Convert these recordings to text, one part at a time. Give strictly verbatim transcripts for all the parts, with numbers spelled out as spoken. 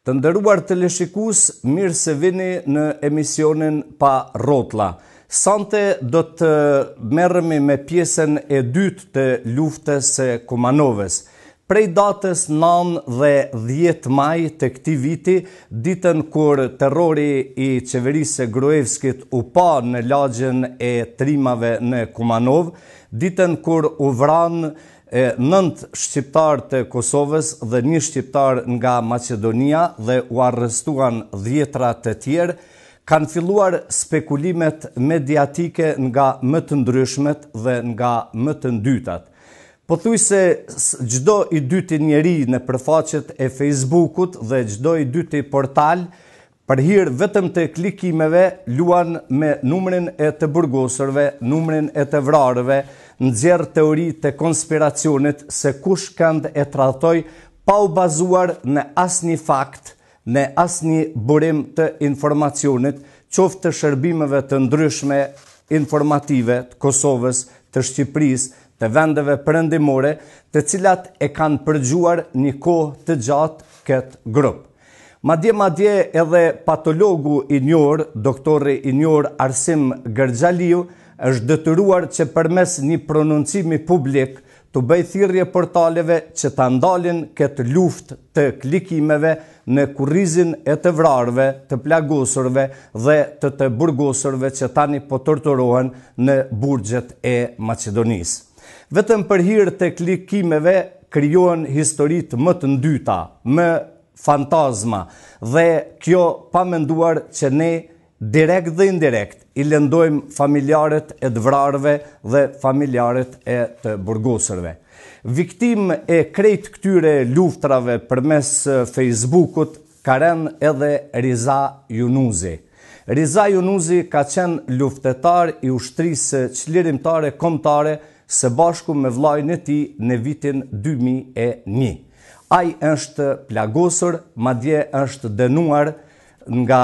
Të nderuar teleshikues, mirë se vini në emisionin Pa Rrotlla. Sante do të merremi me pjesën e dytë të luftës së Kumanovës. Prej datës nëntë dhe dhjetë maj të këtij viti, ditën kur terrori i qeverisë së Gruevskit u pa në lagjen e trimave në Kumanov, ditën kur u vran nëntë shqiptar të Kosovës dhe një shqiptar nga Maqedonia dhe u arrestuan dhjetra të tjerë, kanë filluar spekulimet mediatike nga më të ndryshmet dhe nga më të ndytat. Pothuajse çdo i dyti njeri në përfaqet e Facebookut dhe çdo i dyti portal, për hir vetëm të klikimeve, luan me numrin e të burgosurve, numrin e të vrarëve, nxjerr teori të konspiracionit se kush kënd e tradhtoi pa u bazuar në asnjë fakt, në asnjë burim të informacionit, qoftë të shërbimeve të ndryshme informative të Kosovës, të Shqipërisë, të vendeve perëndimore, të cilat e kanë përgjuar një kohë të gjatë këtë grup. Madje madje edhe patologu i njohur, doktori i njohur Arsim Gërxhaliu, është detyruar që përmes një prononcimi publik të bëjë thirrje portaleve që ta ndalin këtë luftë të klikimeve në kurrizin e të vrarëve, të plagosurve dhe të të burgosurve që tani po torturohen në burgjet e Maqedonisë. Vetëm për hir të klikimeve krijohen historitë më të ndyta, më fantazma, dhe kjo pa menduar që ne direkt dhe indirekt i lëndojmë familjarët e të vrarëve dhe familjarët e të burgosurve. Viktim e krejt këtyre luftrave përmes Facebookut ka rënë edhe Riza Junuzi. Riza Junuzi ka qenë luftetar i ushtrisë çlirimtare kombëtare së bashku me vllajën e tij në vitin dy mijë e një. Ai është plagosur, madje është dënuar nga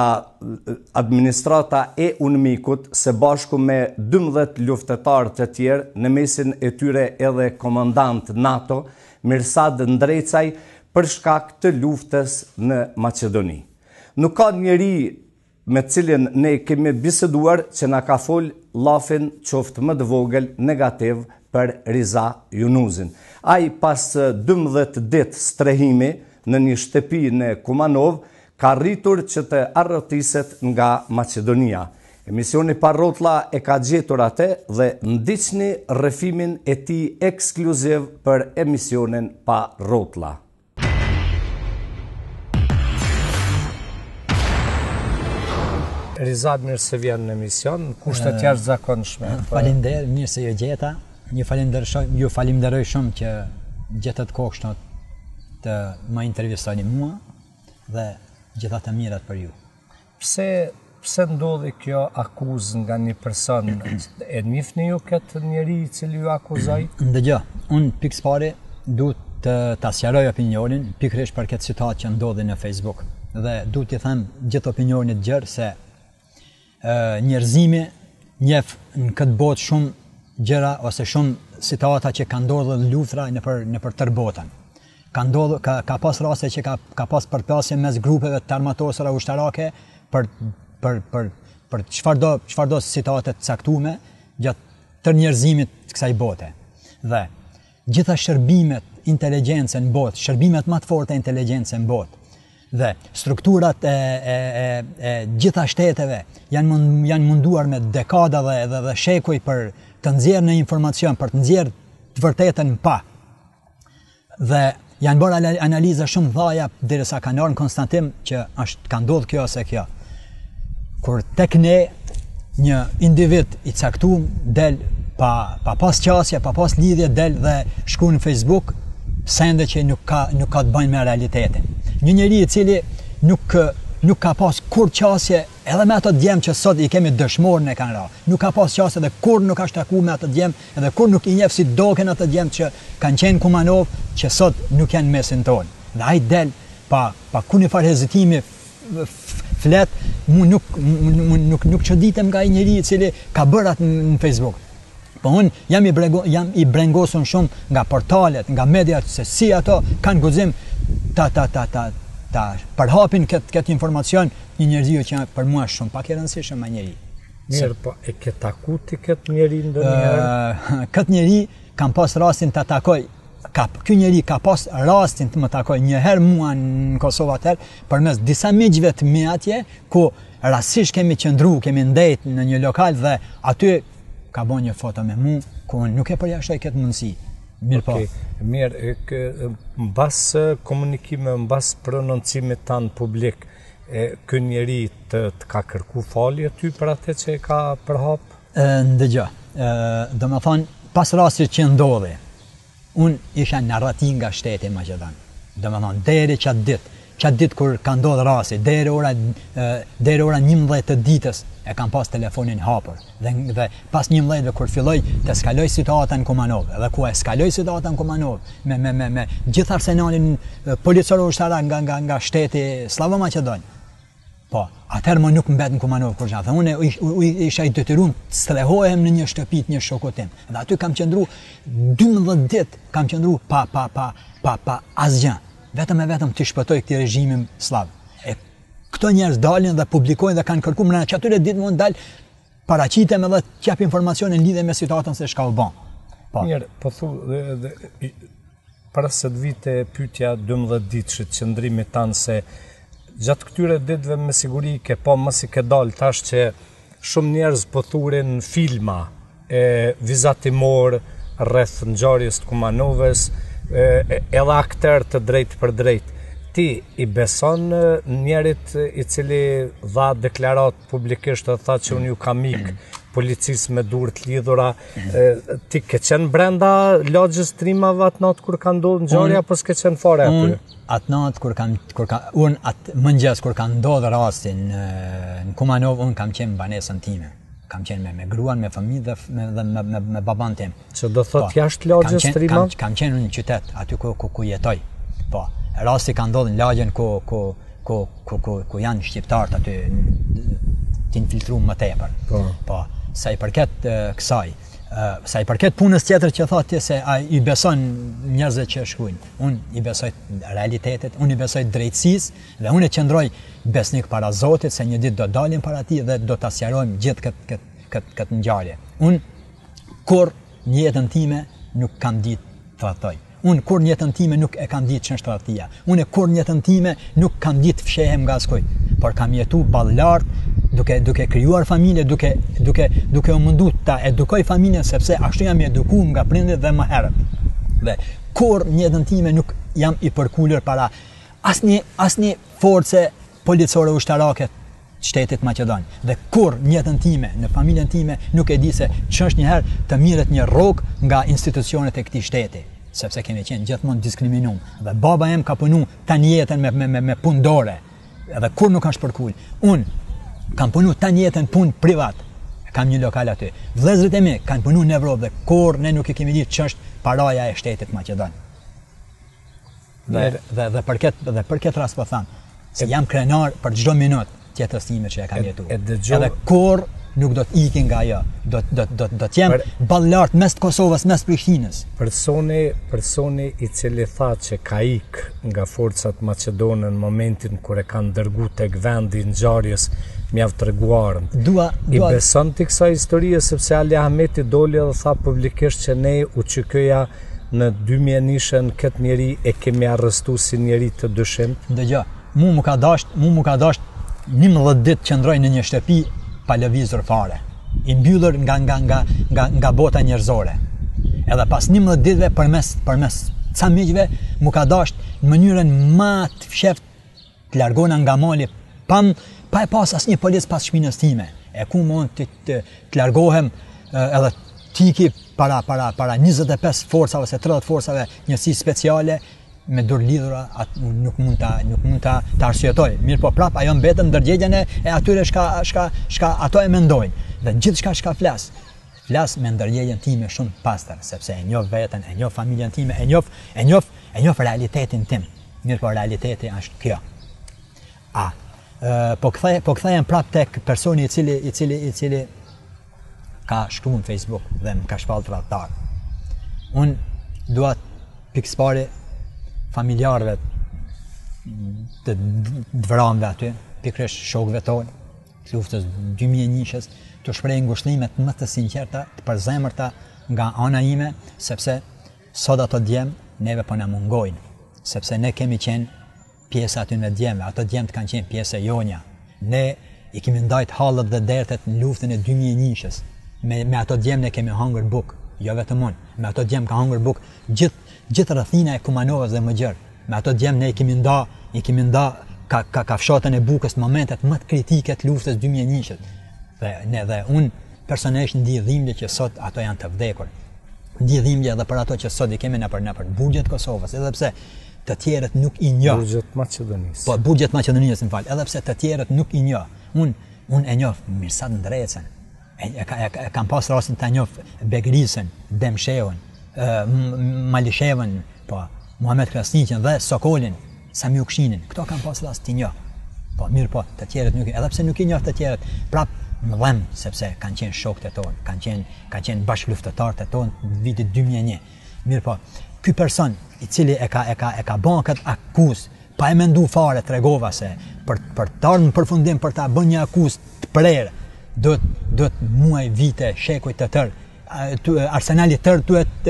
administrata e UNMIK-ut së bashku me dymbëdhjetë luftetarë të tjerë, në mesin e tyre edhe komandant NATO, Mirsad Ndrecaj, për shkak të luftës në Maqedoni. Nuk ka njeri me cilin ne kemi biseduar që na ka fol llafin qoftë më të vogël negativ për Riza Junuzin. Ai pas dymbëdhjetë ditë strehimi në një shtëpi në Kumanov ka rritur që të arrotiset nga Maqedonia. Emisioni Pa Rrotlla e ka gjetur atë dhe ndiqni rrëfimin e tij ekskluziv për emisionin Pa Rrotlla. Riza, mirë se vjen në emision, kushtet jashtëzakonshme. Faleminderit, mirë se ju gjeta. Ju falenderoj, ju falenderoj shumë që gjetët kohë të më intervistoni mua dhe gjitha të mirat për ju. Pse pse ndodhi kjo akuzë nga një person? E njihni ju këtë njeri i cili ju akuzoi? Ndëgjoj, unë pikë pari duhet të ta sqaroj opinionin pikërisht për këtë situatë që ndodhi në Facebook. Dhe duhet t'i them gjithë opinionit gjerë se njerëzimi njeh në këtë botë shumë gjëra ose shumë situata që kanë ndodhur luftra nëpër nëpër tërë botën. Ka ndodhur ka, ka pas raste që ka ka pas përplasje mes grupeve të armatosura ushtarake për për për për çfarëdo çfarëdo situate të caktuara gjatë tërë njerëzimit të kësaj bote. Dhe gjitha shërbimet inteligjencë në botë, shërbimet më të forta inteligjencë në botë dhe strukturat e, e, e, e gjitha shteteve janë, mund, janë munduar me dekada dhe, dhe, dhe shekuj për të nxjerrë në informacion, për të nxjerrë të vërtetën pa. Dhe janë bërë analiza shumë dhaja derisa kanë ardhur në konstatim që është ka ndodhur kjo ose kjo. Kur tek ne një individ i caktuar del pa pa pas qasje, pa pas lidhje, del dhe shkruan në Facebook sende që nuk ka nuk ka të bëjnë me realitetin. Një njeri i cili nuk nuk ka pas kur qasje edhe me ato djem që sot i kemi dëshmorën e kanë ra. Nuk ka pas qasje dhe kur nuk ka shtaku me ato djem edhe kur nuk i njeh si doken ato djem që kanë qenë Kumanov që sot nuk janë mesin tonë. Dhe ai del pa pa kuni fare hezitimi flet, mu nuk mu nuk nuk çoditem nga ai njeri i cili ka bërë atë në Facebook. Po unë jam i brengo, jam i brengosur shumë nga portalet, nga mediat se si ato kanë guxim ta ta ta ta ta përhapin këtë këtë informacion një njerëziu që për mua është shumë pak e rëndësishëm me njeri. Mirë, po e ke taku ti këtë njeri ndonjëherë? Këtë njeri kam pas rastin ta takoj. Ka, ky njeri ka pas rastin të më takoj një herë mua në Kosovë atëherë përmes disa miqve të mi atje, ku rastësisht kemi qëndru, kemi ndejt në një lokal dhe aty ka bën një foto me mu, ku unë nuk e përjashtoj këtë mundësi. Mirë po. Okay. Mirë, mbas komunikime, mbas prononcimit tanë publik, ky njeri të, të ka kërku falje ty për atë që e ka përhap? Ndëgjë, do më thonë, pas rastit që ndodhi, unë isha në rrati nga shteti Maqedon. Do më thonë, deri qatë ditë, qatë ditë kur ka ndodhë rasti, deri ora, deri ora njëmbëdhjetë të ditës, e kam pas telefonin hapur. Dhe, dhe pas njëmbëdhjetë kur filloj të skaloj situata në Kumanov, edhe ku e skaloj situata në Kumanov, me, me, me, me gjithë arsenalin policor ushtarak nga, nga, nga shteti Slavo Maqedon. Po, atëherë më nuk mbet në Kumanov kur gjatë. Unë isha i detyruar të strehohem në një shtëpi të një shokut tim. Dhe aty kam qëndru dymbëdhjetë ditë, kam qëndru pa pa pa pa pa asgjë. Vetëm e vetëm të shpëtoj këtij regjimi slav. E këto njerëz dalin dhe publikojnë dhe kanë kërkuar në çatyre ditë mund dal paraqitem edhe të jap informacione në lidhje me situatën se çka u bën. Po. Mirë, po thu dhe, dhe para se të vite pyetja dymbëdhjetë ditëshit qëndrimit tanë se gjatë këtyre ditëve me siguri ke po mos i ke dalë tash që shumë njerëz po thurin filma e vizatimor rreth ngjarjes të Kumanovës, e, edhe aktor të drejtë për drejtë. Ti i beson njerit i cili dha deklarat publikisht dhe tha që unë ju kam ik policisë me dur të lidhura, e, ti ke qenë brenda lagjës trimave atë natë kur ka ndodhur ngjarja apo s'ke qenë fare aty? Atë natë kur kam kur ka un atë mëngjes kur ka ndodhur rasti në, në Kumanov, un kam qenë në banesën time. Kam qenë me, me gruan, me fëmijë dhe me, me, me, me baban tim. Që do thot jashtë lagjës trima? Kam, kam qenë në qytet, aty ku, ku, ku jetoj. Po, rasti ka ndodhur në lagjen ku, ku, ku, ku, ku, ku janë shqiptarët aty të infiltruar më tepër. Po. Po, sa i përket uh, kësaj, uh, sa i përket punës tjetër që thotë se a i beson njerëzve që shkruajnë. Unë i besoj realitetit, unë i besoj drejtësisë dhe unë e qëndroj besnik para Zotit se një ditë do dalim para tij dhe do ta sqarojmë gjithë këtë këtë këtë këtë ngjarje. Unë kur në jetën time nuk kam ditë tradhtoj. Unë kur në jetën time nuk e kam ditë ç'është tradhtia. Unë kur në jetën time nuk kam ditë fshehem nga askujt, por kam jetu ballart duke duke krijuar familje, duke duke duke u mundu ta edukoj familjen sepse ashtu jam edukuar nga prindërit dhe më herët. Dhe kur në jetën time nuk jam i përkulur para asnjë asnjë force policore ushtarake të shtetit Maqedon. Dhe kur në jetën time, në familjen time nuk e di se ç'është një herë të mirret një rrok nga institucionet e këtij shteti, sepse kemi qenë gjithmonë diskriminuar. Dhe baba im ka punu tani jetën me me me, me punë dore. Edhe kur nuk është përkul. Unë kam punu tani jetën punë privat. Kam një lokal aty. Vëllezërit e mi kanë punu në Evropë dhe kur ne nuk e kemi ditë ç'është paraja e shtetit Maqedon. Dhe dhe dhe për këtë dhe për këtë rast po them, se jam krenar për çdo minutë tjetës time që e kam jetuar. Edhe kur nuk do të ikin nga ajo, do do do do të jem ballart mes të Kosovës, mes Prishtinës. Personi personi i cili tha që ka ik nga forcat maqedone në momentin kur e kanë dërguar tek vendi i ngjarjes, mjaft treguar. Dua I beson ti kësaj historie sepse Ali Ahmeti doli dhe tha publikisht që ne u çykëja në dy mijë nishën këtë njeri e kemi arrestuar si njeri të dyshim. Dëgjoj, mu më ka dasht, mu më ka dasht njëmbëdhjetë ditë qëndroj në një shtëpi pa lëvizur fare, i mbyllur nga nga nga nga nga bota njerëzore. Edhe pas njëmbëdhjetë ditëve përmes përmes ca miqve më ka dasht në mënyrën më të fsheft të largona nga mali pa pa e pas asnjë policë pas shpinës time. E ku mund të të, të largohem edhe tiki para para para njëzet e pesë forcave ose tridhjetë forcave njësi speciale me dur lidhura, atë nuk mund ta nuk mund ta ta arsyetoj. Mirë po prap ajo mbetën ndërgjegjen e, e atyre shka shka shka ato e mendojnë. Dhe gjithçka shka flas. Flas me ndërgjegjen time shumë pastër, sepse e njoh veten, e njoh familjen time, e njoh e njoh e njoh realitetin tim. Mirë po realiteti është kjo. A e, po kthej po kthehem prap tek personi i cili i cili i cili ka shkruar në Facebook dhe më ka shpallë tradhtar. Unë dua pikëspare familjarëve të dëvramve aty, pikërisht shokëve tonë, të luftës dy mijë e njëshës, të shpreh ngushëllimet më të sinqerta, të përzemërta nga ana ime, sepse sot ato djemë neve po na mungojnë, sepse ne kemi qenë pjesë aty në djemve, ato djemt kanë qenë pjesë e jonja. Ne i kemi ndajt hallët dhe dertet në luftën e dy mijë e njëshës. Me, me ato djem ne kemi hangër buk, jo vetëm unë. Me ato djem ka hangër buk gjithë gjithë rrethina e Kumanovës dhe më gjërë. Me ato djem ne i kemi nda, i kemi nda ka, ka, ka fshatën e bukës në momentet më të kritike të luftës dy mijë e njëshës. Dhe, ne, dhe unë personalisht ndi dhimbje që sot ato janë të vdekur. Ndi dhimbje edhe për ato që sot i kemi në për, në për burgjet Kosovës, edhe pse të tjerët nuk i njoh. Burgjet Maqedonisë. Po, burgjet Maqedonisë, më fal, edhe pse të tjerët nuk i njoh. Unë un e njoh Mirsad Ndrecën. E, e, e, e kam pas rastin ta njoh Begrisën, Demshevën, Malishevën, po, Muhamet Krasniqin dhe Sokolin, Sami Uksinin. Këto kam pas rast të njoh. Po, mirë po, të tjerët nuk i, edhe pse nuk i njoh të tjerët, prap më dhem sepse kanë qenë shokët e tonë, kanë qenë kanë qenë bashkëluftëtarët e tonë në vitin dy mijë e një. Mirë po, ky person i cili e ka e ka e ka bën këtë akuzë, pa e mendu fare, tregova se për për të ardhur në përfundim për ta bën një akuzë të prerë, do do të muaj vite, shekuj të tërë, arsenali tërë duhet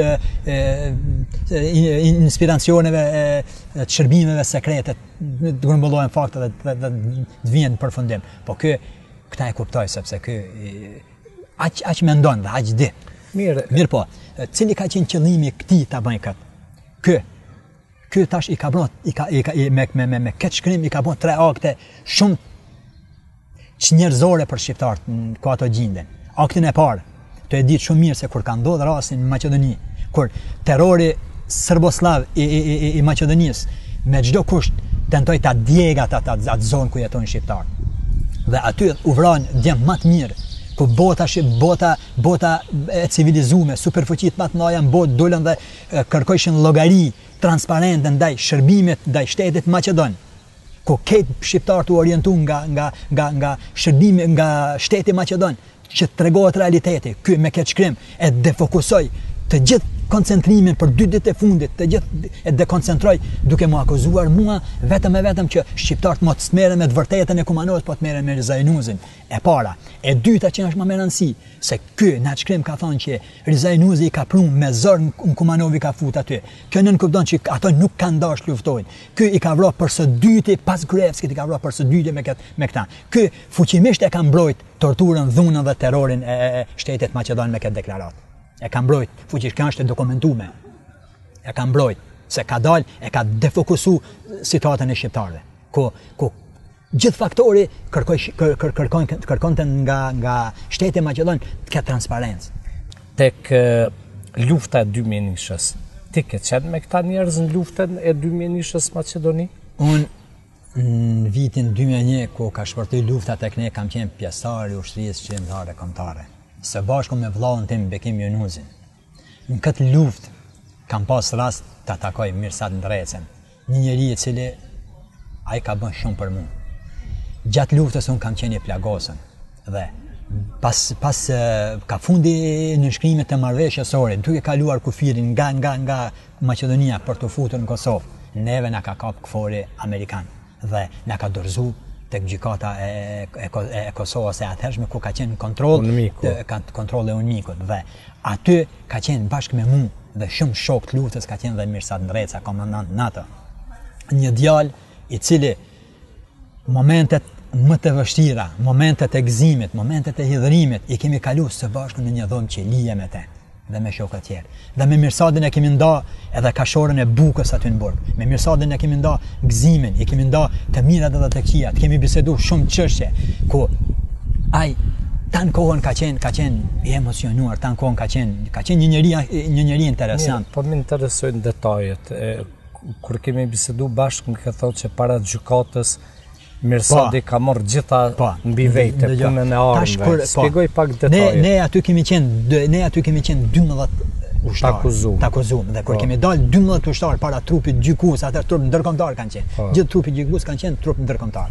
inspiracioneve, të shërbimeve sekrete të grumbullohen fakte dhe të vijnë në përfundim. Po ky këta e kuptoj sepse ky aq aq mendon dhe aq di. Mirë, mirë po, cili ka qenë qëllimi i këtij ta bëjë këtë? Ky Ky tash i ka bërë i ka i ka i, me me me, me këtë shkrim i ka bërë tre akte shumë çnjerëzore për shqiptarët ku ato gjenden. Aktin e parë, të e ditë shumë mirë se kur ka ndodhur rasti në Maqedoni, kur terrori serboslav i i i, i Maqedonisë me çdo kusht tentoi ta djegat atë atë zonë ku jetojnë shqiptarët. Dhe aty u vran djem më të mirë, ku bota bota bota e civilizuar, superfuqitë më të mëdha në botë dolën dhe kërkojshin llogari transparente ndaj shërbimit ndaj shtetit Maqedon, ku këtë shqiptarët u orientu nga nga nga nga shërbimi nga shteti Maqedon, që tregohet realiteti. Ky me këtë shkrim e defokusoi të gjithë koncentrimin për dy ditë e fundit, të gjithë e dekoncentroi duke më akuzuar mua vetëm e vetëm që shqiptarët mos të merren me të vërtetën e Kumanovës, po të merren me Rizajnuzin. E para, e dyta që është më me rëndësi, se ky në atë shkrim ka thonë që Rizajnuzi i ka prunë me zor në Kumanovi ka fut aty. Kjo nën kupton që ato nuk kanë dashur luftojnë. Ky i ka vrarë për së dyti pas Gruevskit, i ka vrarë për së dyti me këtë me këta. Ky fuqimisht e ka mbrojt torturën, dhunën dhe terrorin e, e shtetit Maqedon me këtë deklaratë. E ka mbrojt, fuqisht kjo është e dokumentuar. E ka mbrojt, se ka dal, e ka defokusu situatën e shqiptarëve. Ku ku gjithë faktori kërkoj kër, kër, kërkon kërkonte nga nga shteti Maqedon të ketë transparencë. Tek lufta e dy mijë e njëshës, ti ke qenë me këta njerëz në luftën e dy mijë e njëshës Maqedoni? Unë në vitin dy mijë e një ku ka shpërthy lufta tek ne kam qenë pjesëtar i ushtrisë qendrore kombëtare. Së bashku me vllahun tim Bekim Junuzin. Në këtë luftë kam pas rast të takoj Mirsad Ndrecën, një njeri i cili ai ka bën shumë për mua. Gjatë luftës unë kam qenë i plagosën dhe pas pas ka fundi në shkrimet e marrëveshjes ore, duke kaluar kufirin nga nga nga Maqedonia për të futur në Kosovë, neve na ka kap kufori amerikan dhe na ka dorëzuar tek gjykata e, e, e Kosovës e atëhershme ku ka qenë kontroll ka kontroll e unikut dhe aty ka qenë bashkë me mua dhe shumë shok të luftës ka qenë dhe Mirsad Ndreca, komandant NATO. Një djalë i cili momentet më të vështira, momentet e gëzimit, momentet e hidhërimit i kemi kaluar së bashku në një dhomë që lije me te dhe me shokët tjerë. Dhe me Mirsadin e kemi nda edhe kashorën e bukës aty në burg. Me Mirsadin e kemi nda gëzimin, i kemi nda të mirat edhe të këqijat, kemi bisedu shumë çështje ku ai tan kohën ka qenë ka qenë i emocionuar, tan kohën ka qenë ka qenë një njeri një njeri interesant. Mirë, po më interesojnë detajet. E, kur kemi bisedu bashkë më ke thonë që para gjykatës Mirsadi ka marrë gjitha mbi vete punën e armëve. Shpjegoj pak detaje. Ne ne aty kemi qenë ne aty kemi qenë dymbëdhjetë ushtar. Takuzum. Takuzum. Dhe kur kemi dalë dymbëdhjetë ushtar para trupit gjykues, atë trup ndërkombëtar kanë qenë. Pa. Gjithë trupi gjykues kanë qenë trup ndërkombëtar.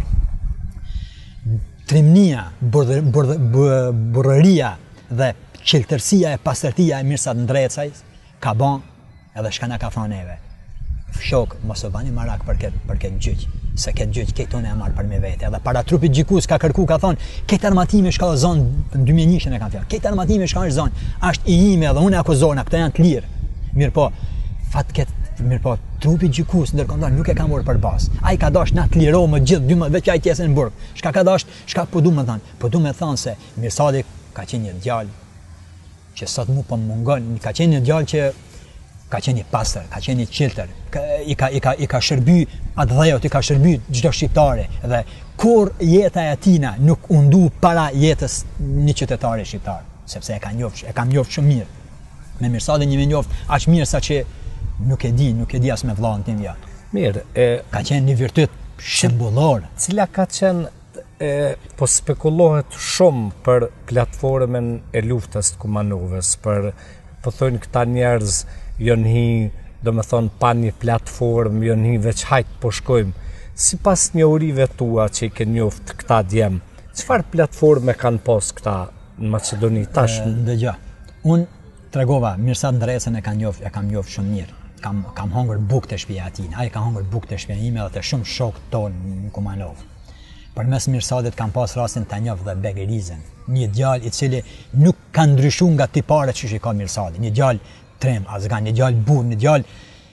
Trimnia, burrëria dhe qeltërsia e pastërtia e Mirsad Ndrecaj ka bën edhe shka na ka thonë neve. shok, mos e bani marak për këtë për këtë gjyq, se këtë gjyq këtë unë e marr për me vete. Edhe para trupit gjykues ka kërku, ka thonë, këtë armatimi shka zon dy mijë e një e kanë fjalë. Këtë armatimi shka është zon, është i ime edhe unë e akuzona, këta janë të lirë. Mirë po, fat këtë mirë po, trupi gjykues ndërkombëtar nuk e ka marrë për bazë. Ai ka dash na të lirojë më gjithë dy më veç ai tjesën në burg. Shka ka dash, shka po du më thënë, po du më thënë se Mirsadi ka qenë një djalë që sot mu po mungon, ka qenë një djalë që ka qenë i pastër, ka qenë i qiltër, i ka i ka i ka shërby atë dhejot, i ka shërby çdo shqiptare dhe kur jeta e atina nuk u ndu para jetës një qytetari shqiptar, sepse e ka njoft, e kam njoft shumë mirë. Me Mirsadin një me njoft aq mirë sa që nuk e di, nuk e di as me vllahën tim ja. Mirë, e ka qenë një virtyt shembullore. Cila ka qenë e, po spekulohet shumë për platformën e luftës të Kumanovës, për po thonë këta njerëz janë hi, do me thonë pa një platformë, janë hi veç hajt po shkojmë. Si pas njohurive tua që i ke njoft këta djemë, çfarë platforme kanë pas këta në Maqedoni tash? Dëgja, unë tregova, Mirsad Ndresën e kam njoft, e kam njoft shumë mirë. Kam kam hongër bukë të shtëpia e tij. Ai ka hongër bukë të shtëpia ime dhe të shumë shokë tonë në Kumanov. Përmes Mirsadit kam pas rastin ta njoh dhe Begerizën, një djalë i cili nuk ka ndryshuar nga tiparet që i ka Mirsadi, një djalë trem, azgan, një djalë burr, një djalë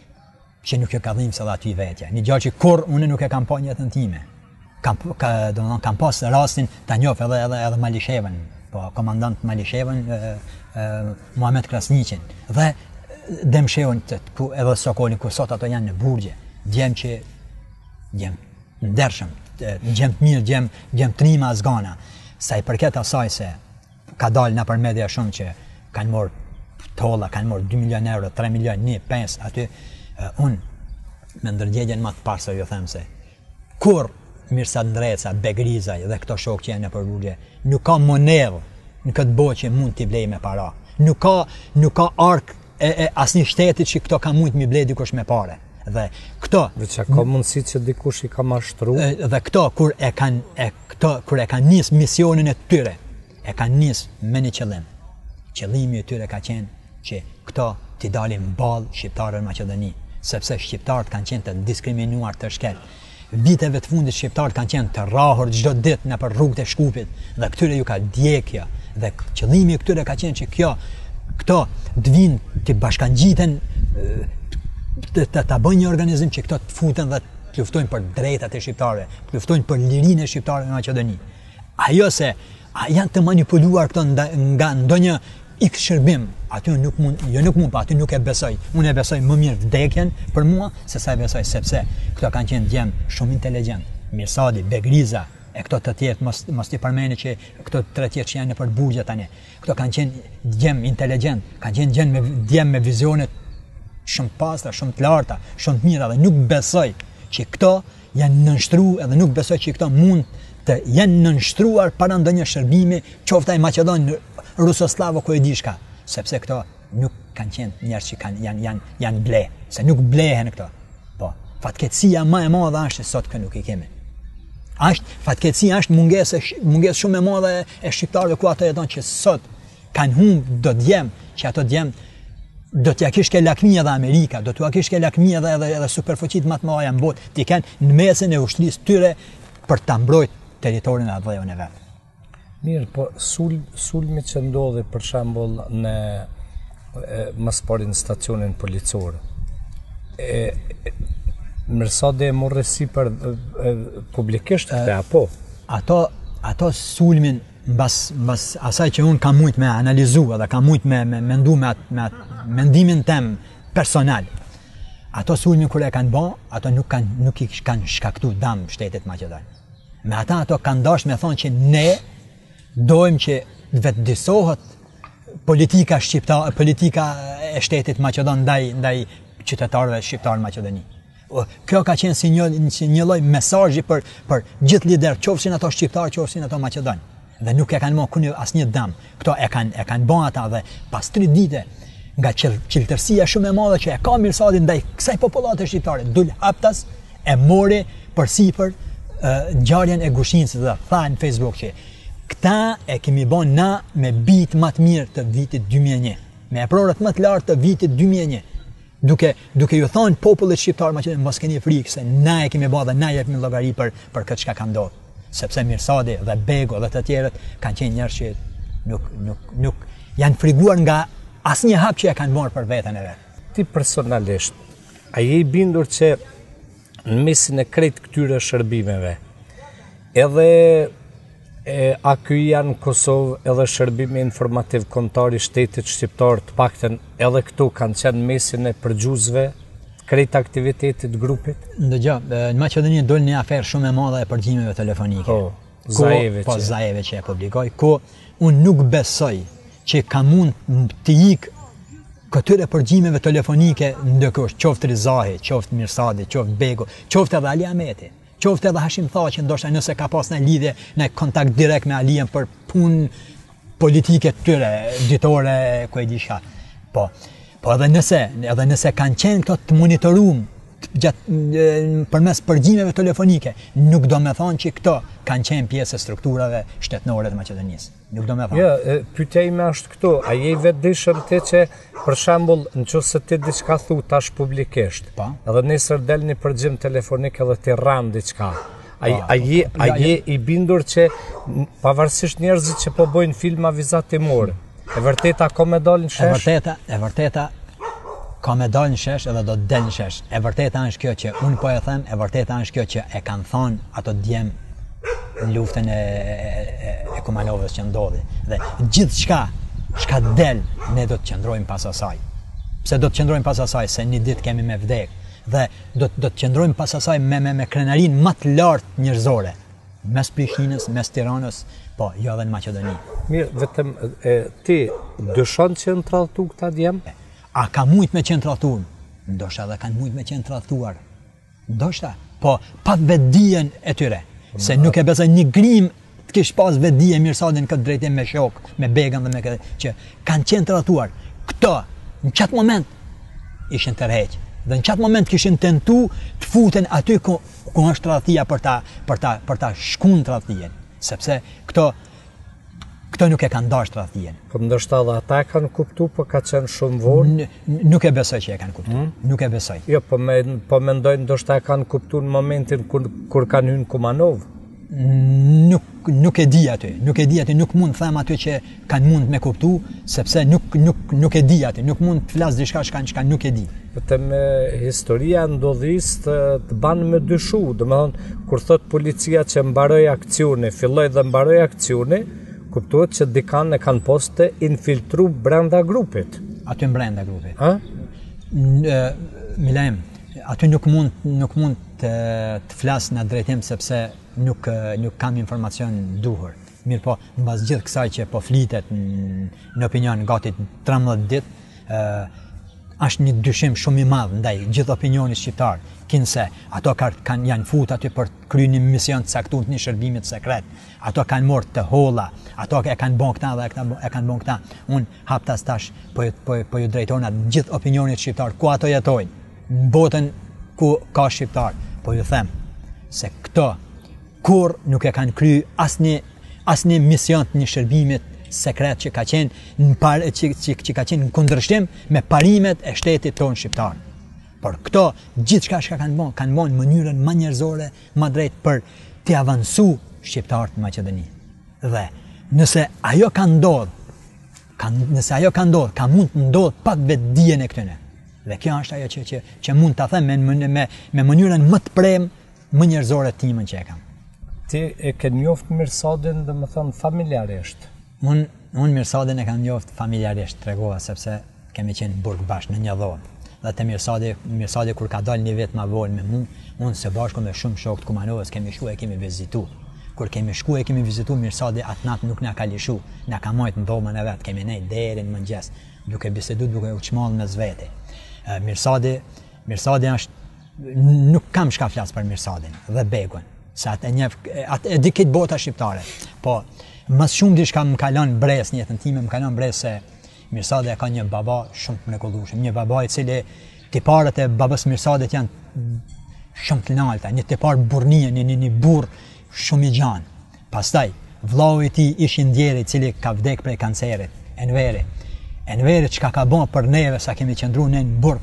që nuk e ka dhimbë se dha aty vetja, një djalë që kur unë nuk e kam pa në jetën time. Kam ka domethënë kam pas rastin ta njoh edhe edhe edhe Malishevën, po komandant Malishevën, Muhamet Krasniqin dhe Demshevën ku edhe Sokolin ku sot ato janë në burgje, djem që djem ndershëm, djem të mirë, djem djem trima azgana. Sa i përket asaj se ka dalë në për media shumë që kanë marrë tolla, kanë marrë dy milion euro, tre milion, një, pesë, aty uh, unë me ndërgjegjen më të parë se ju them se kur Mirsad Ndreca, Begriza dhe këto shokë që janë në për burgje, nuk ka monedhë në këtë botë që mund t'i blej me para. Nuk ka nuk ka ark e, e asnjë shteti që këto ka mund t'i blej dikush me parë. Dhe këto veç ka mundësi që dikush i ka mashtruar. Dhe këto kur e kanë e këto kur e kanë nis misionin e tyre, e kanë nis me një qëllim. Qëllimi i tyre ka qenë që këto t'i dalin ballë shqiptarëve në Maqedoni, sepse shqiptarët kanë qenë të diskriminuar të shkel. Viteve të fundit shqiptarët kanë qenë të rrahur çdo ditë nëpër rrugët e Shkupit dhe këtyre ju ka djegja dhe qëllimi i këtyre ka qenë që kjo këto të vinë të bashkangjiten të ta bëjnë një organizim që këto të futen dhe të luftojnë për drejtat e shqiptarëve, të luftojnë për lirinë e shqiptarëve në Maqedoni. Ajo se a janë të manipuluar këto nga ndonjë X shërbim, aty nuk mund, jo nuk mund, pa aty nuk e besoj. Unë e besoj më mirë vdekjen për mua se sa e besoj, sepse këto kanë qenë djemë shumë inteligjent. Mirsadi, Begriza, e këto të tjerë mos mos t'i përmeni që këto tre tjerë që janë nëpër burgje tani. Këto kanë qenë djemë inteligjent, kanë qenë djemë me djemë me vizione shumë pastra, shumë të larta, shumë të mira dhe nuk besoj që këto janë nënshtruar edhe nuk besoj që këto mund të janë nënshtruar para ndonjë shërbimi, qoftë ai Maqedon, Rusoslavo ku e di shka, sepse këto nuk kanë qenë njerëz që kanë janë janë janë ble, se nuk blehen këto. Po, fatkeqësia më e madhe është sot që nuk i kemi. Është fatkeqësia është mungesë mungesë shumë e madhe e shqiptarëve ku ato jeton që sot kanë humb do djem që ato djem do t'ja kish ke lakmia dhe Amerika, do t'ja kish ke lakmia dhe edhe, edhe superfuqit më të mëdha në botë, t'i kanë në mesin e ushtrisë tyre për ta mbrojtur territorin e atë e vet. Mirë, po sul, sulmi që ndodhi për shembull në e, më spori në stacionin policor. E, e, Mirsadi e morri sipër publikisht këtë apo? Ato ato sulmin mbas mbas asaj që un kam mujt me analizuar dhe kam mujt me me mendu me atë me atë mendimin tim personal. Ato sulmin kur e kanë bën, ato nuk kanë nuk i kanë shkaktuar dëm shtetit maqedon. Me ata ato kanë dashur me thonë që ne dojmë që vetëdijsohet politika shqiptare, politika e shtetit Maqedon ndaj ndaj qytetarëve shqiptar në Maqedoni. Kjo ka qenë si një si një lloj mesazhi për për gjithë lider, qofshin ato shqiptar, qofshin ato Maqedon. Dhe nuk e kanë marrë kuni asnjë dëm. Kto e kanë e kanë bën ata dhe pas tre ditë nga qiltërsia shumë e madhe që e ka Mirsadi ndaj kësaj popullate shqiptare, dul haptas e mori përsipër ngjarjen e Gushinës dhe tha në Facebook që këta e kemi bën na me bit më të mirë të vitit dy mijë e një, me aprorët më të lartë të vitit dy mijë e një. duke duke ju thonë popullit shqiptar që mos keni frikë se na e kemi bërë dhe na jepni llogari për për këtë çka ka ndodhur. Sepse Mirsadi dhe Bego dhe të tjerët kanë qenë njerëz që nuk nuk nuk janë friguar nga asnjë hap që e kanë marrë për veten e vet. Ti personalisht, a je i bindur që në mesin e krejt këtyre shërbimeve, edhe e, a ky janë Kosovë edhe shërbimi informativ kontari shtetit shqiptar të paktën edhe këtu kanë qenë mesin e përgjuzve krejt aktivitetit grupit? Ndëgjë, në Maqedoni dol një aferë shumë e madhe e përgjimeve telefonike. Po, Zaevi po, që. Zaevi që e publikoj, ku unë nuk besoj që ka mund të ikë këtyre përgjimeve telefonike ndërkohë, qoftë Rizahi, qoftë Mirsadi, qoftë Bego, qoftë edhe Ali Ahmeti, qoftë edhe Hashim Thaqi, ndoshta nëse ka pas në lidhje, në kontakt direkt me Aliën për punë politike të tyre, ditore, ku e di çka. Po, po edhe nëse, edhe nëse kanë qenë këto të monitoruar gjatë përmes përgjimeve telefonike, nuk do me thonë që këto kanë qenë pjesë e strukturave shtetënore të Maqedonisë. Nuk do me thonë. Jo, pyetja ime është këtu, a je i vetëdijshëm ti që për shembull nëse ti diçka thu tash publikisht, Pa. edhe nesër del një përgjim telefonik edhe ti rran diçka. A, a, je, a Ja, je i bindur që n- pavarësisht njerëzit që po bojnë filma vizatimore, e vërteta ka me dalë në E shesh? vërteta, e vërteta ka me dalë në shesh edhe do të del në shesh. E vërteta është kjo që unë po e them, e vërteta është kjo që e kanë thonë ato djem në luftën e, e, e Kumanovës që ndodhi. Dhe gjithë shka, shka del, ne do të qëndrojmë pas asaj. Pse do të qëndrojmë pas asaj? Se një ditë kemi me vdek. Dhe do, do të qëndrojmë pas asaj me, me, me krenarin më të lartë njerëzore. Mes Prishtinës, mes Tiranës, po, jo edhe në Maqedoni. Mirë, vetëm e, ti dëshon që në tralltu këta djem? A ka mujt me qenë tradhtuar? Ndoshta edhe kanë mujt me qenë tradhtuar. Ndoshta, po pa vetdijen e tyre. Se nuk e besoj një grim të kish pas vetdije Mirsadin këtë drejtim me shok, me Began dhe me këtë që kanë qenë tradhtuar. Këto në çat moment ishin tërheq. Dhe në çat moment kishin tentu të futen aty ku, ku është tradhtia për ta për ta për ta shkuën tradhtijen, sepse këto këto nuk e kanë dashur tradhtijen. Po ndoshta edhe ata e kanë kuptu, po ka qenë shumë vonë. N- Nuk e besoj që e kanë kuptuar. Nuk e besoj. Jo, po, me, po mendojnë ndoshta e kanë kuptu në momentin kur, kur kanë hyrë në Kumanov. Nuk nuk e di aty, nuk e di aty, nuk mund të them aty që kanë mund me kuptu, sepse nuk nuk nuk e di aty, nuk mund të flas diçka që kanë nuk e di. Vetëm e, historia ndodhisë të, të banë me dyshu, domethënë kur thot policia që mbaroi aksioni, filloi dhe mbaroi aksioni, kuptohet që dikan e kanë pas të infiltru brenda grupit. Aty brenda grupit. Ha? Milem, aty nuk mund nuk mund të, të flas në drejtim sepse nuk nuk kam informacion duhur. Mirë po, mbas gjithë kësaj që po flitet në, në opinion gati tridhjetë ditë, ë është një dyshim shumë i madh ndaj gjithë opinionit shqiptar, kinse ato kanë janë fut aty për të kryer një mision të caktuar të një shërbimi sekret. Ato kanë marrë të holla, ato e kanë bën këta dhe këta e kanë bën këta. Unë haptas tash po po po ju drejton atë gjithë opinionit shqiptar ku ato jetojnë, në botën ku ka shqiptar. Po ju them se këto kur nuk e kanë kryer asnjë asnjë mision të një shërbimit sekret që ka qenë në par, që, që, që ka qenë në kundërshtim me parimet e shtetit tonë shqiptar. Por këto gjithçka që kanë bën, kanë bën në mënyrën më njerëzore, më drejt për të avancu shqiptarët në Maqedoni. Dhe nëse ajo ka ndodh, ka, nëse ajo ka ndodh, ka mund të ndodh pak vetdijen e këtyre. Dhe kjo është ajo që që, që mund ta them me me me mënyrën më të prem, më njerëzore timën që e kam. Ti e ke njoft Mirsadin, domethënë familjarisht. Unë un Mirsadin e kam njoft familjarisht, tregova sepse kemi qenë burg bashkë në një dhomë. Dhe te Mirsadi, Mirsadi kur ka dalë një vit më vonë me mua, unë së bashku me shumë shokë të Kumanovës kemi shkuar e kemi vizitu. Kur kemi shkuar e kemi vizitu Mirsadi atë natë nuk na ka lishu, na ka marrë në dhomën e vet, kemi nejt deri në mëngjes, duke biseduar, duke u çmall me zvete. Uh, Mirsadi, Mirsadi është nuk kam çka flas për Mirsadin dhe Begun, se atë e njeh atë e di këtë bota shqiptare. Po më shumë diçka më kalon brez në jetën time, më kalon brez se Mirsadi e ka një baba shumë të mrekullueshëm, një baba i cili tiparet e babës Mirsadit janë shumë të larta, një tipar burrnie, një, një, një burr shumë i gjan. Pastaj vllau i tij ishi ndjeri i cili ka vdek prej kancerit, Enveri. Enveri çka ka bën për neve sa kemi qëndruar në burg,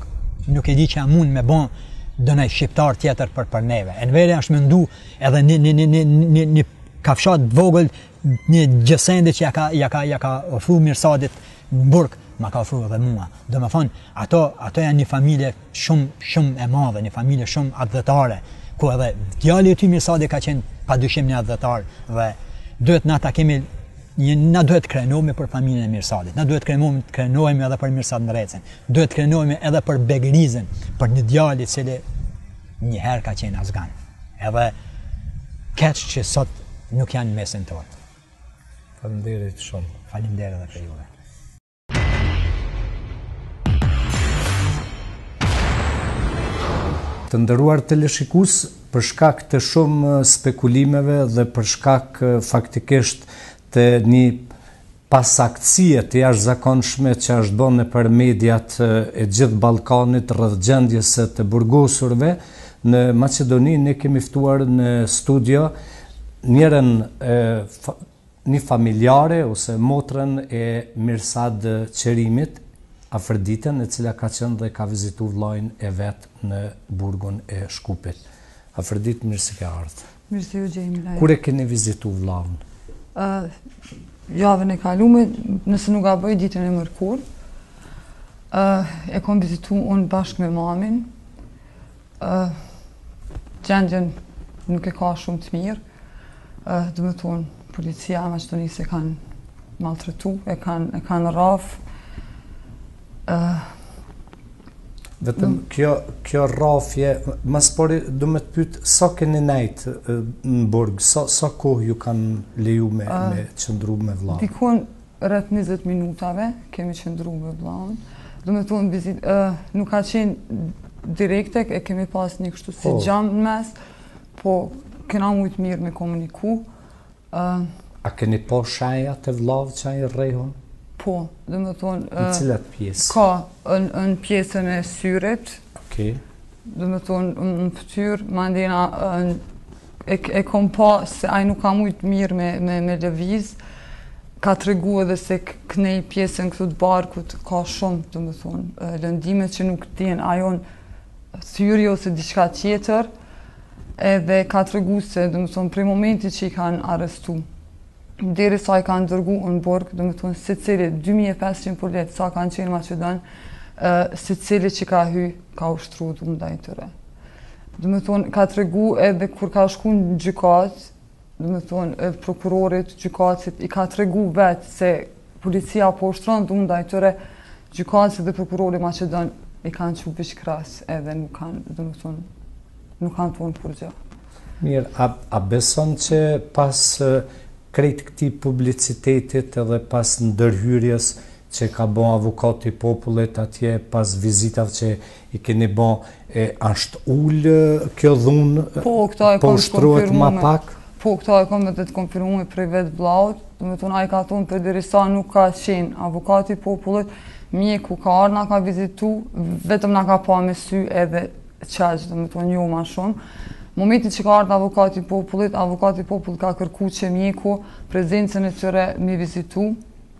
nuk e di që a mund me bon dënej shqiptar tjetër për për neve. E në vere është me ndu edhe një, një, një, një, një kafshat vogël, një gjësende që ja ka, ja ka, ja ka ofru Mirsadit në Burg, ma ka ofru edhe mua. Do me thonë, ato, ato janë një familje shumë, shumë e madhe, një familje shumë adhetare, ku edhe djali i ty Mirsadi ka qenë pa dyshim një adhetar dhe duhet na ta kemi na duhet krenohemi për familjen e Mirsadit, na duhet krenohemi, krenohemi edhe për Mirsad Ndrecën, duhet krenohemi edhe për Begrizën, për një djalë i cili një herë ka qenë afgan. Edhe keq që sot nuk janë mesin tonë. Faleminderit shumë. Faleminderit edhe për juve. Të nderuar teleshikues, për shkak të shumë spekulimeve dhe për shkak faktikisht të një pasaktësie të jashtëzakonshme që është bën nëpër mediat e gjithë Ballkanit rreth gjendjes së të burgosurve në Maqedoni, ne kemi ftuar në studio njërin e, fa, një familjare ose motrën e Mirsad Qerimit, Afroditën, e cila ka qenë dhe ka vizituar vllajën e vet në burgun e Shkupit. Afrodit, mirë se ke ardhur. Mirë se ju gjejmë lajë. Kur e keni vizituar vllajën? Uh, javën e kalume, nëse nuk gaboj ditën e mërkur, uh, e kom vizitu unë bashkë me mamin. Uh, gjendjen nuk e ka shumë të mirë. Uh, dhe më thonë, policia e Maqedonisë e kanë maltretu, e kanë, e kanë rraf. Uh, Vetëm kjo, kjo rrafje, mas pori du me të pytë, sa keni nejtë në Burg, sa, sa kohë ju kanë leju me, uh, me qëndru me vllahun? Dikon rreth njëzet minutave kemi qëndru me vllahun. Do me thonë, vizit, uh, nuk ka qenë direkte, e kemi pas një kështu si oh. gjam në mes, po kena mujtë mirë me komuniku. Uh, A keni po shenja të vllavë që a i rrehon? Po, dhe me thonë... Në cilat pjesë? Ka, në, në pjesën e syrit, okay. Dhe me thonë në pëtyr, ma ndena e, e kom pa se aj nuk ka mujtë mirë me, me, me lëviz, ka të regu edhe se kënej pjesën këtu të barkut ka shumë, dhe me thonë, lëndimet që nuk t'jen ajon thyri ose diçka tjetër, edhe ka të regu se, dhe me thonë, prej momenti që i kanë arrestu. Deri sa i kanë dërgu në Burg, dhe me thonë, si cili dy mijë e pesëqind polet, sa kanë qenë Maqedon, uh, si cili që ka hy, ka ushtru të ndaj tëre. Dhe me thonë, ka të regu edhe kur ka shku në gjykat, dhe me thonë, prokurorit, gjykatësit, i ka të regu vetë se policia po ushtron të ndaj tëre, gjykatësit dhe prokurorit Maqedon i kanë që bish kras edhe nuk kanë, dhe me thonë, nuk kanë thonë për gjë. Mirë, a, a beson që pas krejt këti publicitetit edhe pas ndërhyrjes që ka bo avukati popullet atje, pas vizitav që i keni bo, e ashtë ullë kjo dhunë, po, këta e po ushtruhet ma pak? Po, këta e kom edhe të konfirmume prej vetë blaut, dhe me thonë, a i ka thonë për derisa nuk ka qenë avukati popullet, mjeku ka arë, na ka vizitu, vetëm na ka pa me sy edhe qeqë, dhe me thonë, jo ma shumë. Momentin që ka ardhë avokati popullit, avokati popullit ka kërku që mjeku prezencën e tyre mi vizitu.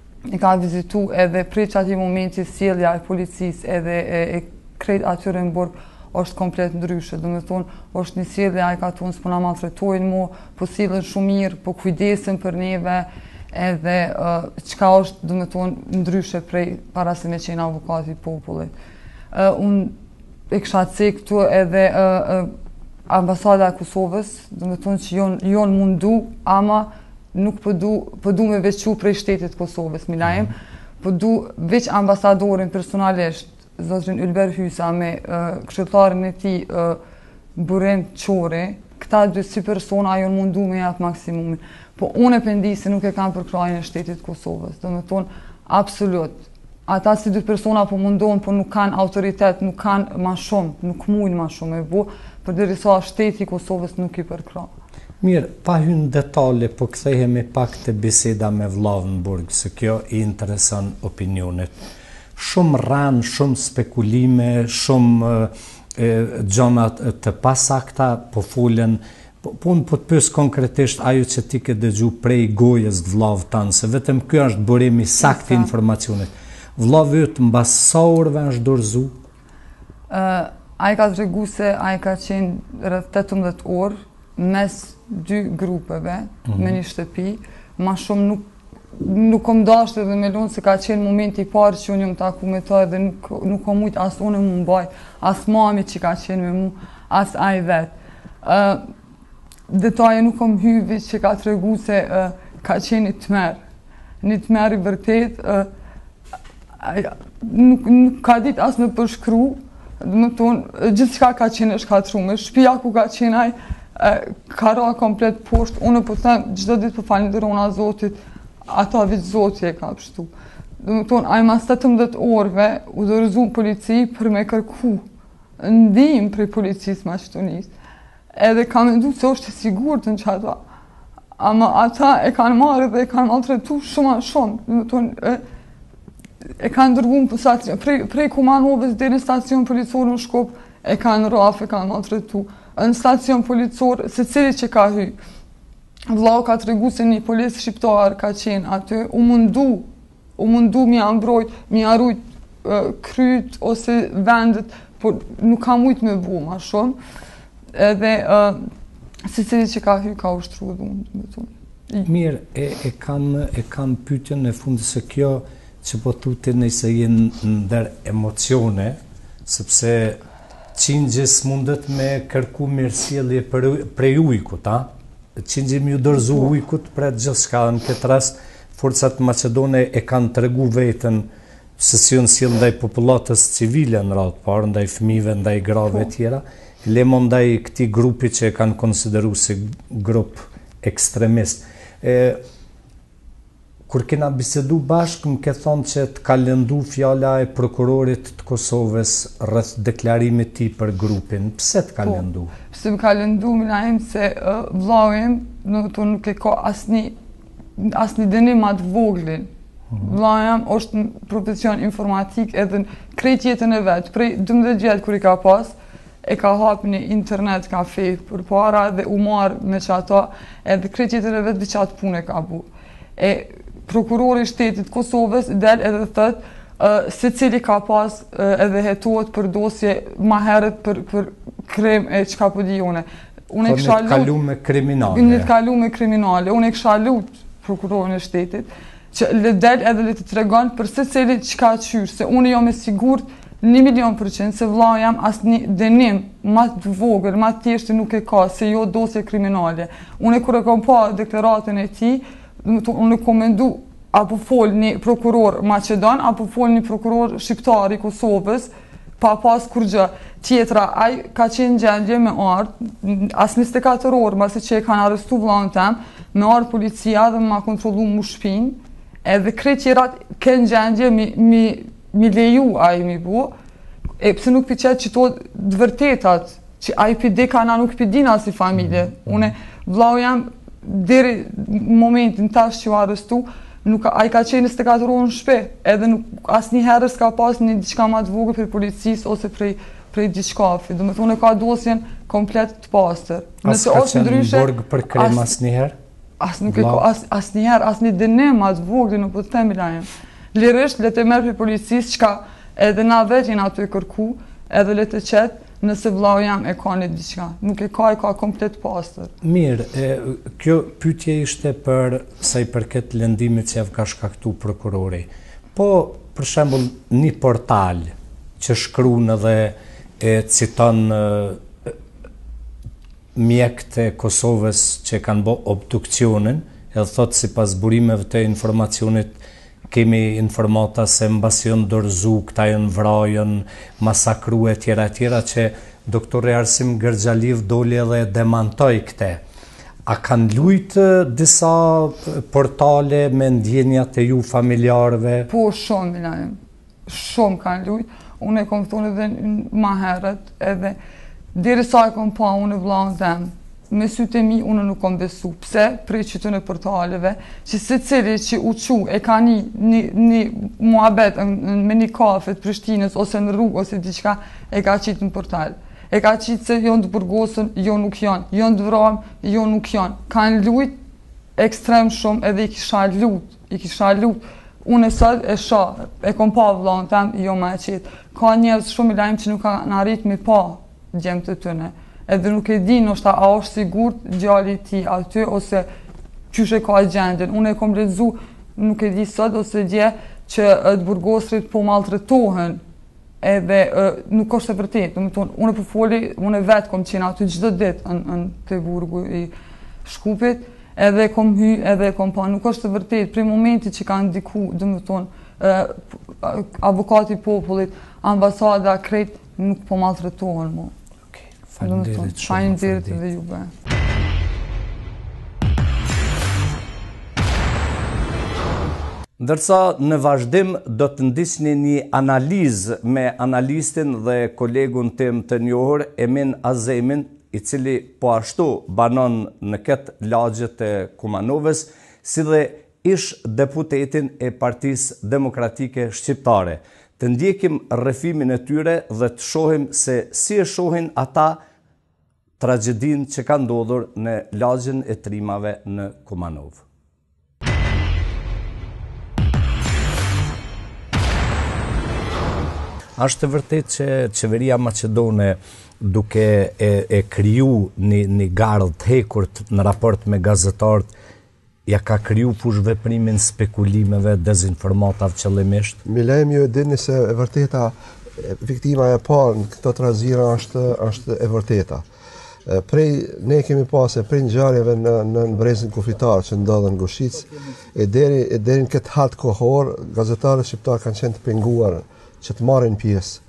I ka vizitu edhe prej që ati momenti sjellja e policisë edhe e, e krejt atyre në Burg është komplet ndryshe. Dhe me thonë, është një sjellja, i ka thonë s'po na maltretojnë mu, po sjellën shumë mirë, po kujdesen për neve, edhe uh, qka është, dhe me thonë, ndryshe prej para se me qenë avokati popullit. Uh, unë e kësha cek këtu edhe uh, uh, ambasada e Kosovës, dhe me thonë që jonë jon mundu, ama nuk përdu, përdu me veçu prej shtetit Kosovës, Milajem, përdu veç ambasadorin personalisht, zotrin Ylber Hysa, me uh, këshilltarin e ti uh, Buren Qore, këta dy si persona jonë mundu me jatë maksimumin. Po unë e pendi se nuk e kam përkrajnë e shtetit Kosovës, dhe me thonë, absolut. Ata si dy persona po mundohen, po nuk kanë autoritet, nuk kanë ma shumë, nuk mujnë ma shumë e bu, për derisa shteti Kosovës nuk i përkra. Mirë, pa hynë detale, po kthehemi pak të biseda me vllahun në Burg, se kjo i intereson opinionet. Shumë ranë, shumë spekulime, shumë e, gjonat të pasakta, po folen, po, po unë po të pës konkretisht ajo që ti ke dëgju prej gojës të vllavë tanë, se vetëm kjo është burimi sakti informacionit. Vllavë ytë mbas sa orëve është dorëzu? Uh, a i ka të regu se a i ka qenë rreth tetëmbëdhjetë orë mes dy grupeve, mm -hmm. me një shtëpi, ma shumë nuk nuk kom dashtë edhe me lonë se ka qenë momenti i parë që unë jëmë taku me ta edhe nuk, nuk kom mujtë as unë më mbaj, as mami që ka qenë me mu, as a i vetë. Uh, detaje nuk kom hyvi që ka të regu se uh, ka qenë i tmerë. Një tmerë i vërtet, uh, nuk, nuk ka dit as me përshkru, dhe më tonë, gjithë qka ka qenë e shkatrume, shpia ku ka qenë aj, uh, ka ra komplet poshtë, unë po them, gjithë ditë po falenderona Zotit, ata vitë Zoti e ka pështu. Dhe më tonë, aj mas tetëmbëdhjetë orëve u dorëzu polici për me kërku ndihmë prej policisë Maqedonisë. Edhe ka mendu se është e sigurt në që ata. Ama ata e kanë marrë dhe e kanë maltretu shumë a shumë. Dhe më tonë, e, e kanë dërgu në stacion, prej, prej Kumanovës dhe në stacion policor në Shkop, e kanë raf, e kanë maltretu. Në stacion policor, se cili që ka hy. Vllau ka të regu se një polis shqiptar ka qenë aty, u mundu, u mundu mi ambrojt, mi arrujt uh, kryt ose vendet, por nuk ka mujt me bu ma shumë. Edhe uh, se cili që ka hy ka ushtru dhe unë. Mirë, e, e kam, e kam pyetjen në fund se kjo që po thuti nëse jenë ndër emocione, sepse qingjes mundet me kërku mirësjellje prej ujkut, a? Qingji mi u dorëzu ujkut për gjithë shka. Në këtë rast, forcat Maqedone e kanë të regu vetën se si unë sjellë ndaj popullatës civile në radhë parë, ndaj fëmijëve, ndaj grave tjera, lemo ndaj këti grupi që e kanë konsideru si grup ekstremist. E, kur kena bisedu bashkë, më ke thonë që të ka lëndu fjala e prokurorit të Kosovës rreth deklarimit ti për grupin. Pse të ka po, lëndu? Pse më ka lëndu, më lajmë se uh, vllajim, nuk, nuk e ka asni, asni dënim atë voglin. Mm-hmm. Vllajim është në profesion informatik edhe në krejt jetën e vetë. Prej dëmdhjetë vjetë kër i ka pas, e ka hapë një internet kafe për para dhe u marë me që ata edhe krejt jetën e vetë dhe që atë punë e ka bu. E prokurori shtetit Kosovës del edhe thët uh, se cili ka pas uh, edhe hetohet për dosje ma herët për, për krim e qka po di une. Unë e kisha lut... kalu me kriminale. Unë e kalu me kriminale. Unë e kisha lut prokurorin e shtetit që le del edhe le të tregon për se cili qka qyrë, se unë jo me sigurt një milion përqenë se vlla jam asë një denim ma të vogër, ma të tjeshtë nuk e ka, se jo dosje kriminale. Unë e kur e kom pa deklaratën e ti, unë e komendu apo fol një prokuror Maqedon, apo fol një prokuror shqiptar i Kosovës, pa pas kur gjë. Tjetra, aj ka qenë gjendje me ardë, as njëzet e katër orë, mase që e kanë arrestu vllain tem, me ardë policia dhe ma kontrolu mu shpinë, edhe krejt tjerat kënë gjendje mi, mi, mi leju a i mi bu, e pëse nuk pi qëtë që to dëvërtetat, që a i pi deka na nuk pi dina si familje. Une, vllau jam, deri momentin tash që u arrestu, nuk a i ka qenë njëzet e katër orë në shpe, edhe nuk asë një herës ka pas një diçka ma të vogë për policisë ose prej, prej diçkafi. Dhe me thonë e ka dosjen komplet të pastër. Asë ka qenë në borgë për krem asë një herë? Asë nuk e ka, asë as një herë, asë një dënim ma të vogë, nuk po të temi lajem. Lirisht, le të merë për policisë, qka edhe na vetë jenë ato e kërku, edhe le të qetë, nëse vllau jam e ka një diqka. Nuk e ka, e ka komplet pastër. Mirë, e, kjo pyetje ishte për sa i përket lëndimit që javë ka shkaktu prokurori. Po, për shembull, një portal që shkruan edhe e citon e, mjekët e Kosovës që kanë bë obduksionin, edhe thotë si pas burimeve të informacionit kemi informata se mbasi janë dorëzu, këta janë vrajën, masakru e tjera tjera që doktor Arsim Gërgjaliv doli edhe demantoj këte. A kanë lujtë disa portale me ndjenjat e ju familjarëve? Po, shumë, Milajem. Shumë kanë lujtë. Unë e kom thonë edhe ma herët, edhe deri sa e kom pa unë e vllain tem. Me sytë e mi, unë nuk kom besu. Pse? Prej qytën e portaleve, që se cili që u qu e ka një, një, një muhabet me një kafe të Prishtinës, ose në rrugë, ose diqka, e ka qitë në portal. E ka qitë se jonë të burgosën, jo nuk janë, jonë të vram, jo nuk janë. Kanë lujt ekstrem shumë edhe i kisha lut, i kisha lut unë e sot e shoh, e kom pa vllahun tem, jo më e qetë. Ka njerëz shumë i lajm që nuk kanë arrit me pa gjemë të tëne. Edhe nuk e di nështë a është sigurt djali ti aty, ose qyshe ka gjendjen. Unë e kom lexu, nuk e di sot ose dje, që të burgosrit po maltretohen, edhe nuk është e vërtet. Unë po foli, unë vetë kom qenë aty çdo ditë në te burgu i Shkupit, edhe kom hy, edhe kom pa, nuk është e vërtet. Prej momenti që kanë ndiku, domethënë, avokati i popullit, ambasada, krejt, nuk po maltretohen mu. Faleminderit shumë. Faleminderit edhe juve. Ndërsa në vazhdim do të ndisni një analizë me analistin dhe kolegun tim të njohur Emin Azemin, i cili po ashtu banon në këtë lagje të Kumanovës, si dhe ish deputetin e Partisë Demokratike Shqiptare. Të ndjekim rrëfimin e tyre dhe të shohim se si e shohin ata tragedin që ka ndodhur në lagjen e trimave në Kumanovë. Është vërtet që qeveria Maqedone, duke e, e kriju një, një garë të hekurt në raport me gazetarët, ja ka kriju fush veprimin spekulimeve, dezinformatave qëllimisht? Milem ju e dini se e vërteta, viktima e parë në këto trazira është, është e vërteta. Prej, ne kemi pasë prej ngjarjeve në, në brezin kufitar që ndodhen në Gushic, e deri, e deri në këtë halt kohor, gazetarët shqiptarë kanë qenë të penguar që të marrin pjesë,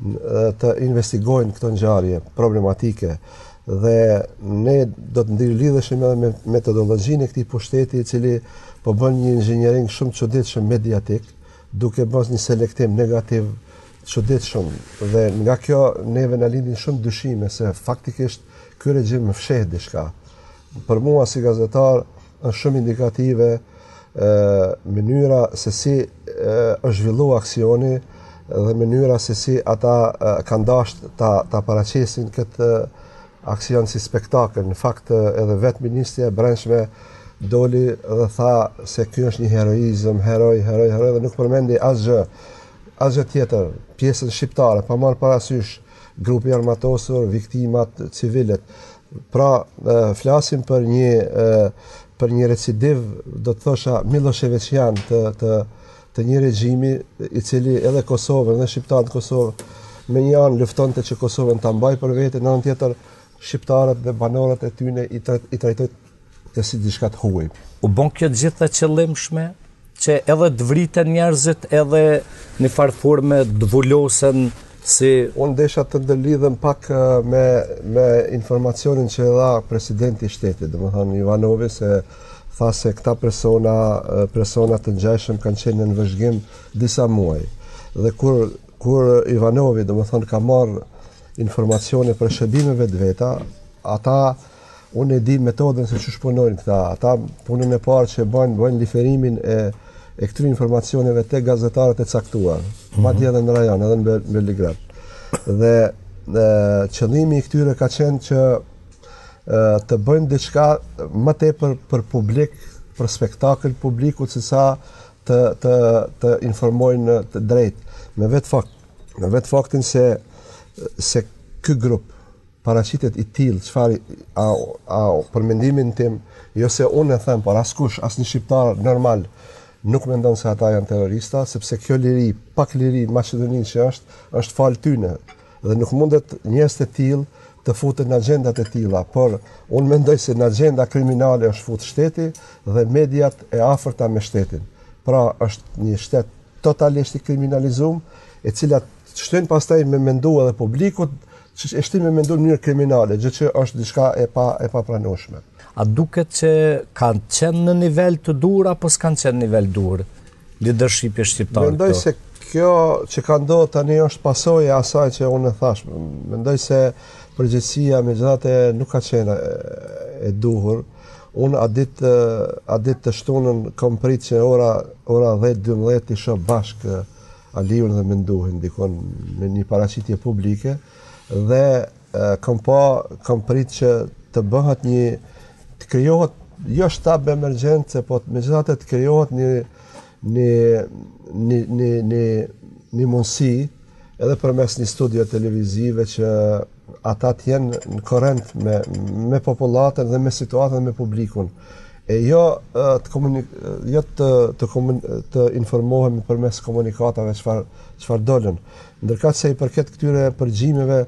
të investigojnë këto ngjarje problematike, dhe ne do të ndërlidheshim edhe me metodologjinë e këtij pushteti, i cili po bën një inxhiniering shumë çuditshëm mediatik, duke bërë një selektim negativ çuditshëm, dhe nga kjo neve na lindin shumë dyshime se faktikisht ky regjim më fsheh diçka. Për mua si gazetar është shumë indikative e, mënyra se si e, është zhvilluar aksioni dhe mënyra se si ata e, kanë dashur ta ta paraqesin këtë aksion si spektakël. Në fakt edhe vetë Ministria e Brendshme doli dhe tha se ky është një heroizëm, heroj, heroj, heroj, dhe nuk përmendi asgjë, asgjë tjetër, pjesën shqiptare, pa marrë parasysh grupi armatosur, viktimat, civilet. Pra, e, flasim për një e, për një recidiv, do të thosha Miloševićian të të të një regjimi i cili edhe Kosovën dhe shqiptarët Kosovë me një anë luftonte që Kosovën ta mbajë për vete, në anën tjetër shqiptarët dhe banorët e tyre i, tra i trajtoi të si diçka të huaj. U bën kjo gjithë e qëllimshme që edhe të vriten njerëzit, edhe në farë forme të vullosen si... Unë desha të ndërlidhem pak me, me informacionin që dha presidenti i shtetit, domethënë Ivanovi, se tha se këta persona, persona të ngjashëm kanë qenë në vëzhgim disa muaj. Dhe kur, kur Ivanovi, domethënë, ka marrë informacione për shërbime vetveta, ata, unë e di metodën se çu shpunojnë këta. Ata punën e parë që bëjnë, bëjnë liferimin e, e këtyre informacioneve tek gazetarët e caktuar, mm-hmm. madje edhe në rajon, edhe në Beligrad. Dhe e, qëllimi i këtyre ka qenë që të bëjnë diçka më tepër për publik, për spektakël publikut, se sa të, të, të informojnë të drejt. Me vetë fakt, me vetë faktin se, se ky grup paraqitet i tillë, çfarë a, a për mendimin tim, jo se unë e them, por askush, asnjë shqiptar normal nuk mendon se ata janë terrorista, sepse kjo liri, pak liri në Maqedoni që është, është fal tyne, dhe nuk mundet njerëz të tillë të futen në agjendat e tilla, por unë mendoj se në agjenda kriminale është fut shteti dhe mediat e afërta me shtetin. Pra është një shtet totalisht i kriminalizuar, e cilat shtojnë pastaj me mendu edhe publikut që e shtojnë me mendu në mënyrë kriminale, gjë që është diçka e pa e papranueshme. A duket që kanë qenë në nivel të dur apo s'kanë qenë në nivel dur lidership shqiptar? Mendoj se kjo që ka ndodhur tani është pasojë e asaj që unë thash. Mendoj se përgjithësia megjithatë nuk ka qenë e duhur. Unë a ditë a ditë të shtunën kam prit që ora ora dhjetë dymbëdhjetë të shoh bashkë Aliun dhe menduhin dikon në një paraqitje publike, dhe e, kam pa kam prit që të bëhet një të krijohet jo shtab emergjence, po megjithatë të krijohet një një, një, një, një, një mundësi edhe përmes një studio televizive që ata të jenë në korrent me, me popullatën dhe me situatën dhe me publikun. E jo të, komunik jo të, të, të informohemi përmes komunikatave çfarë çfarë dolën. Ndërkaq se i përket këtyre përgjimeve,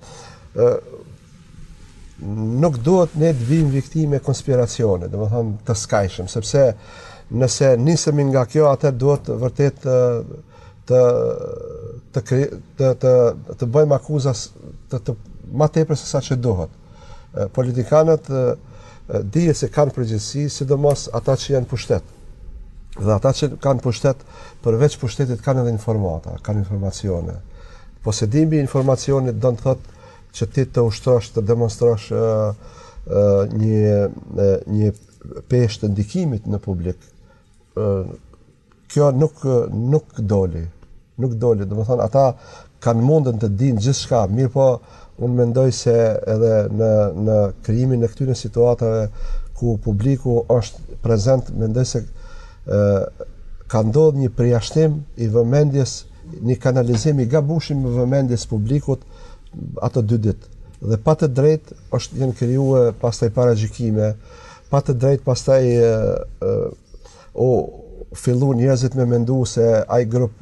nuk duhet ne të vijmë viktime konspiracione, domethënë të skajshëm, sepse nëse nisemi nga kjo, atë duhet vërtet të të të të, të, të bëjmë akuza të, të ma tepër se sa që duhet. Politikanët dihet se kanë përgjegjësi, sidomos ata që janë pushtet. Dhe ata që kanë pushtet, përveç pushtetit kanë edhe informata, kanë informacione. Posedimi i informacionit do të thotë që ti të ushtrosh, të demonstrosh uh, uh, një, uh, një peshë të ndikimit në publik. Uh, kjo nuk, nuk doli. Nuk doli. Dhe më thonë, ata kanë mundën të dinë gjithë shka, mirë po unë mendoj se edhe në, në krijimin e këtyre situatave ku publiku është prezent, mendoj se uh, ka ndodhur një përjashtim i vëmendjes, një kanalizim i gabueshëm i vëmendjes publikut ato dy ditë. Dhe pa të drejtë është janë krijuar pastaj paragjykime, pa të drejtë pastaj o filluan njerëzit me mendu se ai grup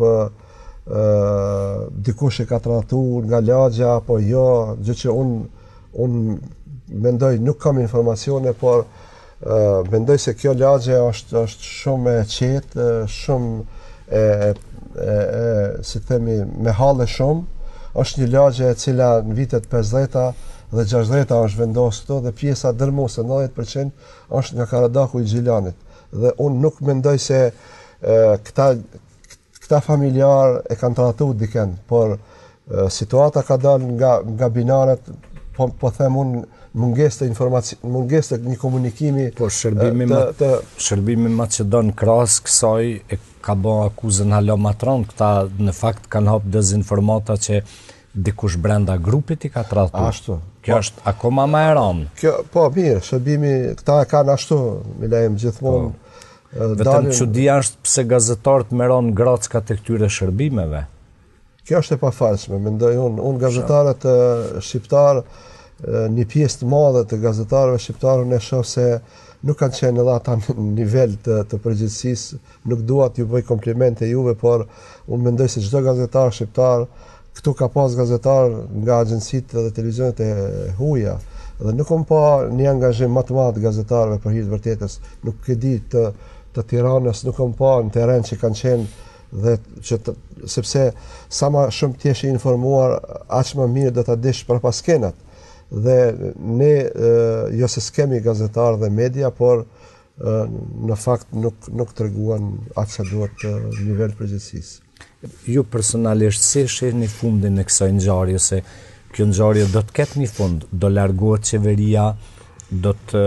ë dikush e ka trajtuar nga lagja apo jo, gjë që un un mendoj nuk kam informacione, por uh, mendoj se kjo lagje është është shumë e qetë, shumë e, e, e si themi me halle shumë. Është një lagje e cila në vitet pesëdhjetë dhe gjashtëdhjetë është vendosur këtu dhe pjesa dërmuese nëntëdhjetë përqind është nga Karadaku i Xhilanit. Dhe unë nuk mendoj se e, këta këta familjar e kanë trajtuar dikën, por e, situata ka dalë nga nga binaret, po po them unë mungesë të informacion, mungesë të një komunikimi. Po shërbimi të, të shërbimi Macedon krahas kësaj e ka bën akuzën hala matron, këta në fakt kanë hap dezinformata që dikush brenda grupit i ka trajtuar. Ashtu. Kjo po, është akoma më e rëndë. Kjo po mirë, shërbimi këta e kanë ashtu, mi lejmë gjithmonë. Po, vetëm çudia është pse gazetarët merron gracka të këtyre shërbimeve. Kjo është e pafalshme, mendoj unë, unë gazetarët shqiptar, një pjesë të madhe të gazetarëve shqiptarë në shoh se nuk kanë qenë edhe ata në nivel të, të përgjithësisë, nuk dua t'ju bëj komplimente juve, por unë mendoj se çdo gazetar shqiptar, këtu ka pas gazetar nga agjencitë dhe televizionet e huaja, dhe nuk kam pa një angazhim më të madh të gazetarëve për hir të vërtetës, nuk e di të të Tiranës, nuk kam pa në terren që kanë qenë dhe që të, sepse sa më shumë ti je i informuar, aq më mirë do ta dish për pas skenat. Dhe ne e, jo se skemi gazetar dhe media, por e, në fakt nuk nuk treguan atë sa duhet në nivel përgjithësisë. Ju personalisht si shihni fundin e kësaj ngjarje, se kjo ngjarje do të ketë një fund, do largohet qeveria, do të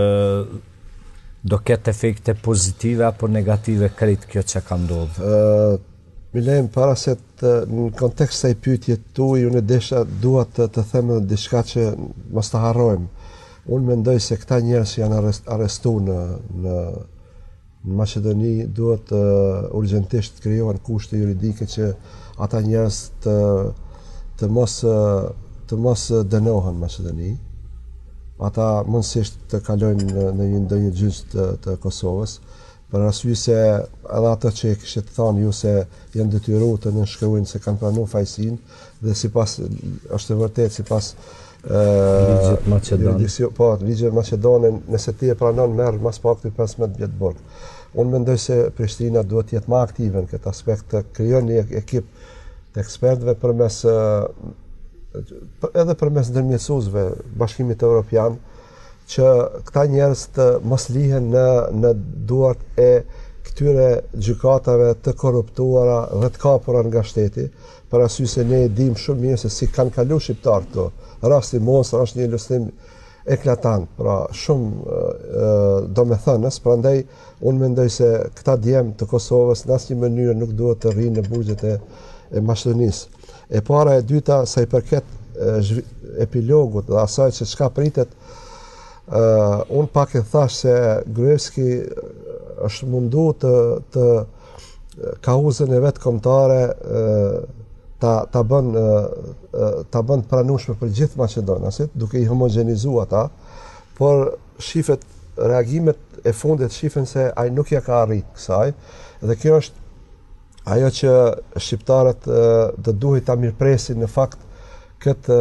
do ketë efekte pozitive apo negative krejt kjo që ka ndodhur? Milem, para se të, në kontekst të i pyetje tuaj, unë desha dua të, të them edhe diçka që mos ta harrojmë. Unë mendoj se këta njerëz janë arrest, arrestuar në, në në Maqedoni, duhet uh, urgjentisht të krijohen kushte juridike që ata njerëz të të mos uh, të mos dënohen në Maqedoni. Ata mundësisht të kalojnë në, në një ndonjë gjyq të, të Kosovës, për arsye se edhe ato që e kishit thënë ju se janë detyruar të nënshkruajnë se kanë planuar fajsin, dhe sipas është e vërtetë sipas ligjet Maqedon. Po, ligjet Maqedone, nëse ti e pranon merr mas pakti pesëmbëdhjetë vjet burg. Unë mendoj se Prishtina duhet të jetë më aktive në këtë aspekt, të krijon një ekip të ekspertëve përmes edhe përmes ndërmjetësuesve Bashkimit Evropian, që këta njerëz të mos lihen në në duart e këtyre gjykatave të korruptuara dhe të kapura nga shteti, për arsye se ne e dimë shumë mirë se si kanë kaluar shqiptarët këto. Rasti Mosra është një ilustrim eklatant, pra shumë domethënës, prandaj unë mendoj se këta djemë të Kosovës në asnjë mënyrë nuk duhet të rrinë në burgjet e, e Maqedonisë. E para e dyta, sa i përket e, epilogut dhe asaj që çka pritet, uh, unë pak e thash se Gruevski është mundu të, të kauzën e vetë kombëtare ta ta bën ta bën të pranueshme për gjithë maqedonasit, duke i homogenizuar ata, por shifet reagimet e fundit shifen se ai nuk ja ka arrit kësaj, dhe kjo është ajo që shqiptarët do duhet ta mirëpresin në fakt këtë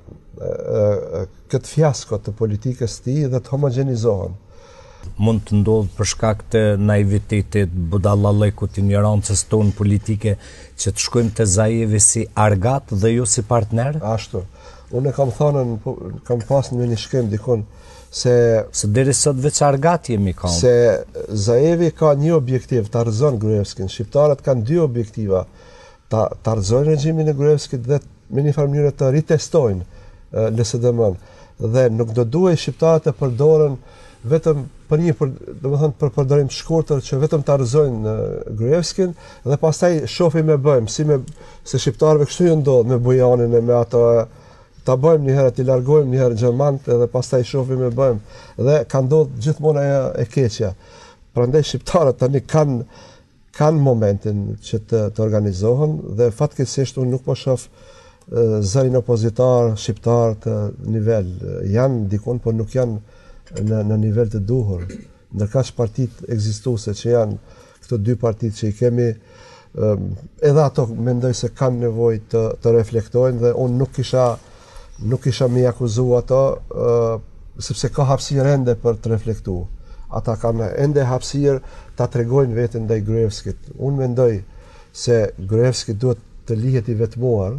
këtë fiasko të politikës së tij dhe të homogenizohen. Mund të ndodhë për shkak të naivitetit, budallallekut, ignorancës tonë politike, që të shkojmë te Zaevi si argat dhe jo si partner? Ashtu. Unë kam thënë, kam pasur në një shkem dikon se se deri sot veç argat jemi kanë. Se Zaevi ka një objektiv, ta rrëzon Gruevskin. Shqiptarët kanë dy objektiva, ta ta rrëzojnë regjimin e Gruevskit dhe me një farë mënyrë të ritestojnë L S D M-n. Dhe nuk do duhej shqiptarët të përdoren vetëm për një, për, domethënë për përdorim të shkurtër që vetëm ta rrëzojnë Gruevskin dhe pastaj shohim me bëjmë, si me se shqiptarëve kështu ju ndodh me Bujanin e me ato, ta bëjmë një herë, t'i largojmë një herë gjermant dhe pastaj shohim me bëjmë dhe ka ndodhur gjithmonë ajo e keqja. Prandaj shqiptarët tani kanë kanë momentin që të, të organizohen dhe fatkeqësisht unë nuk po shoh zërin opozitar shqiptar të nivel, janë dikon, por nuk janë në në nivel të duhur. Ndërka që partitë ekzistuese që janë këto dy partitë që i kemi, um, edhe ato mendoj se kanë nevojë të të reflektojnë dhe unë nuk kisha nuk kisha më akuzuar ato uh, sepse ka hapësirë ende për të reflektuar. Ata kanë ende hapësirë ta tregojnë veten ndaj Gruevskit. Unë mendoj se Gruevski duhet të lihet i vetmuar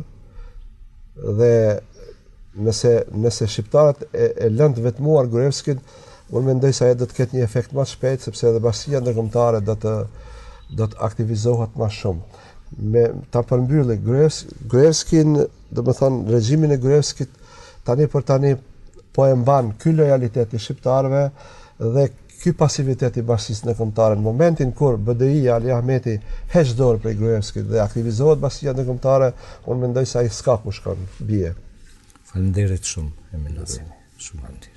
dhe nëse nëse shqiptarët e, e lënë të vetmuar Gruevskin, unë mendoj se ai do të ketë një efekt më shpejt sepse edhe bashkia ndërkombëtare do të do të aktivizohet më shumë. Me ta përmbylli Gruevskin, domethënë regjimin e Gruevskit tani për tani po e mban ky lojalitet i shqiptarëve dhe ky pasivitet i bashkisë ndërkombëtare. Në momentin kur B D I-ja Ali Ahmeti heq dorë prej Gruevskit dhe aktivizohet bashkia ndërkombëtare, unë mendoj se ai s'ka ku shkon, bie. Faleminderit shumë, Emil Azimi. Shumë faleminderit.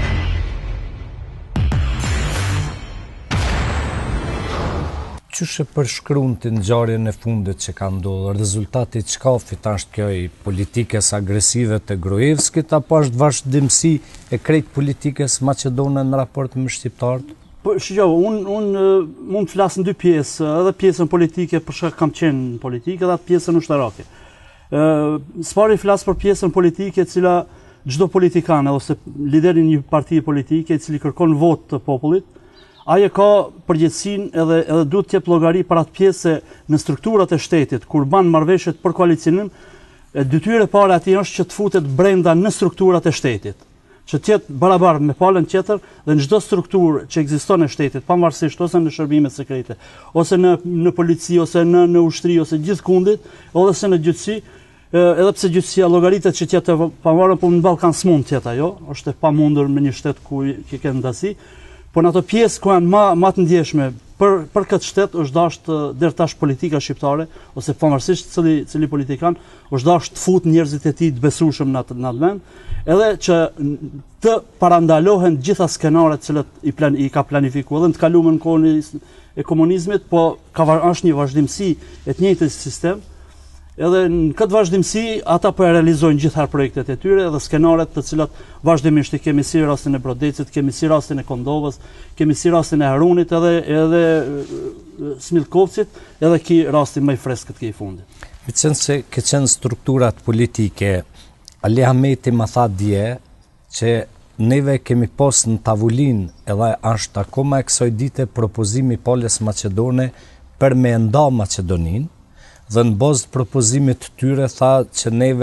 Qysh e përshkruan të ngjarjen e fundit që ka ndodhur? Rezultati i çkafit është kjo i politikës agresive të Gruevskit apo është vazhdimsi e krejt politikës maqedone në raport me shqiptarët? Po shijoj, un un mund të flas në dy pjesë, edhe pjesën politike për shkak kam qenë në politikë dhe atë pjesën ushtarake. Uh, Spari flas për pjesën politike e cila çdo politikan ose lideri një partie politike i cili kërkon votë të popullit, ai e ka përgjegjësinë edhe edhe duhet të jep llogari për atë pjesë në strukturat e shtetit kur ban marrëveshjet për koalicionim, detyra e parë atij është që të futet brenda në strukturat e shtetit, që të jetë barabar me palën tjetër dhe në çdo strukturë që ekziston në shtetit, pavarësisht ose në shërbimet sekrete, ose në në polici, ose në në ushtri, ose gjithkundit, ose në gjyqësi, edhe pse gjyqësia llogaritet që tjetë pavarur, po në Ballkan s'mund tjetë ajo, është e pamundur me një shtet ku që ka ndasi, por në ato pjesë ku janë më më të ndjeshme për për këtë shtet është dashur deri tash politika shqiptare ose pavarësisht cili cili politikan është dashur të fut njerëzit e tij të besueshëm në atë në atë vend, edhe që të parandalohen gjitha skenaret që i plan i ka planifikuar edhe në të kaluar në kohën e komunizmit, po ka është një vazhdimsi e të njëjtës sistem. Edhe në këtë vazhdimsi ata po e realizojnë gjithar projektet e tyre dhe skenaret të cilat vazhdimisht i kemi si rastin e Brodecit, kemi si rastin e Kondovës, kemi si rastin e Harunit edhe edhe Smilkovcit, edhe ki rastin më i freskët që i fundit. Me qenë se ke qenë strukturat politike, Ali Ahmeti më tha dje që neve kemi pos në tavulin edhe është akoma e kësaj dite propozimi palës Maqedone për me nda Maqedonin, dhe në bazë të propozimit të tyre tha që neve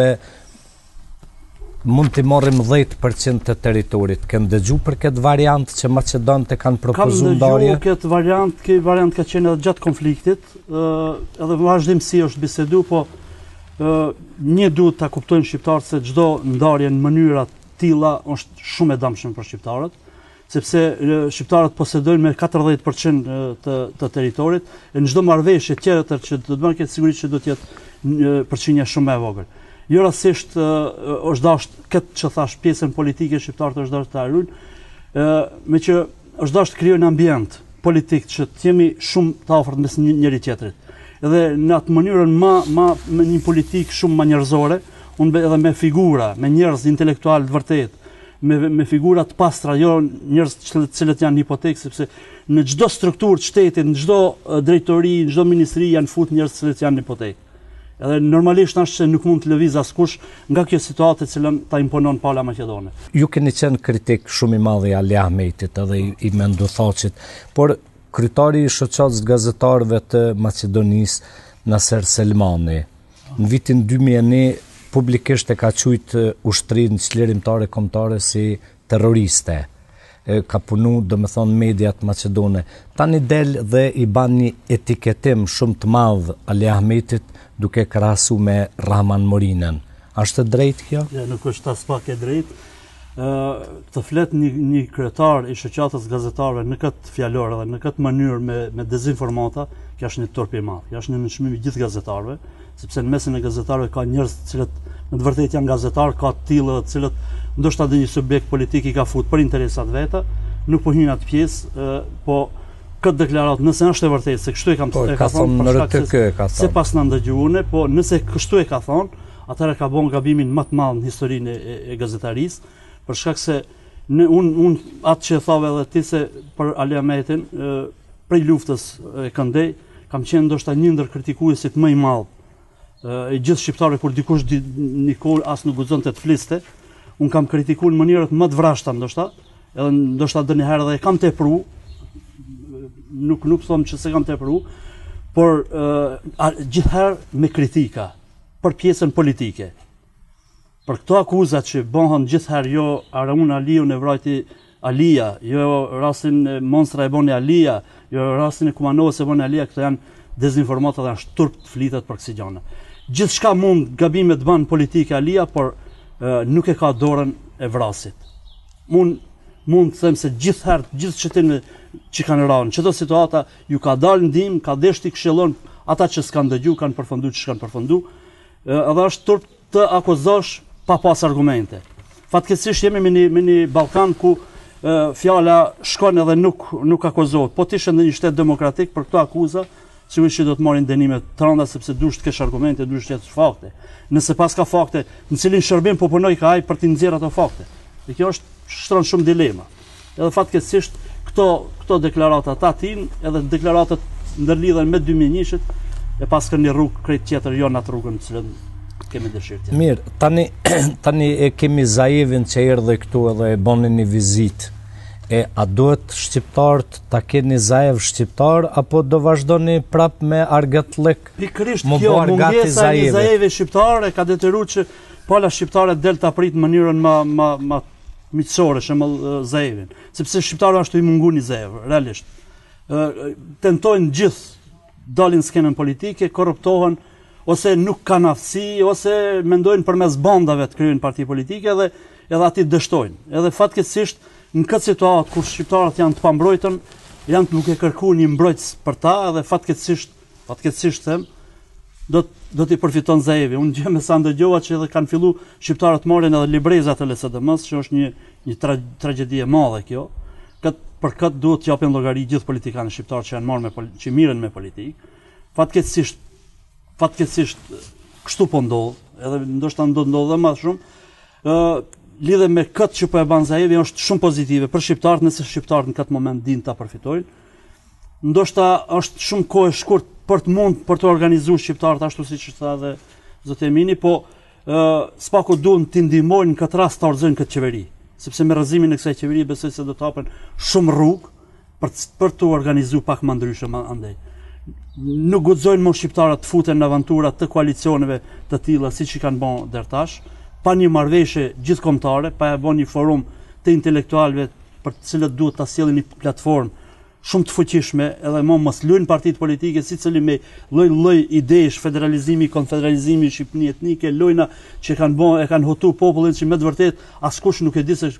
mund të marrim dhjetë përqind të territorit. Kanë dëgju për këtë variant që Maqedonët e kanë propozuar ndarje? Kam dëgju këtë variant, këtë variant ka qenë edhe gjatë konfliktit, edhe vazhdimsi është bisedu, po një duhet ta kuptojnë shqiptarët se çdo ndarje në mënyra të tilla është shumë e dëmshme për shqiptarët, sepse shqiptarët posedojnë me katërdhjetë përqind të, të territorit, e në çdo marrëveshje tjetër që do të bën këtë sigurisht që do të jetë përqindja shumë e vogël. Jo rastësisht është dashur këtë që thash pjesën politike shqiptarët është dashur të harrojnë, me që është dashur të krijojnë ambient politik që të jemi shumë të afërt mes njëri tjetrit. Edhe në atë mënyrën ma, ma me një politik shumë ma njerëzore, unë edhe me figura, me njerëz intelektual të vërtet, me, me figura të pastra, jo njerëz të cilët janë hipotekë, sepse në çdo strukturë të shtetit, në çdo drejtori, në çdo ministri janë fut njerëz të cilët janë hipotekë. Edhe normalisht është se nuk mund të lëviz askush nga kjo situatë e cilën ta imponon pala maqedone. Ju keni qenë kritik shumë i madh i Ali Ahmetit edhe i, i Mendothoqit, por kryetari i shoqatës gazetarëve të Maqedonisë, Naser Selmani, në vitin dy mijë e një publikisht e ka quajtur ushtrinë çlirimtare kombëtare si terroriste. E, ka punu, do me thonë, mediat maqedone. Tani del dhe i ban një etiketim shumë të madh Ali Ahmetit duke krahasu me Rahman Morinën. Ashtë drejt kjo? Ja, nuk është as pak e drejt. Uh, të flet një, një kryetar i shoqatës gazetarëve në këtë fjalor dhe në këtë mënyrë me, me dezinformata, kjo është një turp i madh. Kjo është një nënçmim i gjithë gazetarëve, sepse në mesin e gazetarëve ka njerëz të cilët në të vërtetë janë gazetarë, ka të tillë të cilët ndoshta dhe një subjekt politik i ka fut për interesat veta, nuk po hyn atë pjesë, uh, po këtë deklaratë, nëse është e vërtetë se kështu e kam po, e ka, ka thonë në rtë kë e ka thonë. Se pas na ndëgjuane, po nëse kështu e ka thonë, atëherë ka bën gabimin më të madh në historinë e, e gazetarisë. Për shkak se në un un atë që thave edhe ti se për Ali Ahmetin prej luftës e Këndej kam qenë ndoshta një ndër kritikuesit më i madh e gjithë shqiptarëve kur dikush di, nikol as nuk guxonte të fliste. Un kam kritikuar në mënyrët më të vrashta ndoshta, edhe ndoshta dëniherë edhe e kam tepruar. Nuk nuk them që se kam tepruar, por gjithherë me kritika për pjesën politike. Për këto akuzat që bëhen gjithherë, jo Araun Aliu e vrajti Alia, jo rastin e Monstra e boni Alia, jo rastin e Kumanovës e boni Alia, këto janë dezinformata dhe janë turp të flitet për kësi gjana. Gjithçka mund gabime të banë politike Alia, por e, nuk e ka dorën e vrasit. Mund, mund të them se gjithherë, gjithë qëtinë që kanë rënë, çdo situata ju ka dalë ndim, ka deshti këshillon ata që s'kan dëgju, kanë përfunduar që s'kan përfunduar, edhe është turp të akuzosh pa pas argumente. Fatkeqësisht jemi me një, me një Ballkan ku e, fjala shkon edhe nuk nuk akuzohet. Po të ishte në një shtet demokratik për këto akuza, sigurisht që do të marrin dënime të rënda sepse duhet të kesh argumente, duhet të kesh fakte. Nëse pas ka fakte, në cilin shërbim po punoj ka ai për të nxjerrë ato fakte. Dhe kjo është shtron shumë dilema. Edhe fatkeqësisht këto këto deklarata tatin, edhe deklaratat ndërlidhen me dy mijë e njëit e pas kanë një rrugë krejt tjetër, jo në atë rrugën në cilën kemi dëshirë. Mirë, tani, tani e kemi Zaevin që erdhe këtu edhe e boni një vizitë. E a duhet shqiptarët ta keni Zaev shqiptar apo do vazhdoni prap me argëtllëk? Pikërisht kjo mungesa e Zaevi shqiptar e ka detyruar që pala shqiptare del ta prit në mënyrën më më më miqësore shembull Zaevin, sepse shqiptarët ashtu i mungon i Zaev, realisht. Ë tentojnë gjithë dalin skenën politike, korruptohen ose nuk kanë aftësi, ose mendojnë përmes bandave të kryejnë parti politike dhe edhe ati dështojnë. Edhe fatkeqësisht në këtë situatë kur shqiptarët janë të pambrojtën, janë të nuk e kërkuar një mbrojtës për ta, edhe fatkeqësisht, fatkeqësisht them, do do t'i përfiton Zaevi. Unë gjë me sa ndëgjova që edhe kanë filluar shqiptarët të marrin edhe librezat e L S D M-s, që është një një tra, tragjedi e madhe kjo. Kët për këtë duhet të japin llogari gjithë politikanët shqiptarë që janë marrë me që miren me politikë. Fatkeqësisht fatkeqësisht kështu po ndodh, edhe ndoshta do të ndodhë më shumë. Ë lidhe me këtë që po e ban Zaevi është shumë pozitive për shqiptarët, nëse shqiptarët në këtë moment dinë ta përfitojnë. Ndoshta është shumë kohë e shkurt për të mund për të organizuar shqiptarët ashtu siç tha edhe zoti Emini, po ë spaku duan të ndihmojnë në këtë rast të orëzojnë këtë qeveri, sepse me rrëzimin e kësaj qeveri besoj se do të hapen shumë rrugë për për të organizuar pak më ndryshe andaj. Nuk guxojnë më shqiptarët të futen në aventura të koalicioneve të tilla siç i kanë bën deri tash, pa një marrëveshje gjithkombëtare, pa e bën një forum të intelektualëve për të cilët duhet ta sjellin një platformë shumë të fuqishme, edhe më mos luajnë partitë politike sicili me lloj-lloj idesh, federalizimi, konfederalizimi, shqiptëni etnike, lojna që kanë bën e kanë hutu popullin që me të vërtetë askush nuk e di se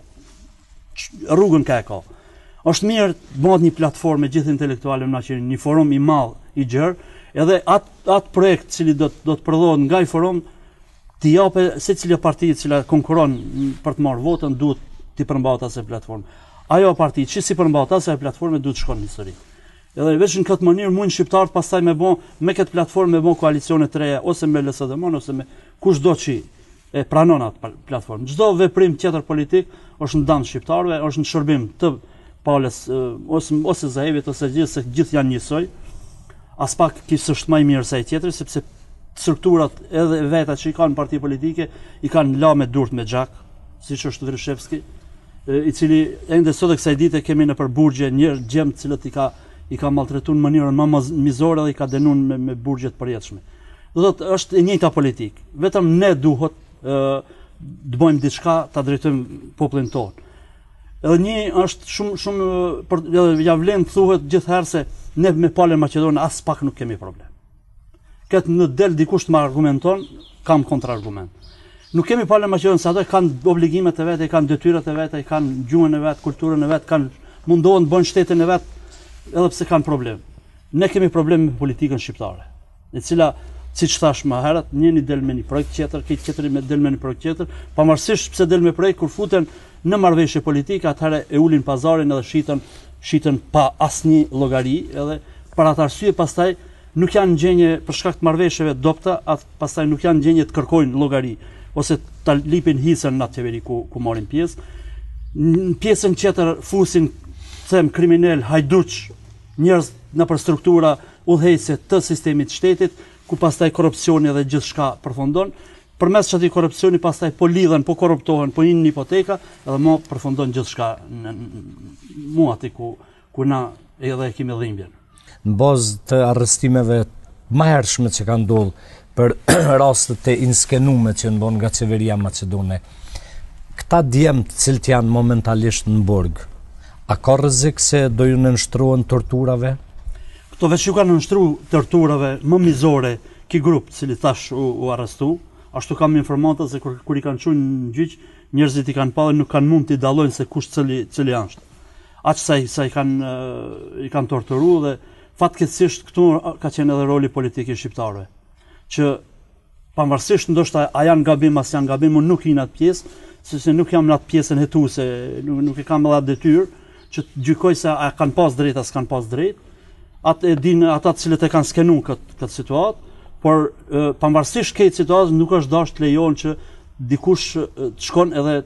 rrugën ka e ka. Është mirë të bëhet një platformë me gjithë intelektualët në Maqedoni, një forum i madh, i gjerë, edhe atë atë projekt cili do të do të prodhohet nga ai forum t'i japë secila parti e cila konkuron për të marrë votën duhet t'i përmbahet asaj platforme. Ajo parti që si përmbahet asaj platforme duhet të shkon në histori. Edhe veç në këtë mënyrë mund shqiptarët pastaj me bon, me këtë platformë me bon koalicione të reja, ose me L S D M-n, ose me kushdo që e pranon atë platformë. Çdo veprim tjetër politik është në dëm shqiptarëve, është në shërbim të palës ose ose Zahevit ose gjithë se gjithë janë njësoj. As pak kisë është më i mirë se ai tjetri, sepse strukturat edhe vetat që i kanë parti politike i kanë la me durt me xhak, siç është Vrishevski, i cili ende sot e kësaj dite kemi në përburgje një gjem të cilët i ka i ka maltretuar në mënyrën më mizore dhe i ka dënuar me, me burgje të përjetshme. Do thotë është e njëjta politikë. Vetëm ne duhet të bëjmë diçka ta drejtojmë popullin tonë. Edhe një është shumë shumë për ja vlen thuhet gjithherë se ne me palën Maqedonë as pak nuk kemi problem. Këtë në del dikush të më argumenton, kam kontraargument. Nuk kemi palën Maqedonë se ato kanë obligimet e veta, kanë detyrat e veta, kanë gjuhën e vet, kulturën e vet, kanë mundohen të bëjnë shtetin e vet, edhe pse kanë problem. Ne kemi problem me politikën shqiptare, e cila, siç thash më herët, njëri del me një projekt tjetër, këtë tjetri me del me një projekt tjetër, pavarësisht pse del me projekt, kur futen në marrëveshje politike, atëherë e ulin pazarin edhe shitën, shitën pa asnjë llogari, edhe për atë arsye pastaj nuk janë në gjendje për shkak të marrëveshjeve dopta, atë pastaj nuk janë në gjendje të kërkojnë llogari ose ta lipin hisën në atë qeveri ku, ku marrin pjesë. Në pjesën tjetër fusin them kriminal, hajduç, njerëz nëpër struktura udhëheqëse të sistemit të shtetit, ku pastaj korrupsioni dhe gjithçka përfundon. Përmes çatij korrupsioni pastaj po lidhen, po korruptohen, po hinë në hipoteka dhe mo përfundon gjithçka në mua aty ku ku na edhe e kemi dhimbjen. Në bazë të arrestimeve më hershme që kanë ndodhur për rastet e inskenume që ndon nga qeveria macedone, këta djemt të cilët janë momentalisht në burg, a ka rrezik se do ju nënshtrohen torturave? Këto veç ju kanë nënshtru torturave më mizore ki grup, cili thash u, u arrestu, ashtu kam informata se kur, kur i kanë qujnë në gjyq, njerëzit i kanë pa dhe nuk kanë mund të i dalojnë se kush cili, cili është. Aq sa, sa i kanë, i kanë torturu dhe fatkeqësisht këtu ka qenë edhe roli politik i shqiptarëve, që pavarësisht ndoshta a janë gabim as janë gabim, unë nuk i në atë pjesë, sepse nuk jam në atë pjesën hetuese, nuk, nuk e kam edhe atë detyrë që të gjykoj se a kanë pas drejt as kanë pas drejt. Atë e dinë ata të cilët e kanë skenuar këtë këtë situatë, por pavarësisht këtij situatës nuk është dashur të lejohen që dikush të shkon edhe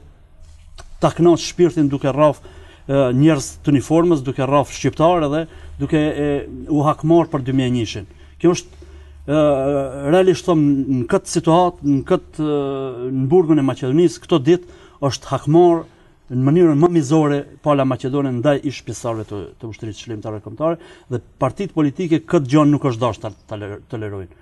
ta kënaqë shpirtin duke rraf njerëz të uniformës, duke rraf shqiptar edhe duke e, u hakmar për dy mijë e një-shin. Kjo është e, realisht thom në këtë situatë, në këtë në burgun e Maqedonisë, këto ditë është hakmar në mënyrën më mizore pala Maqedone ndaj ish pjesëtarëve të, të ushtrisë shërbimtare kombëtare dhe partitë politike këtë gjë nuk është dashur ta tolerojnë.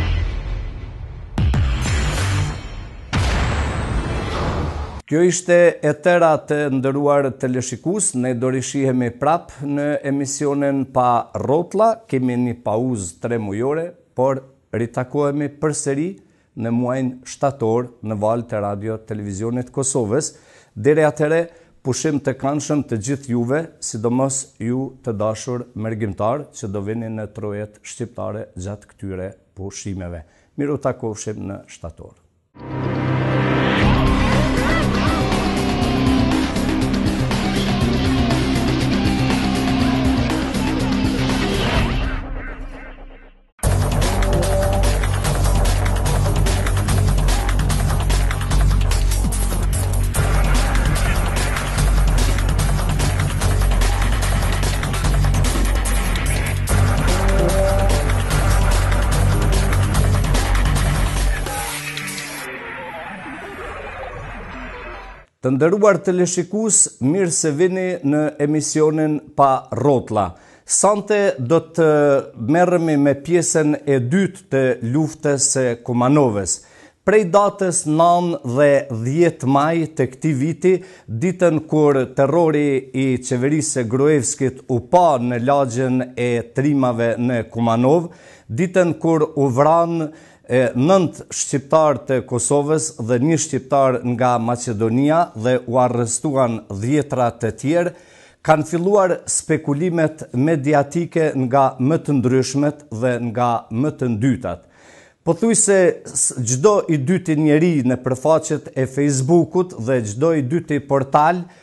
Kjo ishte e tëra të nderuar teleshikues, ne do rishihemi prap në emisionin Pa Rrotlla, kemi një pauzë tre mujore, por ritakohemi përsëri në muajin shtator në valët e radio televizionit Kosovës. Deri atëherë, pushim të këndshëm të gjithë juve, sidomos ju të dashur mergjimtar që do vini në trojet shqiptare gjatë këtyre pushimeve. Miru takofshim në shtator. Të nderuar teleshikues, mirë se vini në emisionin Pa Rrotlla. Sante do të merremi me pjesën e dytë të luftës së Kumanovës. Prej datës nëntë dhe dhjetë maj të këtij viti, ditën kur terrori i qeverisë së Gruevskit u pa në lagjen e trimave në Kumanov, ditën kur u vran nëntë shqiptar të Kosovës dhe një shqiptar nga Maqedonia dhe u arrestuan dhjetra të tjerë, kanë filluar spekulimet mediatike nga më të ndryshmet dhe nga më të ndytat. Pothuajse çdo i dyti njeri në përfaqet e Facebookut dhe çdo i dyti portal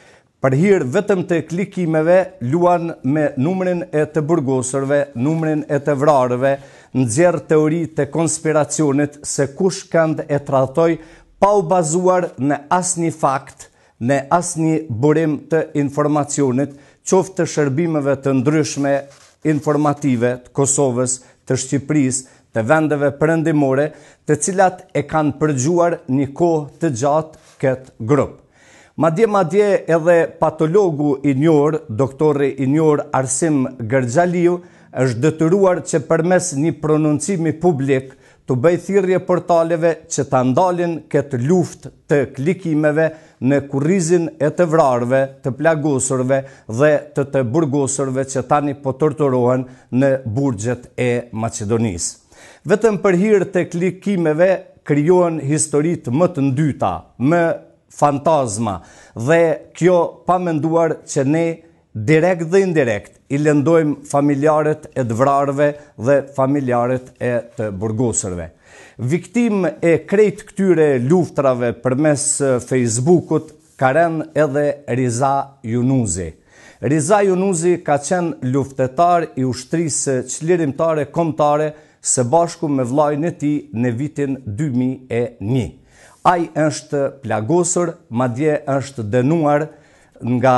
Për hir vetëm të klikimeve luan me numrin e të burgosërve, numrin e të vrarëve, nxjerr teori të konspiracionit se kush kënd e tradhtoi pa u bazuar në asnjë fakt, në asnjë burim të informacionit, qoftë të shërbimeve të ndryshme informative të Kosovës, të Shqipërisë, të vendeve perëndimore, të cilat e kanë përgjuar një kohë të gjatë këtë grup. Madje madje edhe patologu i njohur, doktori i njohur Arsim Gërxhaliu, është detyruar që përmes një prononcimi publik të bëjë thirrje portaleve që ta ndalin këtë luftë të klikimeve në kurrizin e të vrarëve, të plagosurve dhe të të burgosurve që tani po torturohen në burgjet e Maqedonisë. Vetëm për hir të klikimeve krijohen historitë më të ndyta, më fantazma, dhe kjo pa menduar që ne direkt dhe indirekt i lëndojmë familjarët e të vrarëve dhe familjarët e të burgosërve. Viktim e krejt këtyre luftrave përmes Facebookut ka rënë edhe Riza Junuzi. Riza Junuzi ka qenë luftetar i ushtrisë çlirimtare kombëtare së bashku me vllajën e tij në vitin dy mijë e një. Ai është plagosur, madje është dënuar nga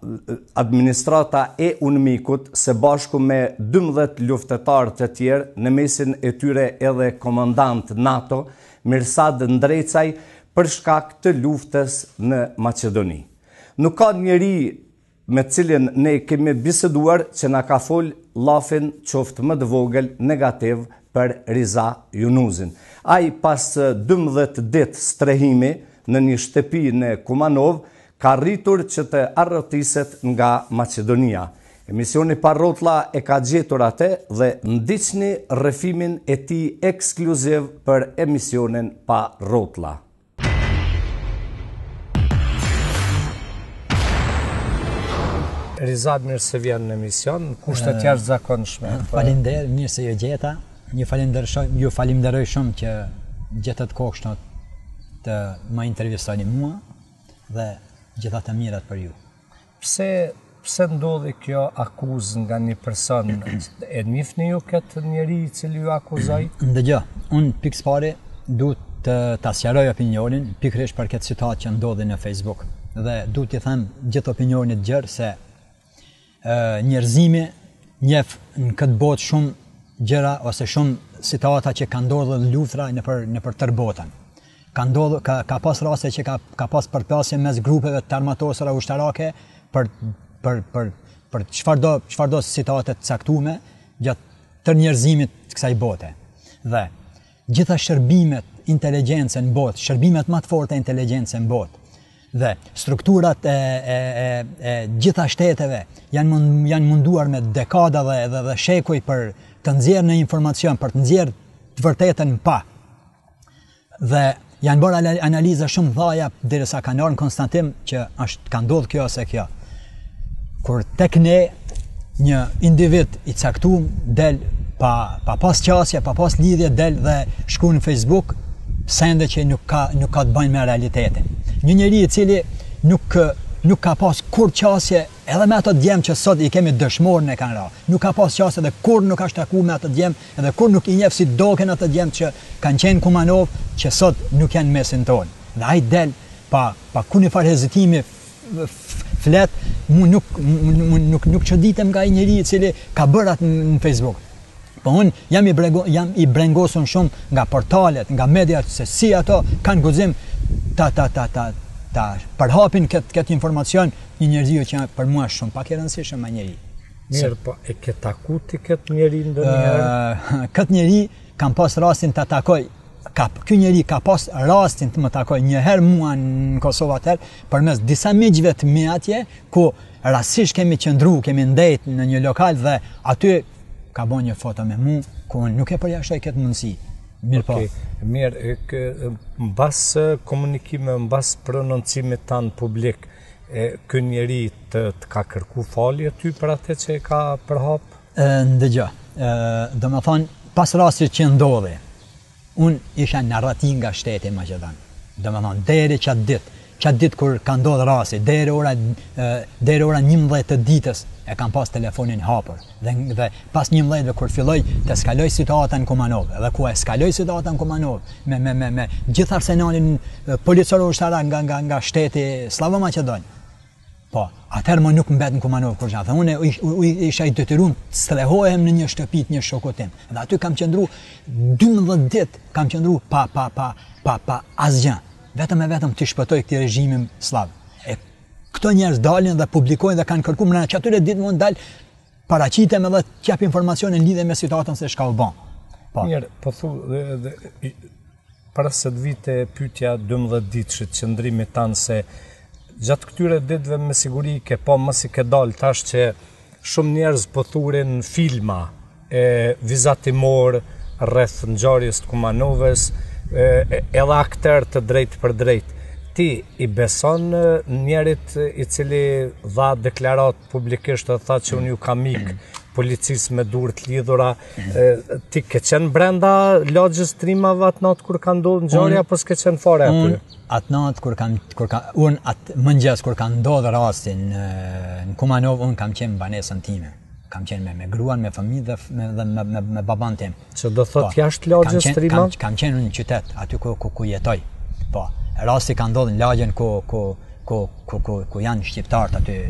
administrata e UNMIK-ut së bashku me dymbëdhjetë luftetarë të tjerë, në mesin e tyre edhe komandant NATO, Mirsad Ndrecaj, për shkak të luftës në Maqedoni. Nuk ka njeri me cilin ne kemi biseduar që na ka fol llafin qoftë më të vogël negativ për Riza Junuzin. Ai pas dymbëdhjetë ditë strehimi në një shtëpi në Kumanov ka rritur që të arrotiset nga Maqedonia. Emisioni Pa Rrotlla e ka gjetur atë dhe ndiqni rrëfimin e tij ekskluziv për emisionin Pa Rrotlla. Rizad, mirë se vjen në emision, kushtet jashtëzakonshme. Faleminderit, mirë se ju gjeta. Një falenderoj, ju falenderoj shumë që gjetët kohë të më intervistoni mua dhe gjitha të mirat për ju. Pse pse ndodhi kjo akuzë nga një person? E njihni ju këtë njeri i cili ju akuzoi? Ndëgjë, unë pikës pari duhet të ta sqaroj opinionin pikërisht për këtë situatë që ndodhi në Facebook. Dhe duhet t'i them gjithë opinionit gjerë se uh, njerëzimi njeh në këtë botë shumë gjëra ose shumë situata që ka ndodhur luftra në për në për tërë botën. Ka ndodhur ka ka pas raste që ka ka pas përplasje mes grupeve të armatosura ushtarake për për për për çfarëdo çfarëdo situate të caktuara gjatë tërë njerëzimit të kësaj bote. Dhe gjitha shërbimet inteligjencë në botë, shërbimet më të forta inteligjencë në botë dhe strukturat e, e, e, e gjitha shteteve janë mund, janë munduar me dekada dhe dhe, dhe shekuj për të nxjerrë në informacion, për të nxjerrë të vërtetën pa. Dhe janë bërë analiza shumë dhaja derisa kanë ardhur në konstatim që është ka ndodhur kjo ose kjo. Kur tek ne një individ i caktuar del pa pa pas qasje, pa pas lidhje del dhe shkruan në Facebook sende që nuk ka nuk ka të bëjnë me realitetin. Një njeri i cili nuk nuk ka pas kur qasje edhe me ato djemë që sot i kemi dëshmorën e kanë ra. Nuk ka pas qasje dhe kur nuk ka shtaku me ato djemë edhe kur nuk i njeh si doken ato djemë që kanë qenë Kumanov që sot nuk janë mesin tonë. Dhe ai del pa pa kuni fare hezitimi flet, mu nuk mu nuk nuk çoditem nga ai njeri i cili ka bërë atë në Facebook. Po unë jam i brego, jam i brengosur shumë nga portalet, nga mediat se si ato kanë guxim ta ta ta ta ta përhapin këtë këtë informacion një njerëziu që për mua është shumë pak e rëndësishëm ai njeri. Mirë, po e ke takuar ti këtë njeri ndonjëherë? Uh, këtë njeri kam pas rastin ta takoj. Ka ky njeri ka pas rastin të më takoj një herë mua në Kosovë atëherë përmes disa miqve të mi atje ku rastësisht kemi qëndruar, kemi ndejt në një lokal dhe aty ka bën një foto me mua ku nuk e përjashtoj këtë mundësi. Mirë po. Okay. Mirë, mbas komunikime, mbas prononcimit tanë publik, ky njeri të, të ka kërku falje ty për atë që e ka përhap? Ndëgjë, do më thonë, pas rastit që ndodhi, unë isha në rrati nga shteti Maqedon. Do më thonë, deri që atë ditë, qatë ditë kur ka ndodhur rasti, deri ora deri ora njëmbëdhjetë të ditës e kam pas telefonin hapur. Dhe, dhe pas njëmbëdhjetë kur filloi të eskaloj situata në Kumanov, edhe ku eskaloj situata në Kumanov me me me me gjithë arsenalin policor ushtarak nga nga nga shteti Slavo Maqedon. Po, atëherë më nuk mbet në Kumanov kur gjatë. Unë isha i detyruar të strehohem në një shtëpi të një shokut tim. Dhe aty kam qëndru dymbëdhjetë ditë, kam qëndru pa pa pa pa pa asgjë. Vetëm e vetëm të shpëtoj këtij regjimim slav. E këto njerëz dalin dhe publikojnë dhe kanë kërkuar në atyre ditë mund dal paraqitem edhe të jap informacione në lidhje me situatën se çka u bën. Po. Mirë, po thu dhe, dhe para se të vite pyetja dymbëdhjetë ditësh qëndrimit tanë se gjatë këtyre ditëve me siguri ke po mos i ke dal tash që shumë njerëz po thurin filma e vizatimor rreth ngjarjes të Kumanovës, edhe akter të drejt për drejt. Ti i beson njerit i cili dha deklarat publikisht dhe tha që unë ju kam ik policisë me dur të lidhura, ti ke qenë brenda lagjës trimave atë natë kur ka ndodhur ngjarja apo s'ke qenë fare aty? Atë natë kur kam kur ka unë atë mëngjes kur ka ndodhur rasti në, në Kumanov, unë kam qenë në banesën time. Kam qenë me, me gruan, me fëmijë dhe me, me, me, me baban tim. Që do thot jashtë lagjës trima? Kam, kam qenë në qytet, aty ku, ku, ku jetoj. Po, rasti ka ndodhur në lagjen ku, ku, ku, ku, ku, ku janë shqiptarët aty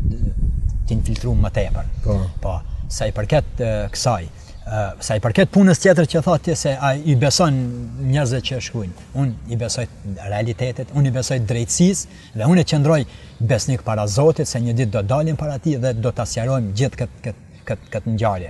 të infiltruar më tepër. Po. Po, sa i përket uh, kësaj, uh, sa i përket punës tjetër që thotë ti se ai i beson njerëzve që shkruajnë. Unë i besoj realitetit, unë i besoj drejtësisë dhe unë qëndroj besnik para Zotit se një ditë do dalim para tij dhe do ta sqarojmë gjithë këtë këtë këtë këtë ngjarje.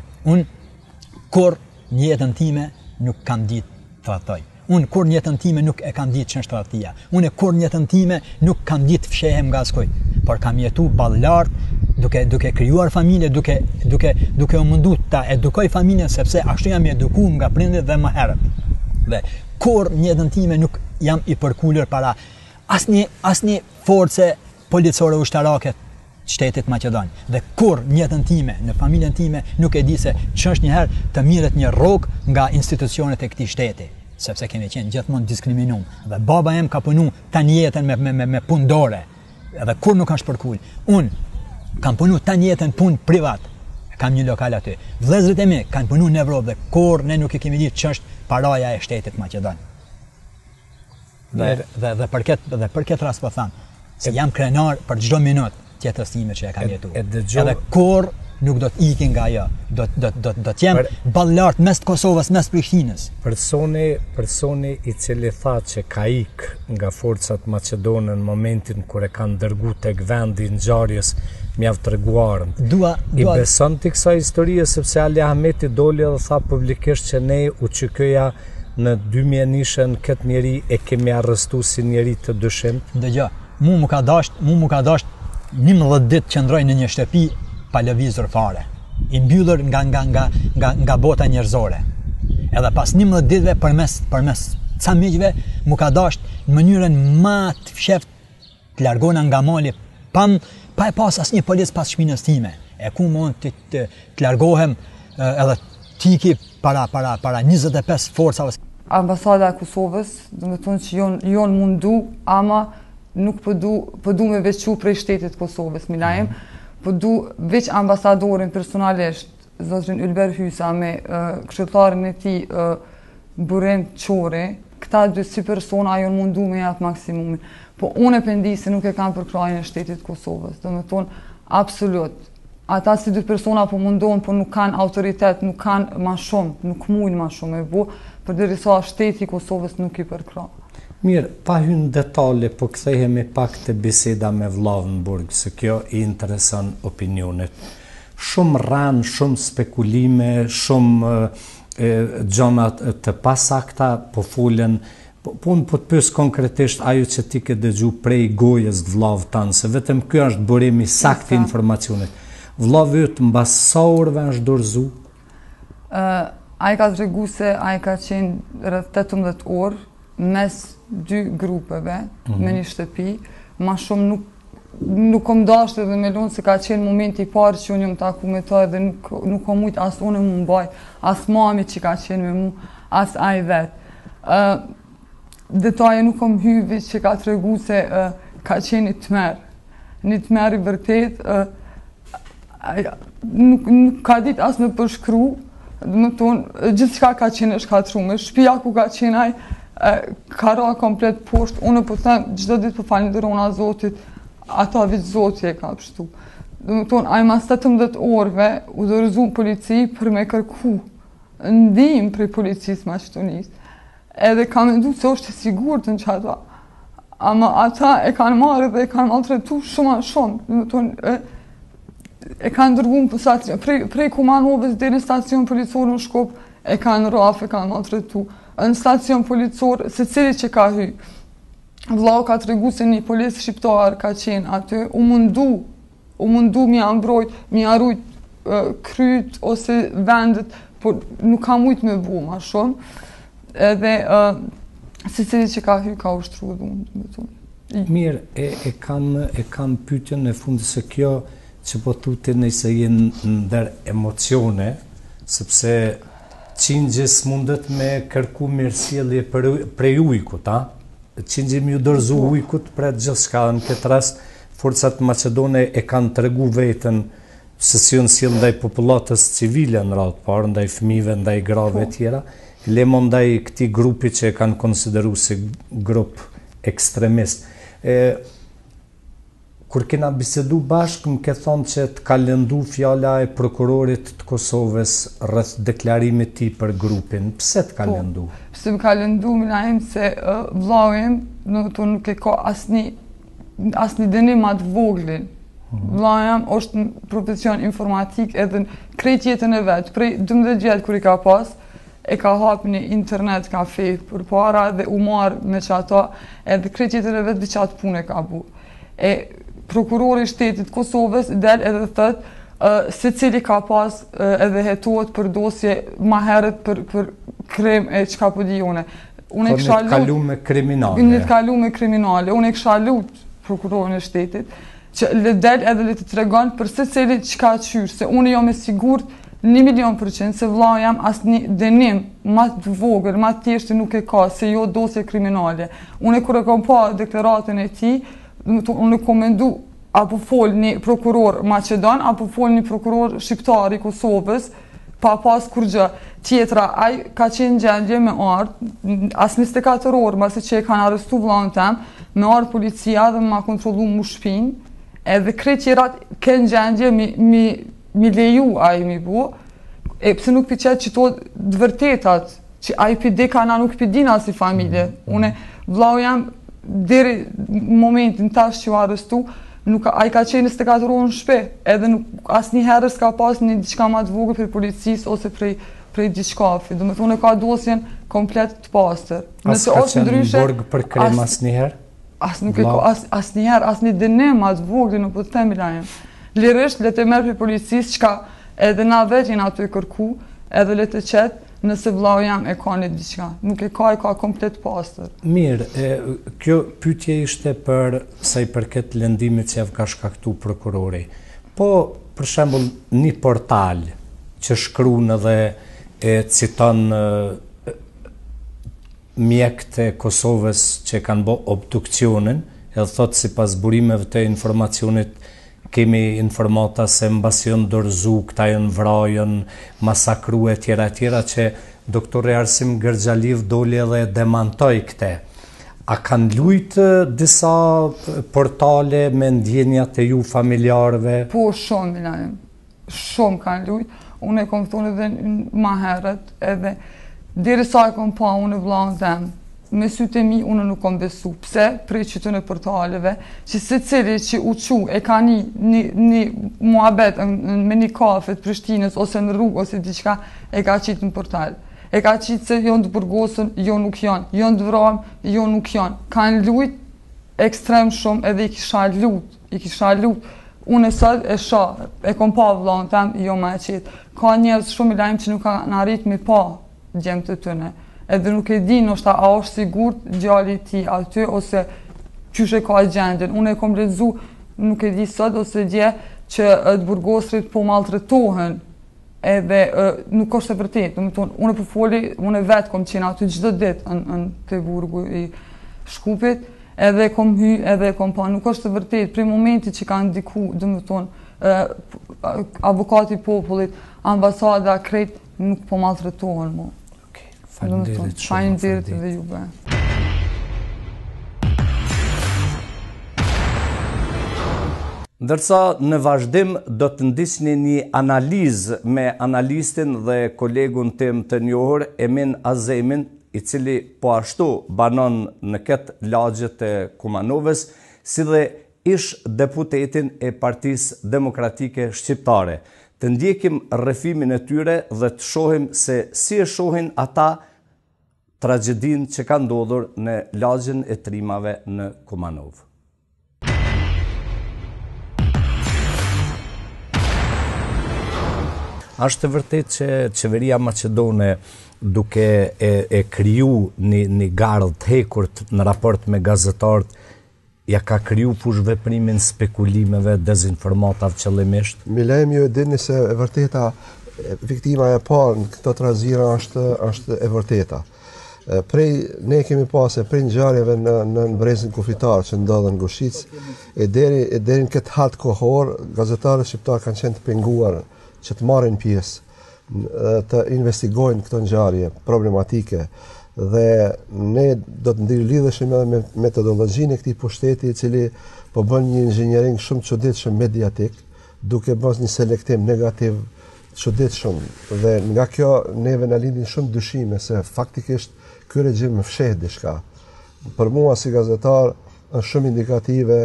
Unë kur në jetën time nuk kam ditë tradhtoj. Unë kur në jetën time nuk e kam ditë ç'është tradhtia. Unë kur në jetën time nuk kam ditë fshehem nga askujt, por kam jetu ballart duke duke krijuar familje, duke duke duke u mundu ta edukoj familjen sepse ashtu jam edukuar nga prindërit dhe më herët. Dhe kur në jetën time nuk jam i përkulur para asnjë asnjë force policore ushtarake të shtetit Maqedon. Dhe kur në jetën time, në familjen time nuk e di se ç'është një herë të mirret një rrogë nga institucionet e këtij shteti, sepse kemi qenë gjithmonë diskriminuar. Dhe baba im ka punu tani jetën me me me, me punë dore. Edhe kur nuk është përkul. Unë kam punu tani jetën punë privat. Kam një lokal aty. Vëllezërit e mi kanë punu në Evropë dhe kur ne nuk e kemi ditë ç'është paraja e shtetit Maqedon. Dhe dhe dhe për këtë dhe për këtë rast po them se jam krenar për çdo minutë tjetër time që e kam jetuar. Edhe kur nuk do të ikin nga ajo, do do do do të jem ballart mes të Kosovës, mes Prishtinës. Personi, personi i cili tha që ka ik nga forcat maqedone në momentin kur e kanë dërguar tek vendi i ngjarjes, mjaft treguar. Dua, I beson ti kësaj historie sepse Ali Ahmeti doli dhe tha publikisht që ne u çkyja në dy mijë nishën këtë njeri e kemi arrestuar si njeri të dyshim. Dëgjoj, mu më ka dasht, mu më ka dasht njëmbëdhjetë ditë qëndroj në një shtëpi pa lëvizur fare, i mbyllur nga nga nga nga nga bota njerëzore. Edhe pas njëmbëdhjetë ditëve përmes përmes ca miqve mu ka dasht në mënyrën më të fsheft të largona nga mali pa pa e pas asnjë polic pas shpinës time. E ku mund të të, të largohem edhe tiki para para para njëzet e pesë forcave. Ambasada e Kosovës, do të thonë që jon jon mundu, ama nuk po du po du me veçu prej shtetit Kosovës, Milajem. Mm. Po du veç ambasadorin personalisht, zotrin Ylber Hysa me uh, këshilltarin e tij uh, Buren Çore, këta dy si persona janë mundu me jap maksimumin. Po unë e pendi se nuk e kam për krajën e shtetit Kosovës. Do të thonë absolut. Ata si dy persona po mundohen, po nuk kanë autoritet, nuk kanë më shumë, nuk mujnë më shumë e bu, përderisa shteti i Kosovës nuk i përkrah. Mirë, pa hyrë në detale, po kthehemi pak te biseda me vllavën Burg, se kjo i intereson opinionet. Shumë rran, shumë spekulime, shumë gjëra të pasakta po folen. Po unë po të pyes konkretisht ajo që ti ke dëgju prej gojës të vllavë tanë, se vetëm ky është burimi sakt i informacionit. Vllavë yt mbas sa orëve është dorëzu? Uh, ai ka tregu se ai ka qenë rreth tetëmbëdhjetë orë mes dy grupeve, mm -hmm. me një shtëpi, ma shumë nuk nuk kom dashtë edhe me lonë se ka qenë momenti i parë që unë jam taku me ta dhe nuk, nuk kom mujtë as unë mu mbajt, as mami që ka qenë me mu, as ai vetë. Uh, detaje nuk kom hyvi që ka të regu se uh, ka qenë një tmerr. Një tmerr i vërtet, nuk, nuk ka ditë as me përshkru, dhe më tonë, gjithë shka ka qenë shkatrume, shpia ku ka qenë aj, ka ra komplet poshtë, unë po them, gjithë ditë për falenderona Zotit, ata vitë Zotit e ka pështu. Dhe më tonë, aj mas tetëmbëdhjetë orëve, u dorëzu polici për me kërku ndihmë prej policisë Maqedonisë. Edhe ka mendu se është e sigurt në qata. Ama ata e kanë marrë dhe e kanë maltretu shumë a shumë. Dhe më tonë, e, e kanë dërgu në prej, prej Kumanovës dhe në stacion policor në Shkop, e kanë rafë, e kanë maltretu. Në stacion policor, se cili që ka hy, vlau ka të regu se një polis shqiptar ka qenë aty, u mundu, u mundu mi ambrojt, mi arrujt uh, kryt ose vendet, por nuk ka mujt me bu ma shumë. Edhe uh, se cili që ka hy, ka ushtru dhe unë. Mirë, e, e kam, e kam pyetjen në fund se kjo që po tuti nëse jenë ndër emocione, sepse qingjes mundet me kërku mirësjellje prej ujkut, a? Qingji mi u dorëzu ujkut për gjithë shka. Në këtë rast, forcat Macedone e kanë të regu vetën se si unë sjellë ndaj popullatës civile në radhë parë, ndaj fëmijëve, ndaj grave tjera, lemo ndaj këti grupi që e kanë konsideru si grup ekstremist. E, kur kena bisedu bashkë, më ke thonë që të ka lëndu fjala e prokurorit të Kosovës rreth deklarimit ti për grupin. Pse të ka po, lëndu? Pse më ka lëndu, mina im se uh, vlauim, në të nuk e ka asni, asni dënim atë voglin. Mm-hmm. Vlauim është në profesion informatik edhe në krejt jetën e vetë. Prej dëmdhjetë vjetë kër i ka pas, e ka hapë një internet kafe për para dhe u marë me që ato edhe krejt jetën e vetë dhe që atë punë e ka bu. E prokurori shtetit Kosovës del edhe thët uh, se cili ka pas uh, edhe hetohet për dosje ma herët për, për krim e qka po di une. Unë e kësha lut... kalu me kriminale. Unë e kalu me kriminale. Unë e kësha lut prokurorin e shtetit që le del edhe le të tregon për se cili qka qyrë, se unë jo me sigurt një milion përqenë, se vlau jam asë një denim, ma të vogël, ma të tjeshtë nuk e ka, se jo dosje kriminale. Unë e kërë e kom pa deklaratën e ti, unë e komendu apo fol një prokuror Macedon, apo fol një prokuror shqiptar i Kosovës, pa pas kur gjë. Tjetra, aj ka qenë gjendje me ardë, asë njëzet e katër orë, mase që e kanë arrestu vlaun tem, me ardë policia dhe ma kontrolu mu shpin, edhe krejt qerat kënë gjendje mi, mi mi leju a i mi bu, e pëse nuk pi qetë që to dëvërtetat, që a i pi deka na nuk pi dina si familje. Une, vlau jam, deri momentin tash që u arrestu, nuk, a i ka qenë njëzet e katër orë në shpe, edhe nuk, asë një herës ka pas një diçka ma të vogë për policisë ose prej, prej diçkafi. Dhe me thune ka dosjen komplet të pastër. As ka qenë në borgë për krem asë një herë? Asë nuk e ka, asë as një herë, asë një dënim ma të vogë, nuk po të temi lajem. Lirisht, le të merë për policisë, qka edhe na vetë jenë aty e kërku, edhe le të qetë nëse vlau jam e ka një diqka. Nuk e ka, e ka komplet pastër. Mirë, e, kjo pytje ishte për sa i përket lëndimit që javë ka shkaktu prokurori. Po, për shembull, një portal që shkruan edhe e citon e, mjekët e Kosovës që kanë bo obdukcionin, edhe thotë si pas burimeve të informacionit kemi informata se mbasi janë dorëzu, këta janë vrajën, masakru e tjera e tjera që doktor Arsim Gërgjaliv doli edhe demantoj këte. A kanë lujtë disa portale me ndjenjat e ju familjarëve? Po, shumë, Milanim. Shumë kanë lujtë. Unë e kom thonë edhe ma herët, edhe deri sa e kom pa unë e vlaun zemë. Me sytë e mi, unë nuk kom besu. Pse? Prej qytën e portaleve, që se cili që u qu e ka një, një, një muhabet me një kafe të Prishtinës, ose në rrugë, ose diqka, e ka qitë në portal. E ka qitë se jonë të burgosën, jo nuk janë, jonë të vramë, jo nuk janë. Kanë lujt ekstrem shumë, edhe i kisha lut, i kisha lut. Unë e sot e sha, e kom pa vlaun tem, jo ma e qitë. Ka njerëz shumë i lajmë që nuk ka në arrit me pa gjemë të tëne. Edhe nuk e di nështë a është sigurt gjalli ti aty, ose qyshe ka gjendjen. Unë e kom lezu, nuk e di sot, ose dje që të burgosrit po maltretohen, edhe nuk është e vërtet. Unë e po foli, unë e vetë kom qenë aty gjithë dit në të burgu i Shkupit, edhe kom hy, edhe kom pa. Nuk është të vërtet, prej momenti që kanë ndiku, dhe më tonë, avokati popullit, ambasada, krejt, nuk po maltretohen mu. Faleminderit shumë. Faleminderit edhe juve. Ndërsa në vazhdim do të ndisni një analizë me analistin dhe kolegun tim të njohur Emin Azemin, i cili po ashtu banon në këtë lagje të Kumanovës, si dhe ish deputetin e Partisë Demokratike Shqiptare. Të ndjekim rrëfimin e tyre dhe të shohim se si e shohin ata tragedin që ka ndodhur në lagjen e trimave në Kumanovë. Ashtë të vërtet që qeveria Macedone duke e, e kriju një, një gardh të hekurt në raport me gazetarët, ja ka kriju push veprimin spekulimeve, dezinformatav qëllimisht? Milem ju e dini se e vërteta, viktima e parë në këto trazira është, është e vërteta. Prej, ne kemi pasë prej ngjarjeve në, në brezin kufitar që ndodhen në Gushic, e deri, e deri në këtë hat kohor, gazetarët shqiptarë kanë qenë të penguar që të marrin pjesë, të investigojnë këto ngjarje problematike, dhe ne do të ndërlidheshim edhe me metodologjinë e këtij pushteti i cili po bën një inxhiniering shumë çuditshëm mediatik, duke bërë një selektim negativ çuditshëm, dhe nga kjo neve na lindin shumë dyshime se faktikisht ky regjim më fsheh diçka. Për mua si gazetar është shumë indikative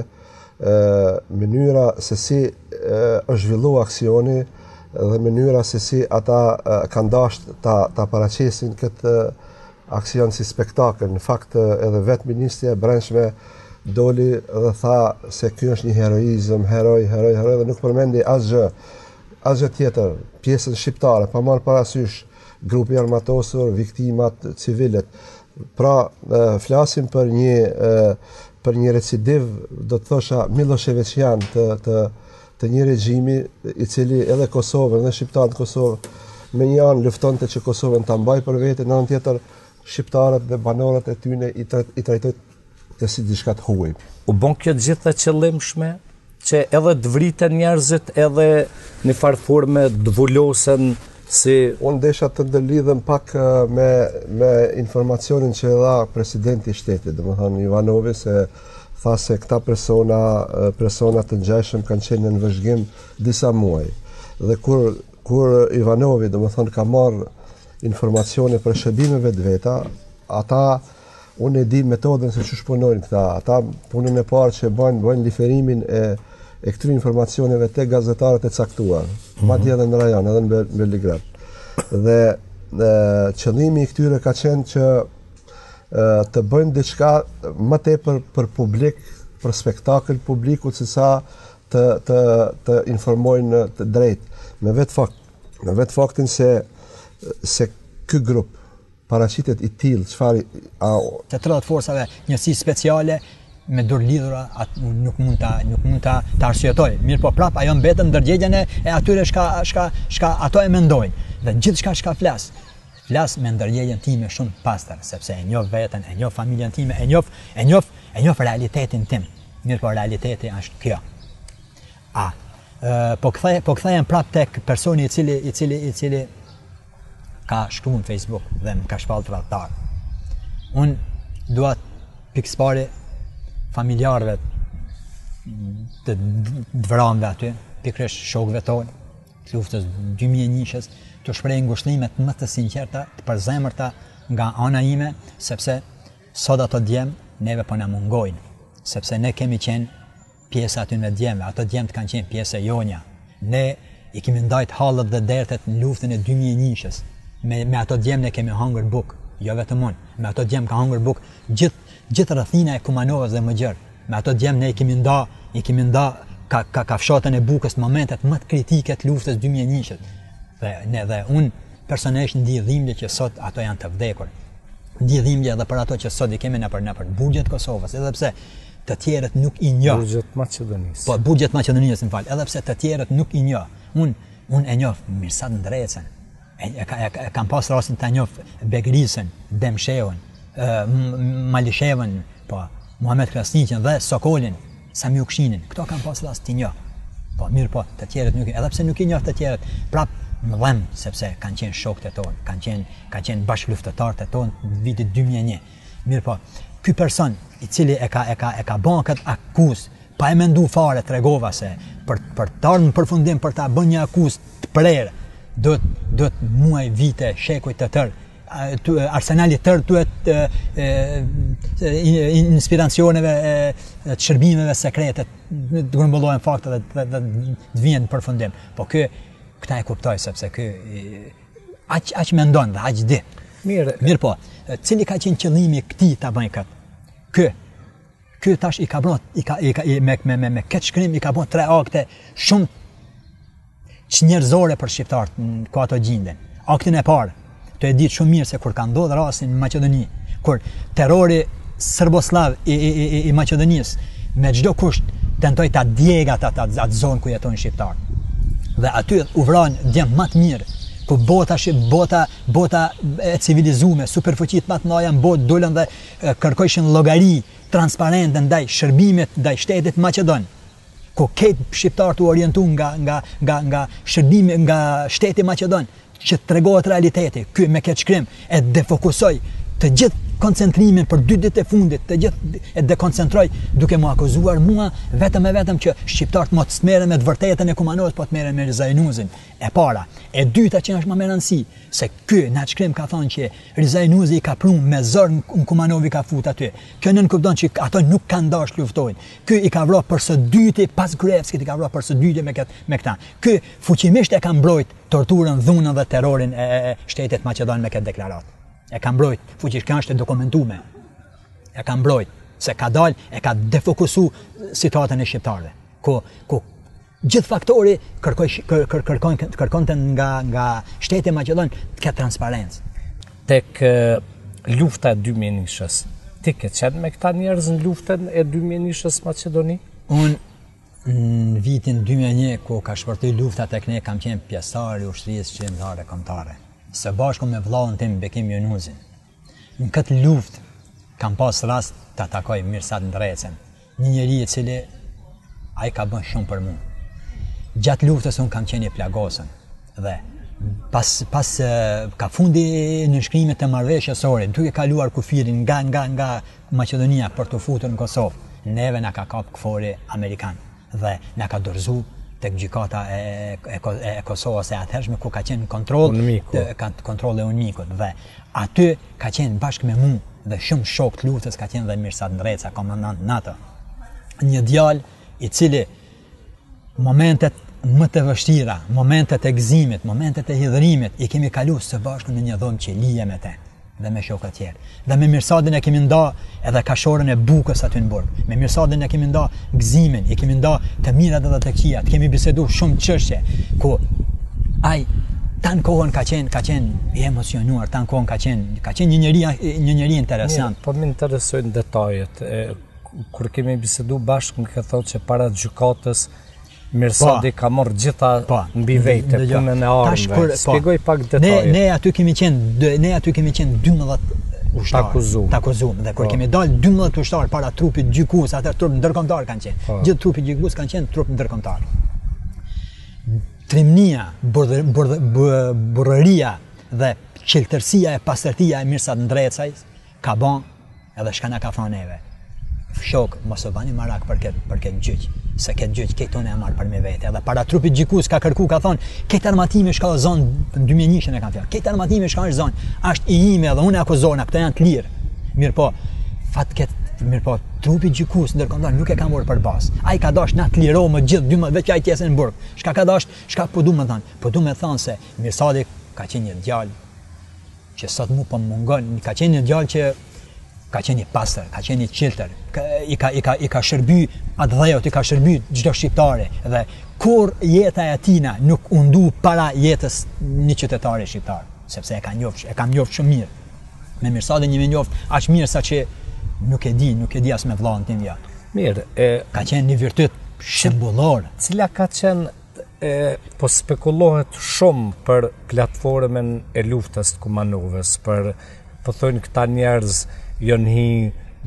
mënyra se si është zhvilluar aksioni dhe mënyra se si ata kanë dashur ta ta paraqesin këtë aksion si spektakël. Në fakt edhe vetë Ministria e Brendshme doli dhe tha se ky është një heroizëm, heroj, heroj, heroj, dhe nuk përmendi asgjë, asgjë tjetër, pjesën shqiptare, pa marrë parasysh grupi armatosur, viktimat, civilet. Pra, flasim për një për një recidiv, do të thosha Miloševićian të të të një regjimi i cili edhe Kosovën dhe shqiptarët Kosovë me një anë luftonte që Kosovën ta mbajë për vete, në anën tjetër shqiptarët dhe banorët e tyre i, tra i trajtoi të si diçka të huaj. U bën kjo gjithë e qëllimshme që edhe të vriten njerëzit edhe në farë forme të vullosen si... Unë desha të ndërlidhem pak me, me informacionin që e dha presidenti i shtetit, domethënë Ivanovi, se tha se këta persona, persona të ngjashëm kanë qenë në vëzhgim disa muaj. Dhe kur, kur Ivanovi, domethënë, ka marrë informacione për shërbimeve të veta, ata, unë e di metodën se çu shpunojnë këta, ata punën e parë që bëjnë, bëjnë liferimin e, e këtyre informacioneve te gazetarët e caktuar, mm-hmm. madje edhe në rajon, edhe në Beligrad. Dhe, dhe qëllimi i këtyre ka qenë që të bëjnë diçka më tepër për publik, për spektakël publikut, se sa të, të, të informojnë të drejt. Me vetë fakt, me vetë faktin se se ky grup paraqitet i tillë, çfarë të tërët forcave njësi speciale me dorëlidhura nuk mund ta nuk mund ta ta arsyetoj. Mirë, po prap ajo mbetën ndërgjegjën e atyre shka shka shka ato e mendojnë. Dhe gjithçka shka flas. Flas me ndërgjegjën time shumë pastër, sepse e njoh veten, e njoh familjen time, e njoh e njoh e njoh realitetin tim. Mirë, po realiteti është kjo. A e, po kthej po kthehem prap tek personi i cili i cili i cili ka shkruar në Facebook dhe më ka shpallë tradhtar. Unë dua pikëspari familjarëve të dëvranëve aty, pikërisht shokëve tonë, të luftës dy mijë e njëshës, të shpreh ngushëllimet më të sinqerta, të përzemërta nga ana ime, sepse sot ato djem neve po na mungojnë, sepse ne kemi qenë pjesë aty në djemve, ato djemt kanë qenë pjesë e jonja. Ne i kemi ndajt hallët dhe dertet në luftën e dy mijë e njëshës. Me, me ato djem ne kemi hangër buk, jo vetëm unë, me ato djem ka hangër buk gjithë gjithë rrethina e Kumanovës dhe më gjërë. Me ato djem ne i kemi nda, i kemi nda ka, ka, ka fshatën e bukës në momentet më të kritike të luftës dy mijë e njëshët. Dhe, ne, dhe unë personalisht ndi dhimbje që sot ato janë të vdekur. Ndi dhimbje edhe për ato që sot i kemi në për, në për burgjet Kosovës, edhe pse të tjerët nuk i njoh. Burgjet Maqedonisë. Po, burgjet Maqedonisë, më fal, edhe pse të tjerët nuk i njoh. Unë unë e njoh Mirsad Ndrecën. E, e, e, e kam pas rastin ta njoh Begrisën, Demshevën, Malishevën, po, Muhamet Krasniqin dhe Sokolin, Sami Uksinin, këto kanë pas rast ti njoh. Po mirë po, të tjerët nuk, edhe pse nuk i njoh të tjerët, prap më dhem sepse kanë qenë shokët e tonë, kanë qenë kanë qenë bashkëluftëtarët e tonë në vitin dy mijë e një. Mirë po, ky person i cili e ka e ka e ka bën këtë akuzë, pa e mendu fare tregova se për për të ardhur në përfundim për ta bën një akuzë të prerë, do do të muaj vite shekuj të tërë. Arsenali tërë tuet inspiracioneve të shërbimeve sekrete të grumbullohen fakte dhe të vijnë në përfundim. Po kë këta e kuptoj sepse kë aq aq mendon dhe aq di. Mirë. Mirë po, cili ka qenë qëllimi i këtij ta bëjë këtë? Kë Ky tash i ka bërë i ka i ka i, me me me, me këtë shkrim i ka bërë tre akte shumë çnjerëzore për shqiptarët ku ato gjenden. Aktin e parë, të e ditë shumë mirë se kur ka ndodhur rasti në Maqedoni, kur terrori serboslav i, i, i, i Maqedonisë me çdo kusht tentoi ta djegë atë atë atë zonë ku jetojnë shqiptarët. Dhe aty u vran djem më të mirë, ku bota bota bota e civilizuar, superfuqitë më të mëdha në botë dolën dhe e, kërkojshin llogari transparente ndaj shërbimit ndaj shtetit Maqedon. Ku këtë shqiptarët u orientu nga nga nga nga shërbimi nga shteti Maqedon, që tregohet realiteti. Ky me këtë shkrim e defokusoj të gjithë koncentrimin për dy ditë e fundit, të gjithë e dekoncentroj duke më akuzuar mua vetëm e vetëm që shqiptarët mos të merren me të vërtetën e Kumanovës, po të merren me Rizajnuzin. E para, e dyta që është më me rëndësi, se ky në atë shkrim ka thonë që Rizajnuzi i ka prunë me zor në Kumanov i ka fut aty. Kjo nën kupton që ato nuk kanë dashur luftojnë. Ky i ka vrarë për së dyti pas Gruevskit, i ka vrarë për së dyti me këtë me këta. Ky fuqimisht e ka mbrojt torturën, dhunën dhe terrorin e, e shtetit Maqedon me këtë deklaratë. E ka mbrojt, fuqish kjo është e dokumentuar. E ka mbrojt se ka dal, e ka defokusu situatën e shqiptarëve. Ku ku gjithë faktori kërkoj kër, kërkon kërkonte nga nga shteti Maqedon të ketë transparencë. Tek lufta e dy mijënishës, ti ke qenë me këta njerëz në luftën e dy mijënishës Maqedoni? Unë në vitin dy mijë e një ku ka shpërthy lufta tek ne kam qenë pjesëtar i ushtrisë qendrore kombëtare. Së bashku me vllahun tim Bekim Junuzin. Në këtë luftë kam pas rast të takoj Mirsad Ndrecen, një njeri i cili ai ka bën shumë për mua. Gjatë luftës unë kam qenë i plagosën dhe pas pas ka fundi në shkrimet e marrëveshjes sore, duke kaluar kufirin nga nga nga Maqedonia për të futur në Kosovë, neve na ka kap kfori amerikan dhe na ka dorëzuar tek gjykata e, e, e, e Kosovës e atëhershme ku ka qenë kontroll ka kontrolli unmikut dhe aty ka qenë bashkë me mua dhe shumë shok të luftës ka qenë dhe Mirsad Ndreca, komandant NATO. Një djalë i cili momentet më të vështira, momentet e gëzimit, momentet e hidhërimit i kemi kaluar së bashku në një dhomë që lije me te dhe me shokët tjerë. Dhe me Mirsadin e kemi nda edhe kashorën e Bukës aty në burg. Me Mirsadin e kemi nda gëzimin, i kemi nda të mirat edhe të këqijat, kemi biseduar shumë çështje ku ai tan kohën ka qenë ka qenë i emocionuar, tan kohën ka qenë ka qenë një njeri një njeri interesant. Mirë, po më interesojnë detajet. E, kur kemi biseduar bashkë më ka thonë që para gjykatës Mirsadi ka marrë gjitha mbi vete punën e armëve. Shpjegoj pak detajet. Ne ne aty kemi qenë ne aty kemi qenë dymbëdhjetë ushtar. Takuzum. Takuzum. Dhe kur kemi dalë dymbëdhjetë ushtar para trupit gjykues, atë trup ndërkombëtar kanë qenë. Pa. Gjithë trupi gjykues kanë qenë trup ndërkombëtar. Trimnia, burrëria dhe qeltërsia e pastërtia e Mirsad Ndrecaj ka bën edhe shka na ka thonë neve. Shok, mos e bani marak për këtë për këtë gjyq, se këtë gjyq këtë unë e marr për me vete. Edhe para trupit gjykues ka kërku, ka thonë, këtë armatimi shka zonë në dy mijë e një e kanë fjalë. Këtë armatimi shka është zonë, është i ime dhe unë e akuzona, këto janë të lirë. Mirë po, fat këtë mirë po, trupi gjykues ndërkombëtar nuk e ka marrë për bas. Ai ka dash na të liro më gjithë dy veç ai tjesën në burg. Shka ka dash, shka po du më thënë, po du më thënë se Mirsadi ka qenë një djalë që sot mu po mungon, ka qenë një djalë që ka qenë i pastër, ka qenë i qiltër, i ka i ka i ka shërby atë dhejot, i ka shërby çdo shqiptari dhe kur jeta e atina nuk u ndu para jetës një qytetari shqiptar, sepse e ka njoft, e kam njoft shumë mirë. Me Mirsadin një më njoft aq mirë sa që nuk e di, nuk e di as me vllahun tim ja. Mirë, e ka qenë një virtyt shembullore, cila ka qenë e, po spekulohet shumë për platformën e luftës të Kumanovës, për po thonë këta njerëz janë hi,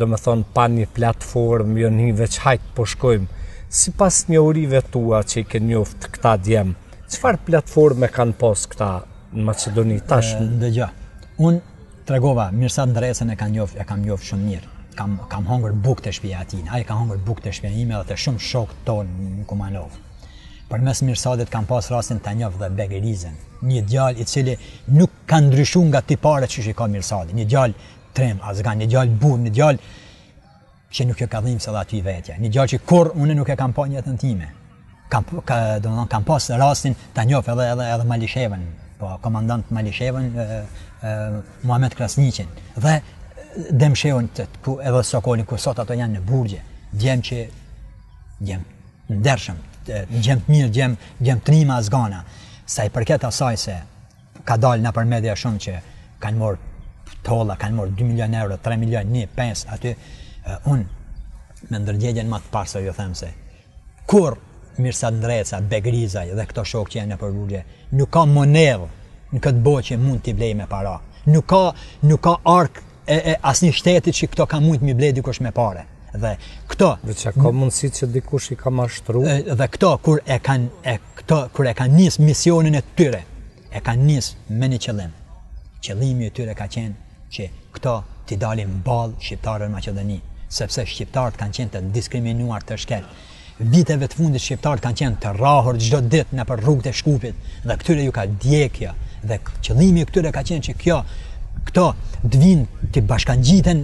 do me thonë pa një platformë, jo një veç hajtë po shkojmë. Si pas njohurive tua që i ke njoft këta djemë, çfarë platforme kanë pas këta në Macedoni tash? Dëgja, unë tregova, Mirsad Ndrecën e kam njoft, e kam njoft shumë mirë. Kam, kam hongër bukë të shtëpia atin, ai ka hongër bukë të shtëpia ime dhe të shumë shokë tonë në Kumanov. Për mes Mirsadit kam pas rastin të njoft dhe Begerizën, një djalë i cili nuk ka ndryshu nga tipare që që ka Mirsadi, një djalë trem, azgan, një djalë burr, një djalë që nuk e ka dhimbë se dhe aty vetja, një djalë që kur unë nuk e kam pa njëtën time. Kam, ka, domethënë, kam pas rastin të njoft edhe, edhe, edhe Malishevën, po komandant Malishevën, Muhamet Krasniqin, dhe Demshevën, ku edhe Sokolin, ku sot ato janë në burgje, djem që, djem ndershëm, djem të mirë, djem, djem të rima azgana, sa i përket asaj se ka dalë në për media shumë që kanë morë tolla, kanë morë dy milion euro, tre milion, një, pesë, aty, uh, unë me ndërgjegjen më të parë se ju them se kur Mirsad Ndreca, Begrizaj dhe këto shokë që janë në përburgje, nuk ka monedhë në këtë botë që mund t'i blej me para. Nuk ka, nuk ka ark e, e asnjë shtetit që këto ka mund mi blej dikush me pare. Dhe këto Dhe që ka mundësi që dikush i ka mashtru? Dhe këto kur e kanë e këto kur e kanë nis misionin e tyre, e kanë nis me një qëllim. Qëllimi i tyre ka qenë që këto t'i dalin ballë shqiptarëve në Maqedoni, sepse shqiptarët kanë qenë të diskriminuar të shkel. Viteve të fundit shqiptarët kanë qenë të rrahur çdo ditë nëpër rrugët e Shkupit dhe këtyre ju ka djegja dhe qëllimi i këtyre ka qenë që kjo këto të vinë të bashkangjiten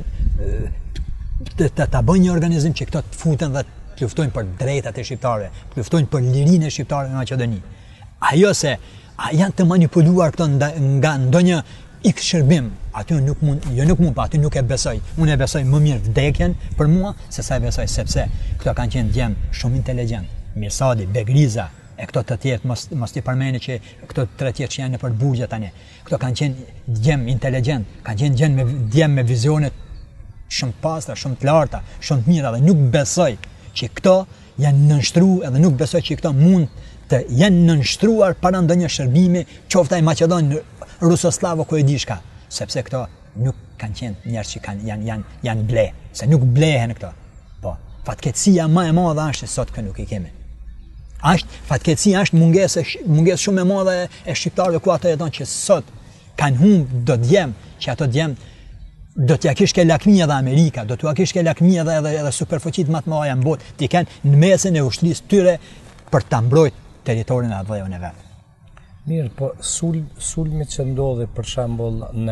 të ta bëjnë një organizim që këto të futen dhe të luftojnë për drejtat e shqiptarëve, të luftojnë për lirinë e shqiptarëve në Maqedoni. Ajo se a janë të manipuluar këto nga ndonjë X shërbim, aty nuk mund, jo nuk mund, pa aty nuk e besoj. Unë e besoj më mirë vdekjen për mua se sa e besoj, sepse këto kanë qenë djemë shumë inteligjent. Mirsadi, Begriza, e këto të tjerë, mos, mos t'i përmeni që këto të tjerë që janë në për burgje tani. Këto kanë qenë djemë inteligjent, kanë qenë djemë me, djemë me vizionet shumë pastra, shumë të larta, shumë të mira dhe nuk besoj që këto janë nënshtruar edhe nuk besoj që këto mund të janë nënshtruar para ndonjë shërbimi, qoftë ai Maqedon, Rusoslavo ku e di shka, sepse këto nuk kanë qenë njerëz që kanë janë janë janë ble, se nuk blehen këto. Po, fatkeqësia më e madhe është se sot kë nuk i kemi. Është fatkeqësia është mungesë mungesë shumë e madhe e shqiptarëve ku ato jeton që sot kanë humb do djem që ato djem do t'ja kish ke lakmia dhe Amerika, do t'ja kish ke lakmia dhe edhe, edhe superfuqit më të mëdha në botë, t'i kanë në mesin e ushtrisë tyre për ta mbrojtur territorin e atë e vet. Mirë, po sul, sulmi që ndodhi për shembull në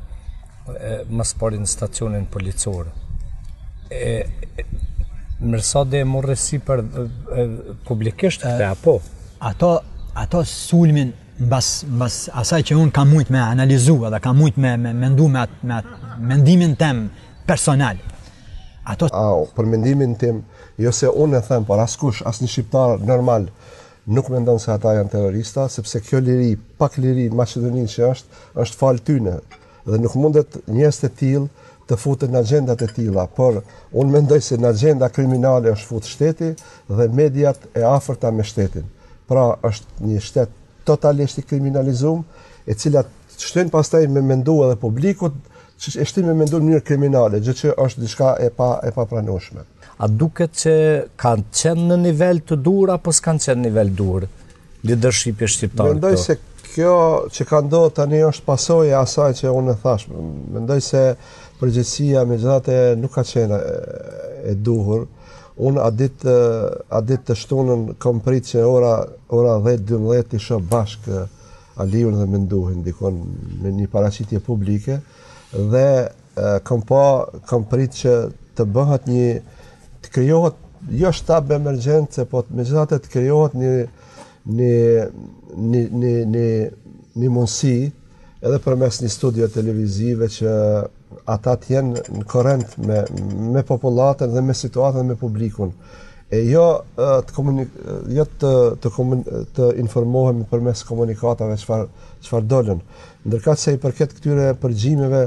më pari në stacionin policor. E, e Mirsadi e morri sipër publikisht këtë apo? Ato ato sulmin mbas mbas asaj që un kam mujt me analizu edhe kam mujt me me mendu me atë me atë mendimin tim personal. Ato Au, për mendimin tim, jo se unë e them, por askush, asnjë shqiptar normal nuk mendon se ata janë terrorista, sepse kjo liri, pak liri në Maqedoninë që është, është fal tyne. Dhe nuk mundet njerëz të tillë të futen në agjendat e tilla, por unë mendoj se në agjenda kriminale është fut shteti dhe mediat e afërta me shtetin. Pra është një shtet totalisht i kriminalizuar, e cilat shtojnë pastaj me mendu edhe publikut, që e shtojnë me mendu në mënyrë kriminale, gjë që është diçka e pa e papranueshme. A duket që kanë qenë në nivel të dur apo s'kanë qenë në nivel dur lidership-i shqiptar? Mendoj se kjo që ka ndodhur tani është pasojë e asaj që unë e thash. Mendoj se përgjegjësia megjithatë nuk ka qenë e duhur. Unë a ditë a ditë të shtunën kam prit që ora ora dhjetë dymbëdhjetë të shoh bashkë Aliun dhe menduhin dikon në një paraqitje publike dhe kam pa kam prit që të bëhet një të krijohet jo shtab emergjence, po megjithatë të krijohet një një një një një një mundësi edhe përmes një studio televizive që ata të jenë në korrent me me popullatën dhe me situatën dhe me publikun. E jo të komunik jo të të, komun, të informohemi përmes komunikatave çfarë çfarë dolën. Ndërkëse se i përket këtyre përgjimeve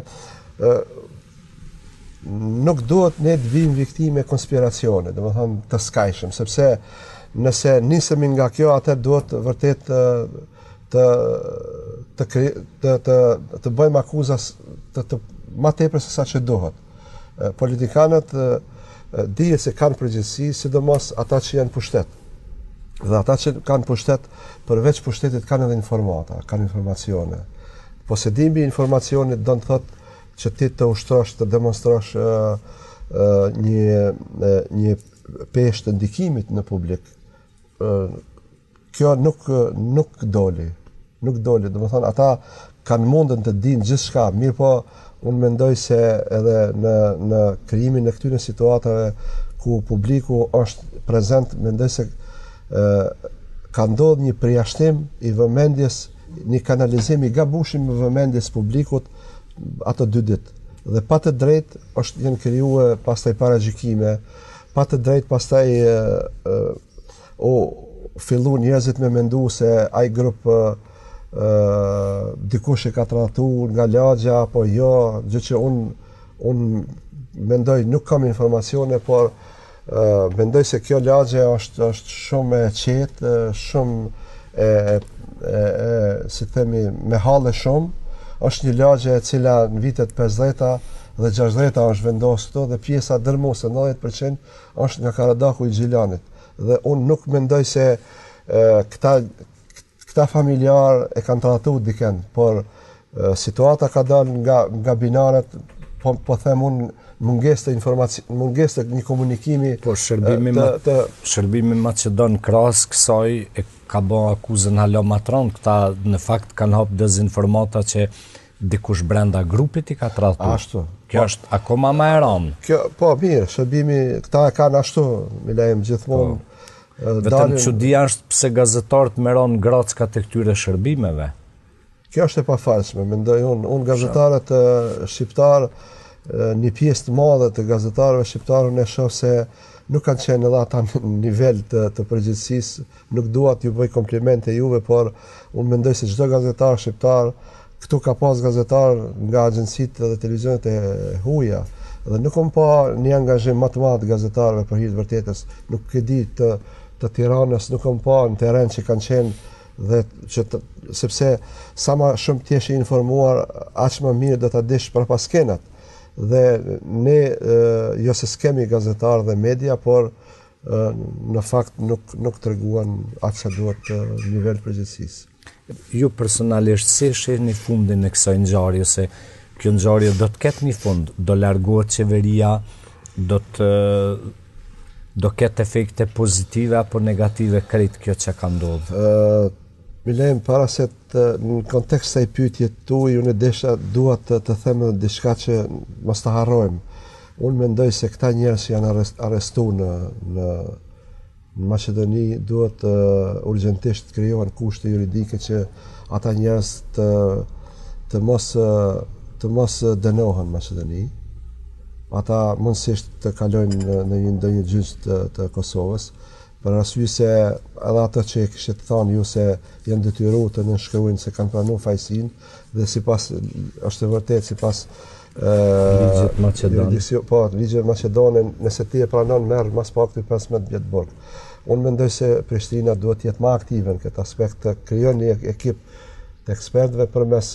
nuk duhet ne të vijmë viktime konspiracione, domethënë të skajshëm, sepse nëse nisemi nga kjo, atë duhet vërtet të të të të, të, të bëjmë akuza të, të më tepër se sa që duhet. politikanët dihet se kanë përgjegjësi, sidomos ata që janë pushtet. Dhe ata që kanë pushtet, përveç pushtetit kanë edhe informata, kanë informacione. Posedimi i informacionit do të thotë që ti të ushtrosh, të demonstrosh uh, uh, një, uh, një peshë të ndikimit në publik. Uh, kjo nuk, nuk doli. Nuk doli. Dhe më thonë, ata kanë mundën të dinë gjithçka, mirë po unë mendoj se edhe në, në krijimin e këtyre situatave ku publiku është prezent, mendoj se uh, ka ndodhur një përjashtim i vëmendjes, një kanalizim i gabueshëm i vëmendjes publikut ato dy ditë. Dhe pa të drejtë është janë krijuar pastaj paragjykime, pa të drejtë pastaj o fillu njerëzit me mendu se ai grup uh, dikush e ka trajtuar nga lagja apo jo, gjë që un un mendoj nuk kam informacione, por uh, mendoj se kjo lagje është është shumë e qetë, shumë e, e, e si themi me halle shumë. Është një lagje e cila në vitet pesëdhjetë dhe gjashtëdhjetë është vendosur këto dhe pjesa dërmuese nëntëdhjetë përqind është nga Karadaku i Xhilanit. Dhe unë nuk mendoj se e, këta këta familjar e kanë trajtuar dikën, por e, situata ka dalë nga nga binaret, po po them unë mungesë të informacion, mungesë të një komunikimi. Po shërbimi të, të shërbimi Maqedon krahas kësaj e ka bën akuzën hala matron, këta në fakt kanë hap dezinformata që dikush brenda grupit i ka trajtuar. Ashtu. Kjo po, është akoma më e rëndë. Kjo po mirë, shërbimi këta e kanë ashtu, mi lejmë gjithmonë. Po. Vetëm çudia është pse gazetarët merron gracka të këtyre shërbimeve. Kjo është e pafalshme, mendoj unë, unë gazetarët shqiptar, një pjesë të madhe të gazetarëve shqiptarë unë e shoh se nuk kanë qenë edhe ata në nivel të, të përgjithësisë, nuk dua t'ju bëj komplimente juve, por unë mendoj se çdo gazetar shqiptar, këtu ka pas gazetar nga agjencitë dhe televizionet e huaja, dhe nuk kam pa një angazhim më të madh të gazetarëve për hir të vërtetës, nuk e di të të Tiranës, nuk kam pa në terren që kanë qenë dhe që të, sepse sa më shumë ti je informuar, aq më mirë do ta dish për pas skenat. Dhe ne e, jo se skemi gazetar dhe media, por e, në fakt nuk nuk treguan atë që duhet në nivel përgjithësisë. Ju personalisht si shihni fundin e kësaj ngjarje, se kjo ngjarje do të ketë një fund, do largohet qeveria, do të do ketë efekte pozitive apo negative krejt kjo që ka ndodhur? Milem, para se të, në kontekst të i pyetje tuaj, unë desha dua të, të them diçka që mos ta harrojmë. Unë mendoj se këta njerëz që janë arrest, arrestuar në, në në Maqedoni duhet uh, urgjentisht të krijohen kushte juridike që ata njerëz të të mos uh, të mos dënohen në Maqedoni. Ata mundësisht të kalojnë në, në një ndonjë gjyq të, të Kosovës, për arsye se edhe ato që e kishit thënë ju se janë detyruar të nënshkruajnë se kanë pranuar fajsin, dhe sipas është e vërtetë sipas ligjit maqedon. Po, ligjit maqedon, nëse ti e pranon merr mas pakti pesëmbëdhjetë vjet burg. Unë mendoj se Prishtina duhet të jetë më aktive në këtë aspekt, të krijon një ekip të ekspertëve përmes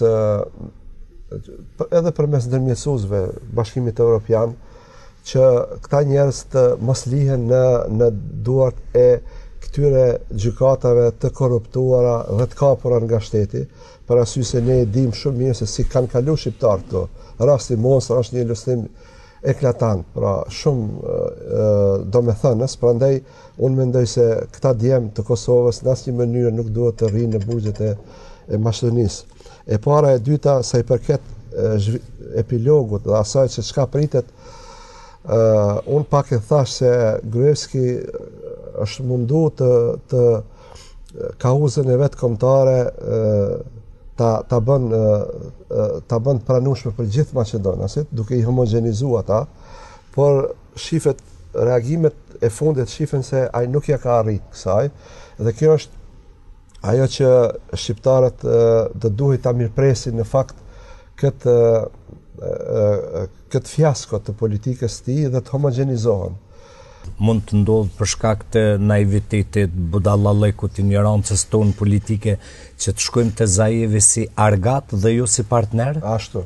edhe përmes ndërmjetësuesve Bashkimit Evropian, që këta njerëz të mos lihen në në duart e këtyre gjykatave të korruptuara dhe të kapura nga shteti, për arsye se ne e dimë shumë mirë se si kanë kaluar shqiptar këto. Rasti Mosra është një ilustrim eklatant, pra shumë domethënës, prandaj unë mendoj se këta djem të Kosovës në asnjë mënyrë nuk duhet të rrinë në burgjet e, e Maqedonisë. E para e dyta, sa i përket e, epilogut dhe asaj që çka pritet, uh, unë pak e thash se Gruevski është mundu të, të kauzën e vetë kombëtare uh, ta ta bën uh, ta bën të pranueshme për gjithë maqedonasit, duke i homogenizuar ata, por shifet reagimet e fundit shifen se ai nuk ja ka arrit kësaj, dhe kjo është ajo që shqiptarët do duhet ta mirëpresin në fakt këtë këtë fiasko të politikës së tij dhe të homogenizohen. Mund të ndodhë për shkak të naivitetit, budallallekut, ignorancës tonë politike, që të shkojmë te Zajevi si argat dhe jo si partner? Ashtu.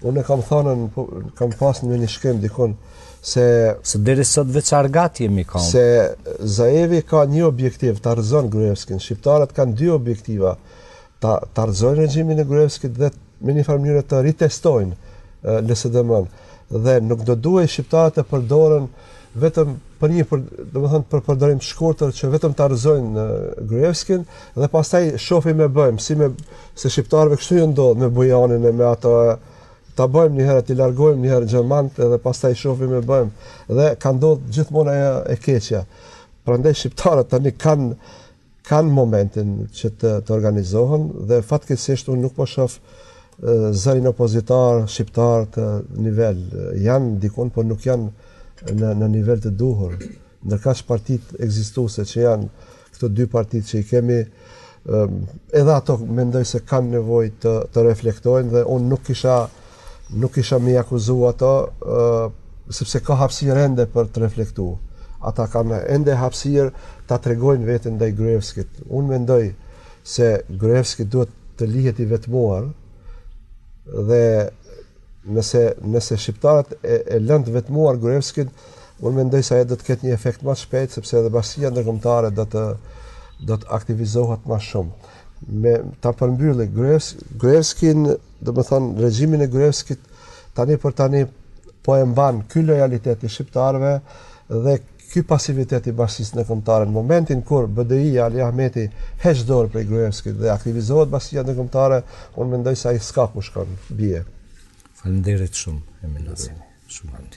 Unë e kam thënë, kam pas në një shkem dikon, se... Se deri sot veç Argati jemi kam. Se Zaevi ka një objektiv, të arëzon Gruevskin. Shqiptarët kanë dy objektiva, të arëzojnë regjimin e Gruevskit dhe me një farë mënyrë të ritestojnë L S D M-n. Dhe nuk do duhej shqiptarët e përdoren vetëm për një, për, do më thënë, për përdorim të shkurtër që vetëm të arëzojnë Gruevskin dhe pastaj shohim me bëjmë, si me, se shqiptarëve kështu ju ndodhë me Bujanin e me ato, ta bëjmë një herë, t'i largojmë një herë Gjermant edhe pastaj shohim me bëjmë. Dhe ka ndodhë gjithmonë ajo e keqja. Prandaj shqiptarët tani kanë kanë momentin që të, të organizohen dhe fatkeqësisht unë nuk po shoh zërin opozitar shqiptar të nivel. Janë dikon, por nuk janë në, në nivel të duhur. Ndërkaq partitë ekzistuese që janë këto dy partitë që i kemi, edhe ato mendoj se kanë nevojë të, të reflektojnë dhe unë nuk kisha nuk kisha me akuzu ato, sepse ka hapësirë ende për të reflektuar. Ata kanë ende hapësirë ta tregojnë veten ndaj Gruevskit. Unë mendoj se Gruevski duhet të lihet i vetmuar dhe nëse nëse shqiptarët e, e lënë të vetmuar Gruevskit, unë mendoj se ajo do të ketë një efekt më shpejt sepse edhe bashkia ndërkombëtare do të do të aktivizohet më shumë. Me ta përmbylli Gruevskin, do të thonë regjimin e Gruevskit tani për tani po e mban ky lojalitet i shqiptarëve dhe ky pasivitet i bashkisë ndërkombëtare. Në momentin kur B D I Ali Ahmeti heq dorë prej Gruevskit dhe aktivizohet bashkia ndërkombëtare, unë mendoj se ai s'ka ku shkon, bie. Faleminderit shumë, Emil Azeni. Shumë faleminderit.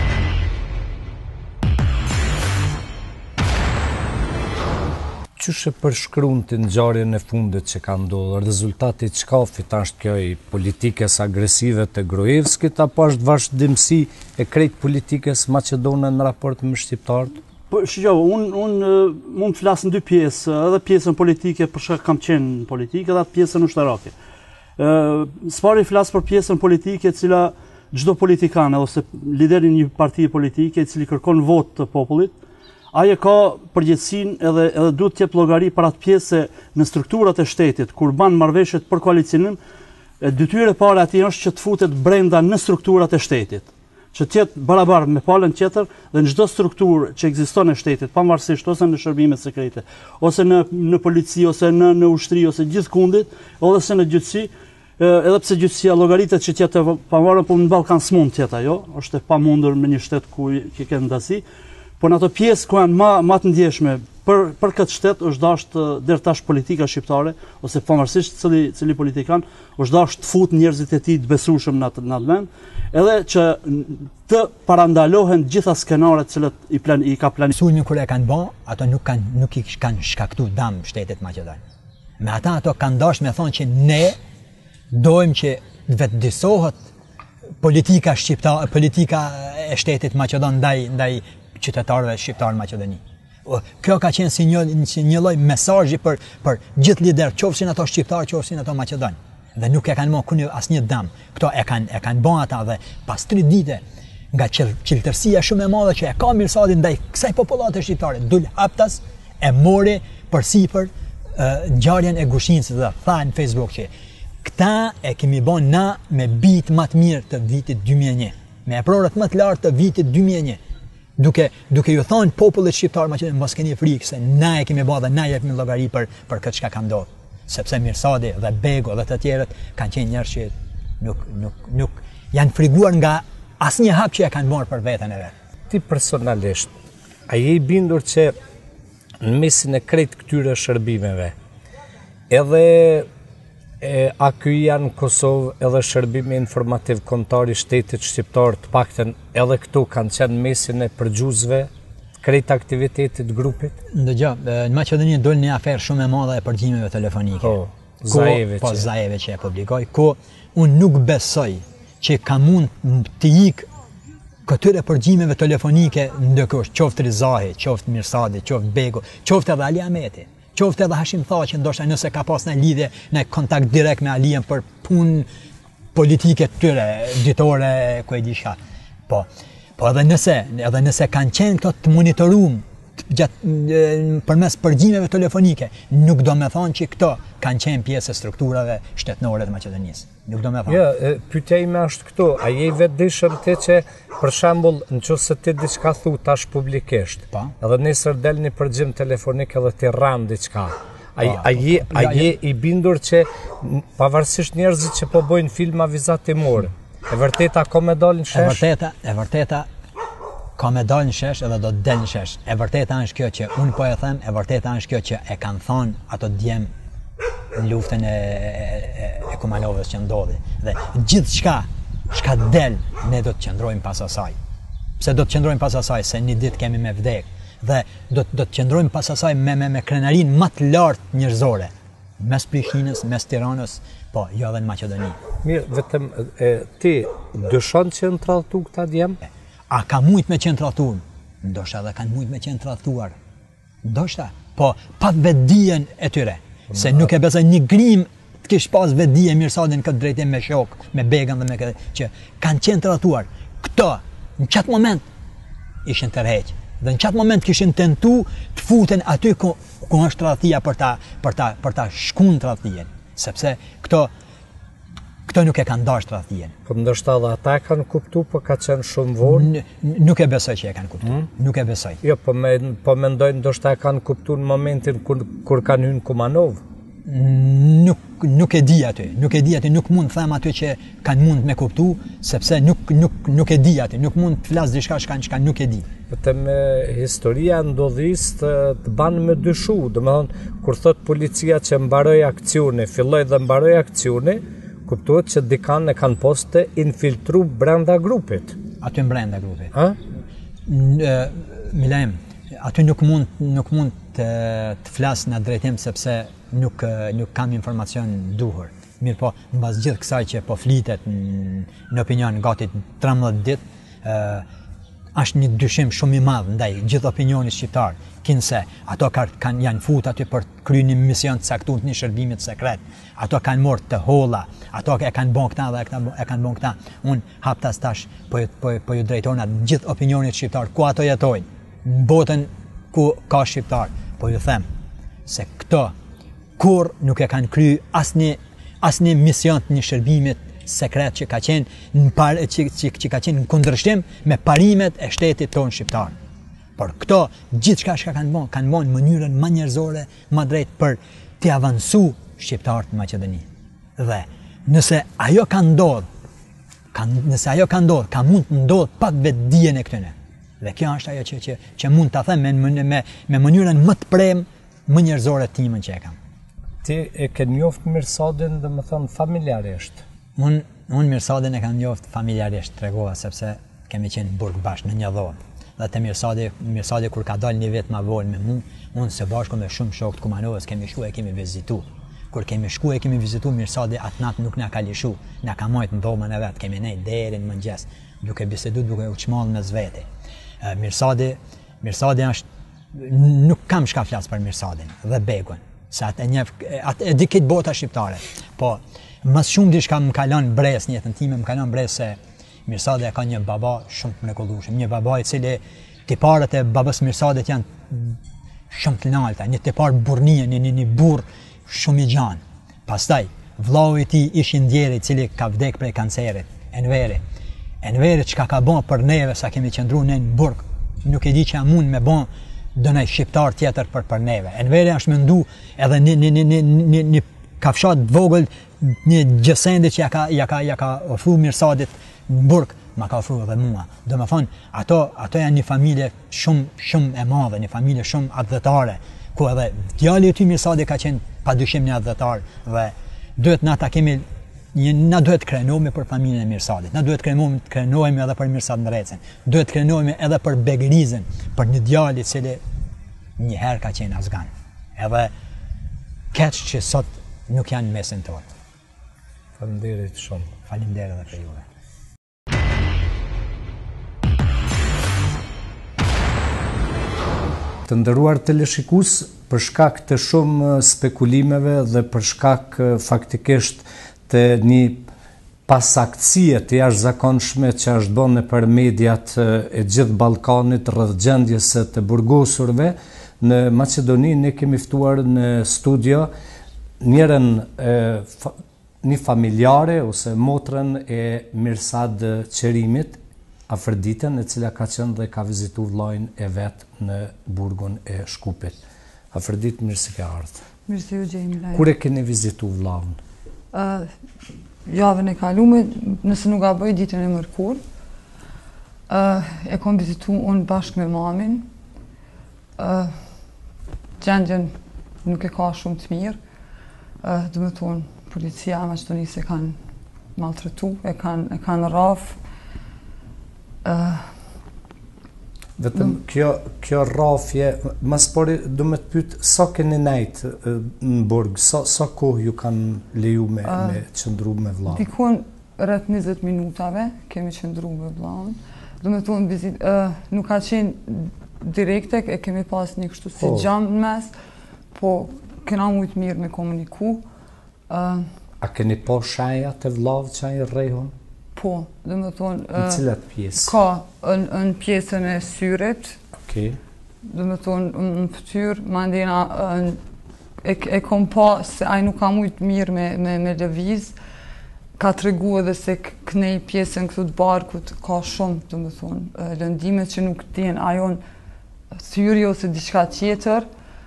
Qyshe përshkruan të ngjarjen e fundit që ka ndodhur, rezultati i çkafit është kjo i politikës agresive të Gruevskit apo është vazhdimsi e krejt politikës maqedone në raport me shqiptarët? Po shijoj, unë un, mund të flas në dy pjesë, edhe pjesën politike për shkak kam qenë në politikë dhe atë pjesën ushtarake. Ë, s'pari flas për pjesën politike e cila çdo politikan ose lideri një partie politike i cili kërkon votë të popullit, ai ka përgjegjësinë edhe edhe duhet të jep llogari për atë pjesë në strukturat e shtetit kur ban marrëveshjet për koalicionim, detyra e parë atij është që të futet brenda në strukturat e shtetit, që të jetë barabartë me palën tjetër dhe në çdo strukturë që ekziston në shtetit, pavarësisht ose në shërbimet sekrete, ose në në polici, ose në në ushtri, ose gjithkundit, ose në gjyqësi, edhe pse gjyqësia llogaritet që të jetë pavarur, por në Ballkan s'mund të jetë ajo, është e pamundur me një shtet ku ke kanë ndasi. Po në ato pjesë ku janë më më të ndjeshme për për këtë shtet është dashur deri tash politika shqiptare ose pavarësisht cili cili politikan është dashur të fut njerëzit e tij të besueshëm në atë në atë vend, edhe që të parandalohen gjitha skenaret që i plan i ka planifikuar. Sulmin kur e kanë bën, ato nuk kanë nuk i kanë shkaktuar dëm shtetet maqedon. Me ata ato kanë dashur me thonë që ne dojmë që vetëdijsohet politika shqiptare, politika e shtetit maqedon ndaj ndaj qytetarëve shqiptar në Maqedoni. Kjo ka qenë si një, si një lloj mesazhi për për gjithë lider, qofshin ato shqiptar, qofshin ato maqedon. Dhe nuk e kanë marrë kuni asnjë dëm. Kto e kanë e kanë bën ata dhe pas tre ditë nga qiltërsia shumë e madhe që e ka Mirsadi ndaj kësaj popullate shqiptare, dul haptas e mori përsipër ngjarjen e Gushinës dhe tha në Facebook që këta e kemi bën na me bit më të mirë të vitit dy mijë e një, me prorat më të lartë të vitit dy mijë e një. Duke duke ju thonë popullit shqiptar që mos keni frikë se na e kemi bërë dhe na jepim llogari për për këtë çka ka ndodhur. Sepse Mirsadi dhe Bego dhe të tjerët kanë qenë njerëz që nuk nuk nuk janë friguar nga asnjë hap që e kanë marrë për veten e vet. Ti personalisht, a je i bindur që në mesin e krejt këtyre shërbimeve, edhe e, a ky janë Kosovë edhe shërbimi informativ kombëtar i shtetit shqiptar të paktën edhe këtu kanë qenë mesin e përgjuzve krejt aktivitetit grupit? Ndëgjë, në Maqedoni dol një aferë shumë e madhe e përgjimeve telefonike. Po, Zaevi po, që. Zaevi që e publikoj, ku unë nuk besoj që ka mund të ik këtyre përgjimeve telefonike ndërkohë, qoftë Rizahi, qoftë Mirsadi, qoftë Bego, qoftë edhe Ali Ahmeti, qoftë edhe Hashim Thaçi, ndoshta nëse ka pas në lidhje në kontakt direkt me Aliën për punë politike të tyre, ditore, ku e di çka. Po, po edhe nëse, edhe nëse kanë qenë këto të monitoruar përmes përgjimeve telefonike, nuk do me thonë që këto kanë qenë pjesë e strukturave shtetënore të Maqedonisë. Nuk do me thonë. Jo, pyetja ime është këtu, a je vetëdijshëm ti që për shembull nëse ti diçka thu tash publikisht, edhe nesër del një përgjim telefonik edhe ti rran diçka. A, a, je, a je i bindur që pavarësisht njerëzit që po bojnë filma vizatimor, e vërteta ka me dalë në shesh? E vërteta, e vërteta ka me dalë në shesh edhe do të del në shesh. E vërteta është kjo që unë po e them, e vërteta është kjo që e kanë thonë ato djem në luftën e, e, e Kumanovës që ndodhi. Dhe gjithë shka, shka del, ne do të qëndrojmë pas asaj. Pse do të qëndrojmë pas asaj? Se një ditë kemi me vdek. Dhe do, do të qëndrojmë pas asaj me, me, me krenarin më të lartë njerëzore. Mes Prishtinës, mes Tiranës, po, jo edhe në Maqedoni. Mirë, vetëm e, ti dëshon që në tradhtu këta djem? A ka mujt me qenë tradhtuar? Ndoshta edhe kanë mujt me qenë tradhtuar. Ndoshta, po pa vetdijen e tyre. Se nuk e besoj një grim të kish pas vetdije Mirsadin këtë drejtim me shok, me Began dhe me këtë që kanë qenë tradhtuar. Këto në çat moment ishin tërheq. Dhe në qatë moment kishin tentu të futen aty ku, ku është tradhtia për ta, për ta, për ta shkun tradhtien. Sepse këto, këto nuk e kanë dash tradhtien. Po ndoshta edhe ata e kanë kuptu, po ka qenë shumë vonë? Nuk e besoj që e kanë kuptu. Mm? Nuk e besoj. Jo, po, me, po mendojnë ndoshta e kanë kuptu në momentin kur, kur kanë hyrë Kumanov? Nuk, nuk e di aty, nuk e di aty, nuk mund të them aty që kanë mund me kuptu, sepse nuk, nuk, nuk e di aty, nuk mund të flas diçka që kanë nuk e di. Vetëm historia ndodhis të, të banë me dyshu, domethënë kur thot policia që mbaroi akcioni, filloi dhe mbaroi akcioni, kuptohet që dikan e kanë pas të infiltru brenda grupit. Aty brenda grupit. Ha? Milem, aty nuk mund nuk mund të, të flas në drejtim sepse nuk nuk kam informacion duhur. Mirë po, mbas gjithë kësaj që po flitet në, në opinion gati trembëdhjetë ditë, është një dyshim shumë i madh ndaj gjithë opinionit shqiptar, kinse ato kanë janë fut aty për të kryer një mision të caktuar të një shërbimit sekret. Ato kanë marrë të holla, ato e kanë bën këta dhe e kanë bën këta. Unë haptas tash po po po ju drejtona gjithë opinionit shqiptar ku ato jetojnë, në botën ku ka shqiptar, po ju them se këto kur nuk e kanë kryer asnjë asnjë mision të një shërbimit sekret që ka qenë në par, që, që, që ka qenë në kundërshtim me parimet e shtetit tonë shqiptar. Por këto gjithçka që kanë bën, kanë bën në mënyrën më njerëzore, më drejt për të avancu shqiptarët në Maqedoni. Dhe nëse ajo ka ndodh, kanë nëse ajo ka ndodh, ka mund të ndodh pak vetdijen e këtyre. Dhe kjo është ajo që që, që mund ta them me me me, me mënyrën më të prem, më njerëzore të timën që e kam. Ti e ke njoft Mirsadin, domethënë familjarisht. Unë un Mirsadin e kam njoft familjarisht, tregova sepse kemi qenë burg bashkë në një dhomë. Dhe te Mirsadi, Mirsadi kur ka dalë një vit më vonë me mua, unë së bashku me shumë shok të Kumanovës kemi shkuar e kemi vizitu. Kur kemi shkuar e kemi vizitu Mirsadi atë natë nuk na ka lishu, na ka marrë në dhomën e vet, kemi nejt deri në mëngjes, duke biseduar, duke u çmall me zvete. Mirsadi, Mirsadi është nuk kam çka flas për Mirsadin dhe Begun, se atë e njeh atë e di këtë bota shqiptare. Po më shumë diçka më ka lënë brez në jetën time, më ka lënë brez se Mirsadi ka një baba shumë të mrekullueshëm, një baba i cili tiparet e babës Mirsadit janë shumë të larta, një tipar burrnie, një, një, një burr shumë i gjan. Pastaj vllau i tij ishi ndjeri i cili ka vdek prej kancerit, Enveri. Enveri çka ka bën për neve sa kemi qëndruar në burg, nuk e di çka mund me bën donaj shqiptar tjetër për për neve. Enveri është mendu edhe një një një një një kafshat vogël, një gjësende që ja ka ja ka ja ka ofruar Mirsadit në burg, ma ka ofruar edhe mua. Do të thonë, ato ato janë një familje shumë shumë e madhe, një familje shumë atdhetare, ku edhe djali i tij Mirsadi ka qenë padyshim një atdhetar dhe duhet na ta kemi një na duhet krenohemi për familjen e Mirsadit. Na duhet krenohemi, krenohemi edhe për Mirsad Ndrecën. Duhet krenohemi edhe për Begrizën, për një djalë i cili një herë ka qenë afgan. Edhe keq që sot nuk janë mesin tonë. Faleminderit shumë. Faleminderit edhe për juve. Të nderuar teleshikues, për shkak të shumë spekulimeve dhe për shkak faktikisht të një pasaktësie të jashtëzakonshme që është bënë për mediat e gjithë Ballkanit rreth gjendjes së të burgosurve në Maqedoni, ne kemi ftuar në studio njërin e, fa, një familjare ose motrën e Mirsad Qerimit, Afroditën, e cila ka qenë dhe ka vizitu vllajën e vet në burgun e Shkupit. Afrodit, mirë se ke ardhur. Mirë se ju gjejmë lajë. Kur e keni vizitu vllahun? Uh, javën e kalume, nëse nuk gaboj ditën e mërkur, uh, e kom vizitu unë bashkë me mamin. Uh, gjendjen nuk e ka shumë të mirë. Uh, dhe me thonë, policia e Maqedonisë e kanë maltretu, e kanë, e kanë rraf. Uh, Vetëm kjo, kjo rrafje, mas pori do me të pytë, sa keni nejt në burg, sa, sa kohë ju kanë leju me, uh, me qëndru me vllahun? Dikon rreth njëzet minutave kemi qëndru me vllahun. Do me thonë, vizit, uh, nuk ka qenë direkte, e kemi pas një kështu si oh. gjam në mes, po kena mujtë mirë me komuniku. Uh, A keni po shenja të vllavë që ai rrehun? po, do me thonë... Në Uh, cilat pjesë? ka në, në pjesën e syrit, Okej. do me thonë në fytyrë, mandena uh, e, e kom pa se ai nuk ka mujtë mirë me, me, me lëviz, ka të regu edhe se kënej pjesën këtu të barkut ka shumë, do me thonë, uh, lëndime që nuk t'jen ajon thyri ose diçka tjetër,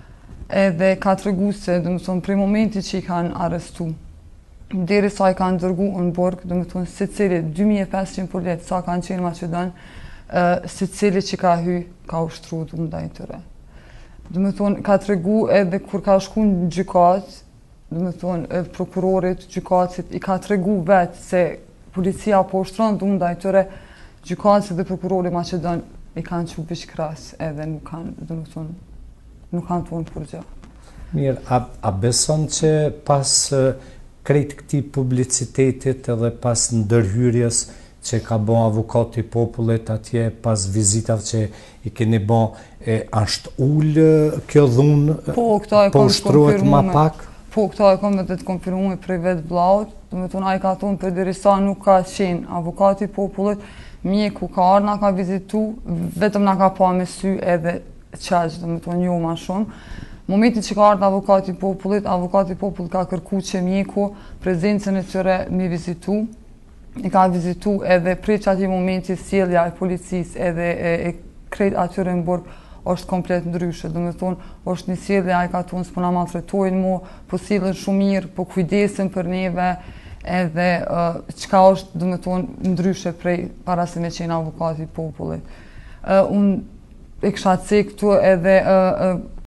edhe ka të regu se, do me thonë, prej momenti që i kanë arrestu, deri sa i kanë dërgu në burg, do me thonë, si cili dy mijë e pesëqind polet, sa kanë qenë Maqedon, uh, si cili që ka hy, ka ushtru të ndaj tëre. Do me thonë, ka të regu edhe kur ka shku në gjykat, do me thonë, edhe prokurorit, gjykatësit, i ka të regu vetë se policia po ushtron të ndaj tëre, gjykatësit dhe prokurorit Maqedon i kanë që bish kras edhe nuk kanë, do me thonë, nuk kanë thonë për gjë. Mirë, a, a beson që pas krejt këti publicitetit edhe pas ndërhyrjes që ka bon avukati i popullit atje, pas vizitave që i keni bon, e ashtë ullë kjo dhunë, po, këta e po kom shtruhet ma pak? Po, këta e kom edhe të konfirmume prej vetë blaut, dhe me thonë a i ka thonë për derisa nuk ka qenë avukati i popullit, mjeku ka arë nga ka vizitu, vetëm nga ka pa me sy edhe qaqë, dhe me thonë jo ma shumë. Momentin që ka ardhë avukati i popullit, avukati i popullit ka kërku që mjeku prezencën e tyre mi vizitu. I ka vizitu edhe prej që ati momenti sjellja e policisë edhe e, e krejt atyre në burg është komplet ndryshe. Dhe me thonë, është një sjellja, i ka thonë s'po na maltretojnë mu, po sillen shumë mirë, po kujdesen për neve, edhe uh, qka është, dhe me thonë, ndryshe prej para se me qenë avukati i popullit. Uh, unë e kisha cek këtu edhe uh, uh,